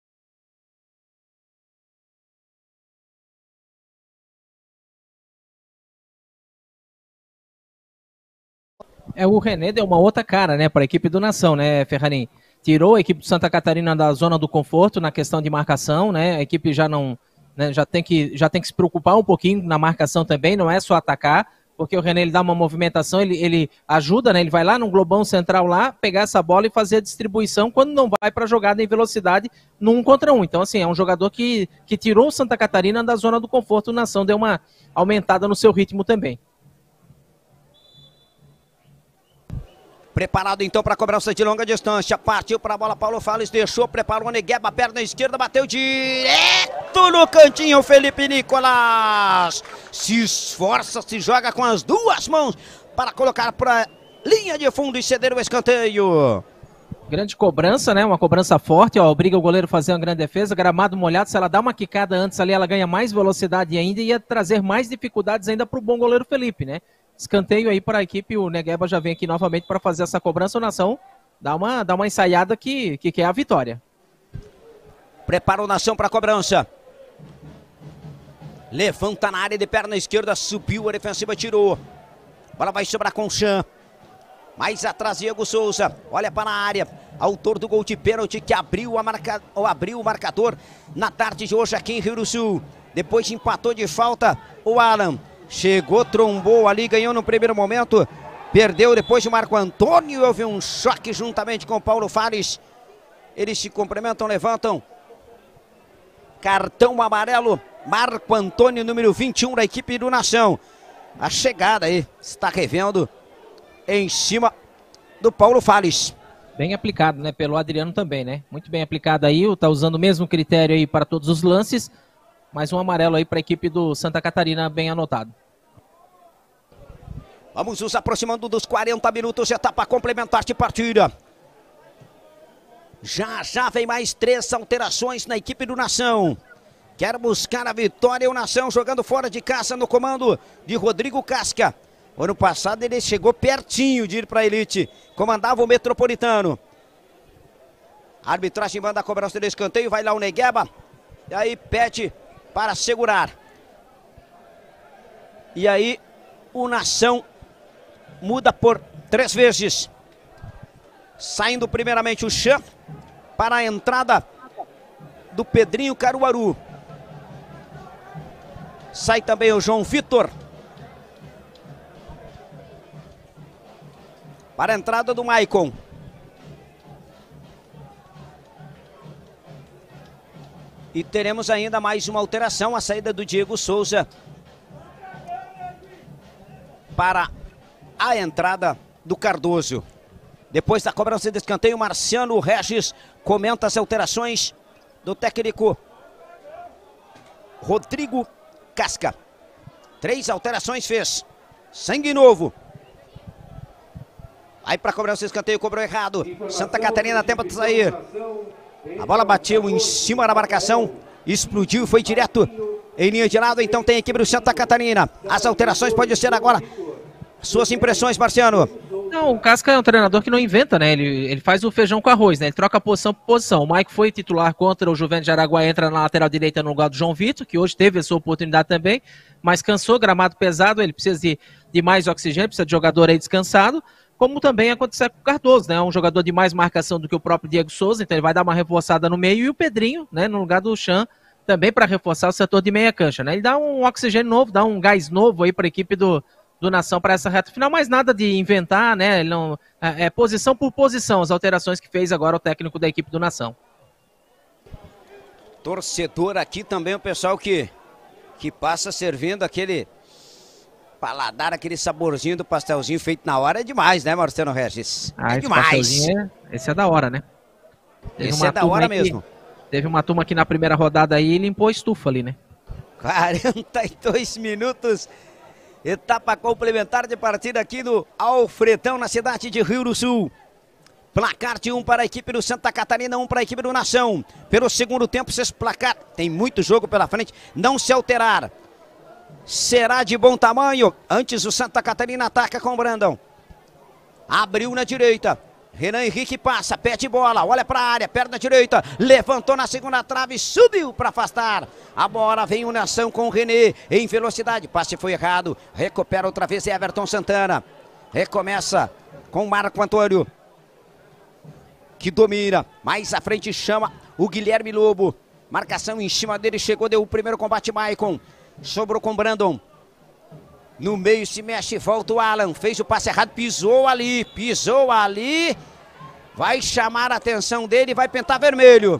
O René deu uma outra cara, né, para a equipe do Nação, né, Ferrarim? Tirou a equipe do Santa Catarina da zona do conforto na questão de marcação, né? A equipe já não, né, já tem que se preocupar um pouquinho na marcação também, não é só atacar, porque o René ele dá uma movimentação, ele ajuda, né? Ele vai lá no globão central lá, pegar essa bola e fazer a distribuição quando não vai para a jogada em velocidade no 1 contra 1. Então, assim, é um jogador que tirou o Santa Catarina da zona do conforto. O Nação deu uma aumentada no seu ritmo também. Preparado então para a cobrança de longa distância. Partiu para a bola, Paulo Fales deixou, preparou o Negueba, perna esquerda, bateu direto no cantinho. Felipe Nicolas se esforça, se joga com as duas mãos para colocar para a linha de fundo e ceder o escanteio. Grande cobrança, né? Uma cobrança forte, ó, obriga o goleiro a fazer uma grande defesa. Gramado molhado, se ela dá uma quicada antes ali, ela ganha mais velocidade ainda e ia trazer mais dificuldades ainda para o bom goleiro Felipe, né? Escanteio aí para a equipe, o Negueba já vem aqui novamente para fazer essa cobrança. O Nação dá uma ensaiada que quer a vitória. Prepara o Nação para a cobrança. Levanta na área de perna esquerda, subiu a defensiva, tirou. Bola vai sobrar com o Xan. Mais atrás, Diego Souza. Olha para a área. Autor do gol de pênalti que abriu o marcador na tarde de hoje aqui em Rio do Sul. Depois empatou de falta o Alan. Chegou, trombou ali, ganhou no primeiro momento. Perdeu depois de Marco Antônio. Houve um choque juntamente com o Paulo Fales. Eles se cumprimentam, levantam. Cartão amarelo. Marco Antônio, número 21 da equipe do Nação. A chegada aí, está revendo em cima do Paulo Fales. Bem aplicado, né? Pelo Adriano também, né? Muito bem aplicado aí. Tá usando o mesmo critério aí para todos os lances. Mais um amarelo aí para a equipe do Santa Catarina, bem anotado. Vamos nos aproximando dos 40 minutos, etapa complementar de partida. Já vem mais 3 alterações na equipe do Nação. Quer buscar a vitória, o Nação jogando fora de casa no comando de Rodrigo Casca. Ano passado ele chegou pertinho de ir para a elite, comandava o Metropolitano. A arbitragem manda a cobrança do escanteio, vai lá o Negueba, e aí pede para segurar. E aí o Nação muda por 3 vezes. Saindo primeiramente o Xan para a entrada do Pedrinho Caruaru. Sai também o João Vitor para a entrada do Maicon. E teremos ainda mais uma alteração, a saída do Diego Souza para a entrada do Cardoso. Depois da cobrança de escanteio, Marciano Regis comenta as alterações do técnico Rodrigo Casca. 3 alterações fez. Sangue novo. Aí para a cobrança de escanteio, cobrou errado. Santa Catarina tenta de sair. A bola bateu em cima da marcação, explodiu e foi direto em linha de lado. Então tem a equipe do Santa Catarina. As alterações podem ser agora. Suas impressões, Marciano? Não, o Casca é um treinador que não inventa, né? Ele faz o feijão com arroz, né? Ele troca posição por posição. O Mike foi titular contra o Juventus de Araguá, entra na lateral direita no lugar do João Vitor, que hoje teve a sua oportunidade também, mas cansou, gramado pesado, ele precisa de mais oxigênio, precisa de jogador aí descansado, como também aconteceu com o Cardoso, né? Um jogador de mais marcação do que o próprio Diego Souza, então ele vai dar uma reforçada no meio, e o Pedrinho, né, no lugar do Xan, também para reforçar o setor de meia cancha, né? Ele dá um oxigênio novo, dá um gás novo aí para a equipe do do Nação para essa reta final, mas nada de inventar, né? Não, posição por posição, as alterações que fez agora o técnico da equipe do Nação. Torcedor aqui também, o pessoal que passa servindo aquele paladar, aquele saborzinho do pastelzinho feito na hora é demais, né, Marcelo Regis? É demais. Esse é da hora, né? Esse é da hora mesmo. Teve uma turma aqui na primeira rodada aí e limpou a estufa ali, né? 42 minutos, etapa complementar de partida aqui no Alfredão, na cidade de Rio do Sul. Placar de 1 para a equipe do Santa Catarina, 1 para a equipe do Nação. Pelo segundo tempo, se esse placar, tem muito jogo pela frente, não se alterar, será de bom tamanho. Antes o Santa Catarina ataca com o Brandão. Abriu na direita. Renan Henrique passa, pede bola, olha para a área, perna direita, levantou na segunda trave, subiu para afastar. A bola vem o Nação com o René em velocidade, passe foi errado, recupera outra vez Everton Santana. Recomeça com Marco Antônio, que domina, mais à frente chama o Guilherme Lobo. Marcação em cima dele, chegou, deu o primeiro combate Maicon, sobrou com Brandon. No meio se mexe, volta o Alan, fez o passe errado, pisou ali, vai chamar a atenção dele, vai pintar vermelho.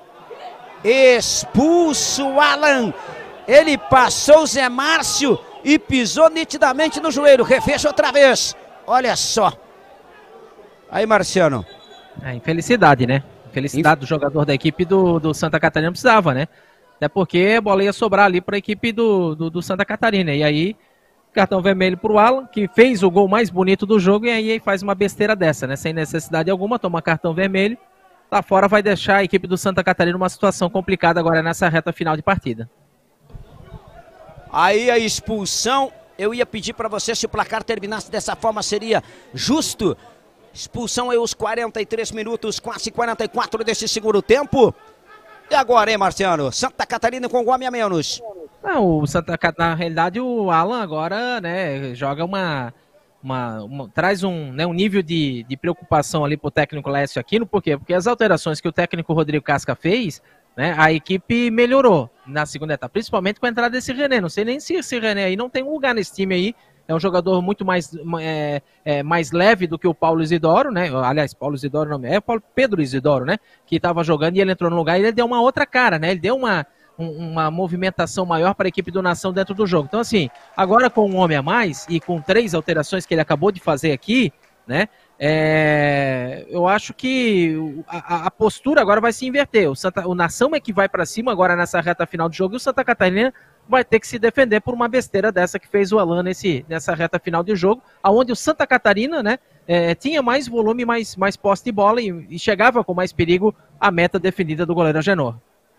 Expulso o Alan, ele passou o Zé Márcio e pisou nitidamente no joelho, refez outra vez, olha só. Aí, Marciano. Infelicidade, né? Infelicidade do jogador da equipe do Santa Catarina, precisava, né? Até porque a bola ia sobrar ali para a equipe do Santa Catarina, e aí cartão vermelho para o Alan, que fez o gol mais bonito do jogo, e aí faz uma besteira dessa, né? Sem necessidade alguma, toma cartão vermelho. Tá fora, vai deixar a equipe do Santa Catarina numa situação complicada agora nessa reta final de partida. Aí a expulsão, eu ia pedir para você, se o placar terminasse dessa forma, seria justo. Expulsão aí aos 43 minutos, quase 44 desse segundo tempo. E agora, hein, Marciano? Santa Catarina com um homem a menos. Não, o Santa Catarina, na realidade, o Alan agora, né, joga traz um nível de preocupação ali pro técnico Lécio Aquino. Por quê? Porque as alterações que o técnico Rodrigo Casca fez, né, a equipe melhorou na segunda etapa, principalmente com a entrada desse René. Não sei nem se esse René aí não tem um lugar nesse time aí. É um jogador muito mais leve do que o Paulo Isidoro, né? Aliás, Paulo Isidoro não é, Pedro Isidoro, né? Que estava jogando e ele entrou no lugar e ele deu uma outra cara, né? Ele deu uma movimentação maior para a equipe do Nação dentro do jogo. Então, assim, agora com um homem a mais e com 3 alterações que ele acabou de fazer aqui, né? Eu acho que a postura agora vai se inverter. O Nação é que vai para cima agora nessa reta final do jogo e o Santa Catarina vai ter que se defender por uma besteira dessa que fez o Alan nessa reta final de jogo, onde o Santa Catarina, né, tinha mais volume, mais posse de bola e chegava com mais perigo à meta definida do goleiro Agenor.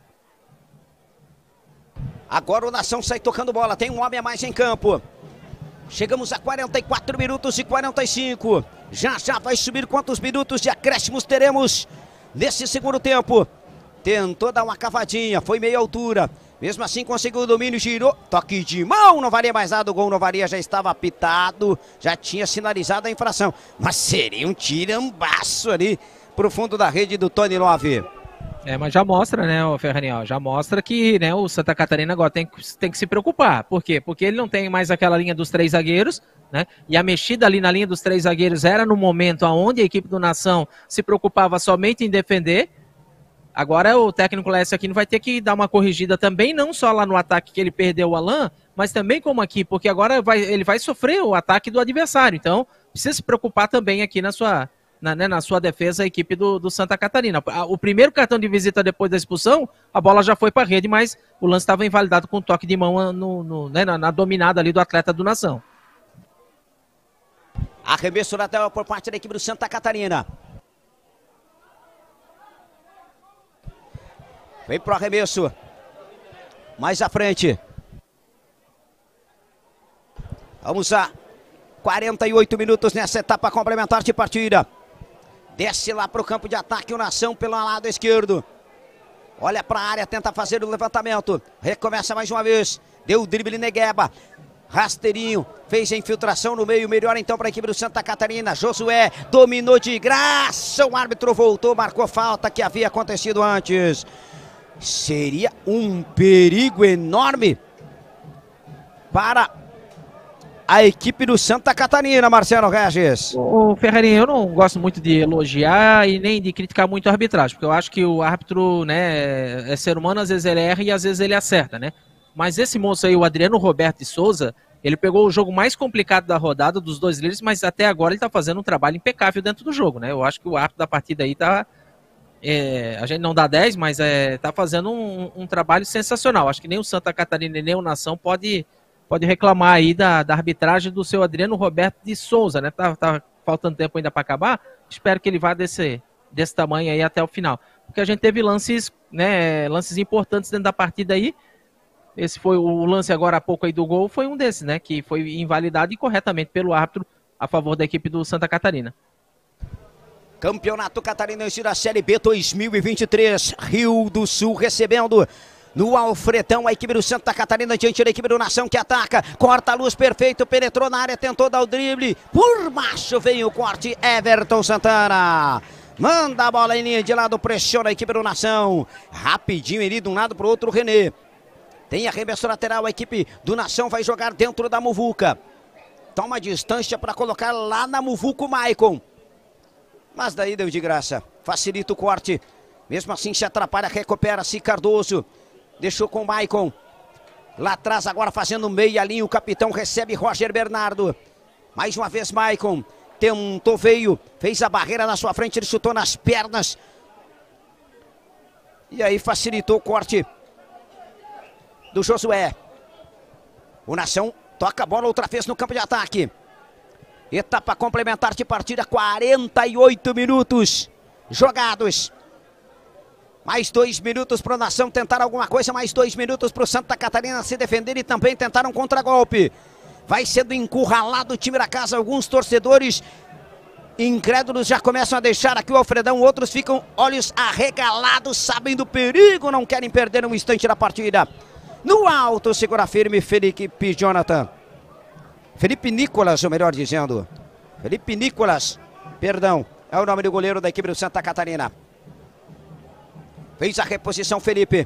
Agora o Nação sai tocando bola, tem um homem a mais em campo. Chegamos a 44 minutos e 45. Já vai subir quantos minutos de acréscimos teremos nesse segundo tempo. Tentou dar uma cavadinha, foi meia altura. Mesmo assim conseguiu o domínio, girou. Toque de mão, não valia mais nada. O gol não valia, já estava apitado. Já tinha sinalizado a infração. Mas seria um tirambaço ali pro fundo da rede do Tony Love. Mas já mostra, né, o Ferrarinho, já mostra que, né, o Santa Catarina agora tem que se preocupar. Por quê? Porque ele não tem mais aquela linha dos 3 zagueiros, né, e a mexida ali na linha dos 3 zagueiros era no momento onde a equipe do Nação se preocupava somente em defender. Agora o técnico Lécio Aquino vai ter que dar uma corrigida também, não só lá no ataque que ele perdeu o Alan, mas também como aqui, porque agora ele vai sofrer o ataque do adversário. Então, precisa se preocupar também aqui na sua defesa a equipe do Santa Catarina. O primeiro cartão de visita depois da expulsão, a bola já foi para a rede, mas o lance estava invalidado com toque de mão na dominada ali do atleta do Nação. Arremesso lateral por parte da equipe do Santa Catarina. Vem pro arremesso. Mais à frente. Vamos a 48 minutos nessa etapa complementar de partida. Desce lá para o campo de ataque o Nação pelo lado esquerdo. Olha para a área, tenta fazer o levantamento. Recomeça mais uma vez. Deu o drible Negueba. Rasteirinho, fez a infiltração no meio. Melhor então para a equipe do Santa Catarina. Josué dominou de graça. O árbitro voltou, marcou falta que havia acontecido antes. Seria um perigo enorme para a equipe do Santa Catarina, Marcelo Regis. O Ferrarinho, eu não gosto muito de elogiar e nem de criticar muito a arbitragem, porque eu acho que o árbitro, né, é ser humano, às vezes ele erra e às vezes ele acerta, né? Mas esse moço aí, o Adriano Roberto de Souza, ele pegou o jogo mais complicado da rodada dos dois líderes, mas até agora ele tá fazendo um trabalho impecável dentro do jogo, né? Eu acho que o árbitro da partida aí tá... a gente não dá 10, mas tá fazendo um trabalho sensacional. Acho que nem o Santa Catarina nem o Nação pode reclamar aí da arbitragem do seu Adriano Roberto de Souza, né? Tá faltando tempo ainda para acabar. Espero que ele vá desse tamanho aí até o final. Porque a gente teve lances, né, lances importantes dentro da partida aí. Esse foi o lance agora há pouco aí do gol, foi um desses, né? Que foi invalidado incorretamente pelo árbitro a favor da equipe do Santa Catarina. Campeonato Catarinense da Série B 2023, Rio do Sul recebendo no Alfredão a equipe do Santa Catarina diante da equipe do Nação que ataca, corta a luz, perfeito, penetrou na área, tentou dar o drible, por baixo veio o corte, Everton Santana. Manda a bola em linha de lado, pressiona a equipe do Nação, rapidinho ele de um lado para o outro, René. Tem arremesso lateral, a equipe do Nação vai jogar dentro da muvuca. Toma distância para colocar lá na muvuca o Maicon. Mas daí deu de graça, facilita o corte. Mesmo assim se atrapalha, recupera-se Cardoso. Deixou com o Maicon. Lá atrás agora fazendo meia linha, o capitão recebe Roger Bernardo. Mais uma vez Maicon. Tentou, veio, fez a barreira na sua frente, ele chutou nas pernas. E aí facilitou o corte do Josué. O Nação toca a bola outra vez no campo de ataque. Etapa complementar de partida, 48 minutos jogados. Mais 2 minutos para o Nação tentar alguma coisa, mais 2 minutos para o Santa Catarina se defender e também tentar um contragolpe. Vai sendo encurralado o time da casa, alguns torcedores incrédulos já começam a deixar aqui o Alfredão, outros ficam olhos arregalados, sabem do perigo, não querem perder um instante da partida. No alto, segura firme Felipe Jonathan. Felipe Nicolas, ou melhor dizendo. Felipe Nicolas, perdão, é o nome do goleiro da equipe do Santa Catarina. Fez a reposição Felipe.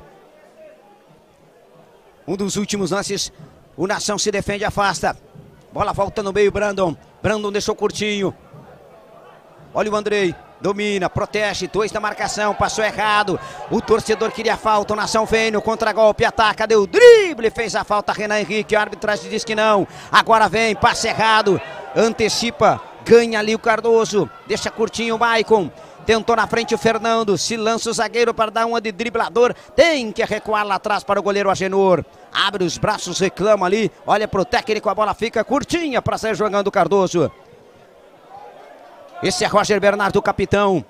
Um dos últimos lances, o Nação se defende, afasta. Bola volta no meio, Brandon. Brandon deixou curtinho. Olha o Andrei. Domina, protege, 2 na marcação, passou errado. O torcedor queria falta, o Nação vem no contragolpe, ataca, deu drible, fez a falta, Renan Henrique, a arbitragem diz que não. Agora vem, passe errado, antecipa, ganha ali o Cardoso, deixa curtinho o Maicon. Tentou na frente o Fernando, se lança o zagueiro para dar uma de driblador, tem que recuar lá atrás para o goleiro Agenor. Abre os braços, reclama ali, olha pro técnico, a bola fica curtinha para sair jogando o Cardoso. Esse é Roger Bernardo, capitão.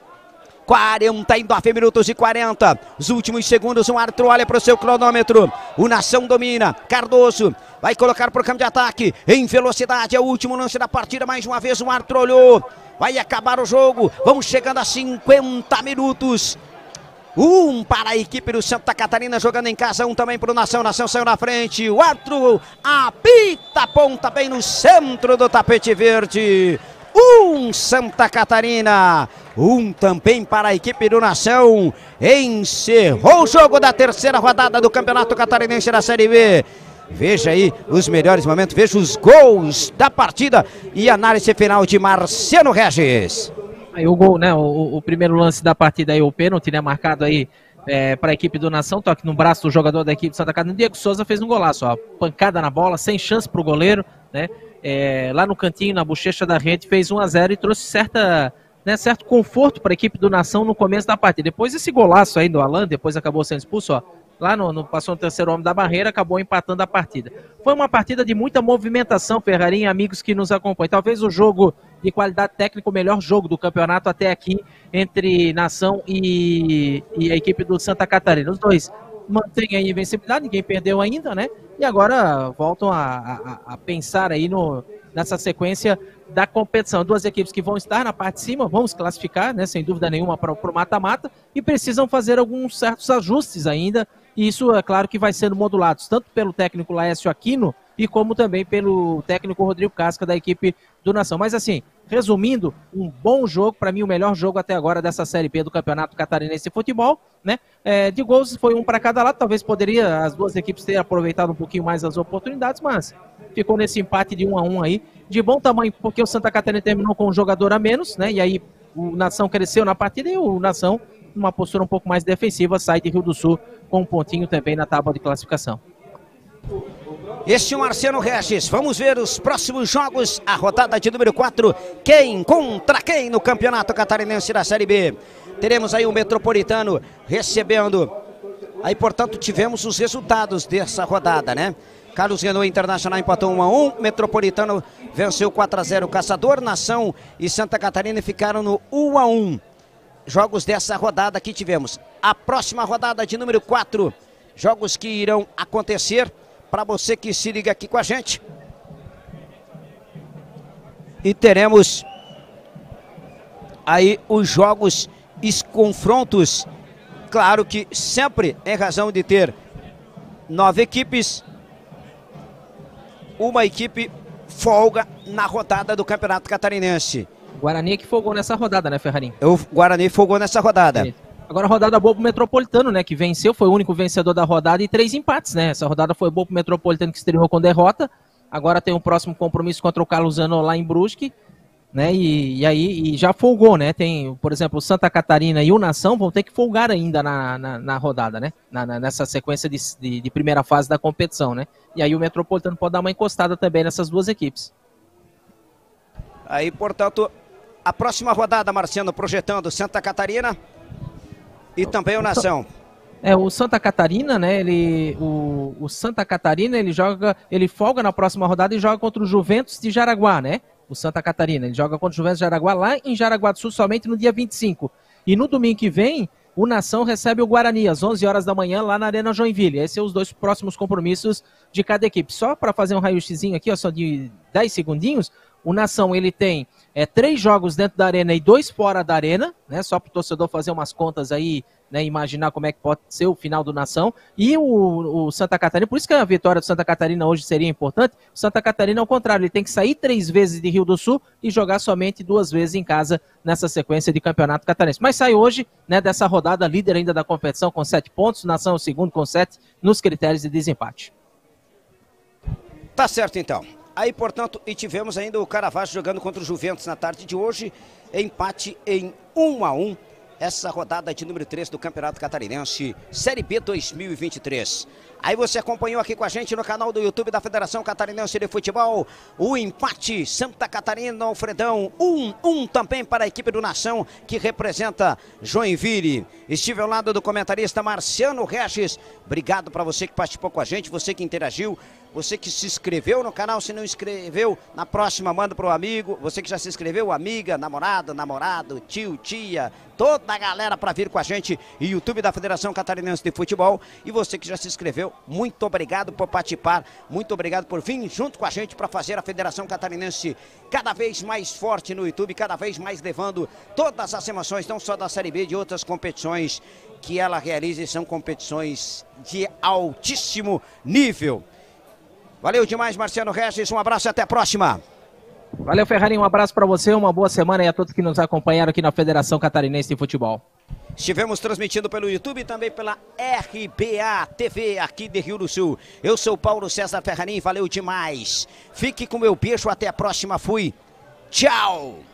49 minutos e 40. Os últimos segundos, um árbitro olha para o seu cronômetro. O Nação domina. Cardoso vai colocar para o campo de ataque. Em velocidade, é o último lance da partida. Mais uma vez, o árbitro olhou. Vai acabar o jogo. Vamos chegando a 50 minutos. Um para a equipe do Santa Catarina jogando em casa, um também para o Nação. Nação saiu na frente. O árbitro apita, ponta bem no centro do tapete verde. Um Santa Catarina, um também para a equipe do Nação. Encerrou o jogo da terceira rodada do Campeonato Catarinense da Série B. Veja aí os melhores momentos, veja os gols da partida e análise final de Marcelo Regis. Aí o gol, né? O primeiro lance da partida aí, o pênalti, né? Marcado aí para a equipe do Nação, toque no braço do jogador da equipe do Santa Catarina. Diego Souza fez um golaço, ó, pancada na bola, sem chance para o goleiro, né? Lá no cantinho, na bochecha da rede, fez 1-0 e trouxe certo conforto para a equipe do Nação no começo da partida. Depois esse golaço aí do Alan, depois acabou sendo expulso, ó, lá passou no terceiro homem da barreira, acabou empatando a partida. Foi uma partida de muita movimentação, Ferrarinho, amigos que nos acompanham. Talvez o jogo de qualidade técnica, o melhor jogo do campeonato até aqui, entre Nação e a equipe do Santa Catarina. Os dois mantêm a invencibilidade, ninguém perdeu ainda, né? E agora voltam a pensar aí nessa sequência da competição. Duas equipes que vão estar na parte de cima, vão se classificar, né, sem dúvida nenhuma, para o mata-mata, e precisam fazer alguns certos ajustes ainda E isso é claro que vai sendo modulado, tanto pelo técnico Laércio Aquino e como também pelo técnico Rodrigo Casca da equipe do Nação. Mas assim, resumindo, um bom jogo, para mim o melhor jogo até agora dessa Série B do Campeonato Catarinense de Futebol, né? De gols foi um para cada lado, talvez poderia as duas equipes terem aproveitado um pouquinho mais as oportunidades, mas ficou nesse empate de 1-1 aí, de bom tamanho, porque o Santa Catarina terminou com um jogador a menos, né? E aí o Nação cresceu na partida e o Nação, numa postura um pouco mais defensiva, sai de Rio do Sul com um pontinho também na tábua de classificação. Este é o Marciano Regis. Vamos ver os próximos jogos. A rodada de número 4. Quem contra quem no Campeonato Catarinense da Série B? Teremos aí o Metropolitano recebendo. Aí, portanto, tivemos os resultados dessa rodada, né? Carlos Renault Internacional empatou 1-1. Metropolitano venceu 4-0 Caçador. Nação e Santa Catarina ficaram no 1-1. Jogos dessa rodada que tivemos. A próxima rodada de número 4. Jogos que irão acontecer. Para você que se liga aqui com a gente. E teremos aí os jogos, os confrontos. Claro que sempre em razão de ter 9 equipes, uma equipe folga na rodada do Campeonato Catarinense. Guarani que folgou nessa rodada, né, Ferrarim? O Guarani folgou nessa rodada. Agora a rodada boa pro Metropolitano, né, que venceu, foi o único vencedor da rodada e 3 empates, né? Essa rodada foi boa pro Metropolitano, que estreou com derrota. Agora tem um próximo compromisso contra o Carlos Renault lá em Brusque, né? E aí já folgou, né? Tem, por exemplo, o Santa Catarina e o Nação vão ter que folgar ainda na rodada, né? Nessa sequência de primeira fase da competição, né? E aí o Metropolitano pode dar uma encostada também nessas duas equipes. Aí, portanto, a próxima rodada, Marciano, projetando Santa Catarina e também o Nação. O Santa Catarina, né? O Santa Catarina, ele folga na próxima rodada e joga contra o Juventus de Jaraguá, né? O Santa Catarina, ele joga contra o Juventus de Jaraguá lá em Jaraguá do Sul somente no dia 25. E no domingo que vem, o Nação recebe o Guarani às 11 horas da manhã lá na Arena Joinville. Esses são os 2 próximos compromissos de cada equipe. Só para fazer um raio-xzinho aqui, ó, só de 10 segundinhos, o Nação ele tem 3 jogos dentro da arena e 2 fora da arena, né? Só para o torcedor fazer umas contas aí, né? Imaginar como é que pode ser o final do Nação. E o Santa Catarina, por isso que a vitória do Santa Catarina hoje seria importante. O Santa Catarina, ao contrário, ele tem que sair 3 vezes de Rio do Sul e jogar somente 2 vezes em casa nessa sequência de Campeonato Catarinense. Mas sai hoje, né, dessa rodada, líder ainda da competição com 7 pontos, Nação o segundo com 7 nos critérios de desempate. Tá certo, então. Aí, portanto, e tivemos ainda o Caravaggio jogando contra o Juventus na tarde de hoje, empate em 1-1, essa rodada de número 3 do Campeonato Catarinense, Série B 2023. Aí você acompanhou aqui com a gente no canal do YouTube da Federação Catarinense de Futebol, o empate Santa Catarina, Alfredão, 1-1 também para a equipe do Nação, que representa Joinville. Estive ao lado do comentarista Marciano Regis. Obrigado para você que participou com a gente, você que interagiu, você que se inscreveu no canal. Se não inscreveu, na próxima manda para o amigo. Você que já se inscreveu, amiga, namorado, tio, tia, toda a galera para vir com a gente e YouTube da Federação Catarinense de Futebol. E você que já se inscreveu, muito obrigado por participar, muito obrigado por vir junto com a gente para fazer a Federação Catarinense cada vez mais forte no YouTube, cada vez mais levando todas as emoções, não só da Série B, de outras competições que ela realiza, e são competições de altíssimo nível. Valeu demais, Marciano Regis, um abraço e até a próxima. Valeu, Ferrarinho, um abraço para você, uma boa semana e a todos que nos acompanharam aqui na Federação Catarinense de Futebol. Estivemos transmitindo pelo YouTube e também pela RBA TV aqui de Rio do Sul. Eu sou Paulo César Ferrarinho, valeu demais. Fique com meu beijo, até a próxima, fui. Tchau!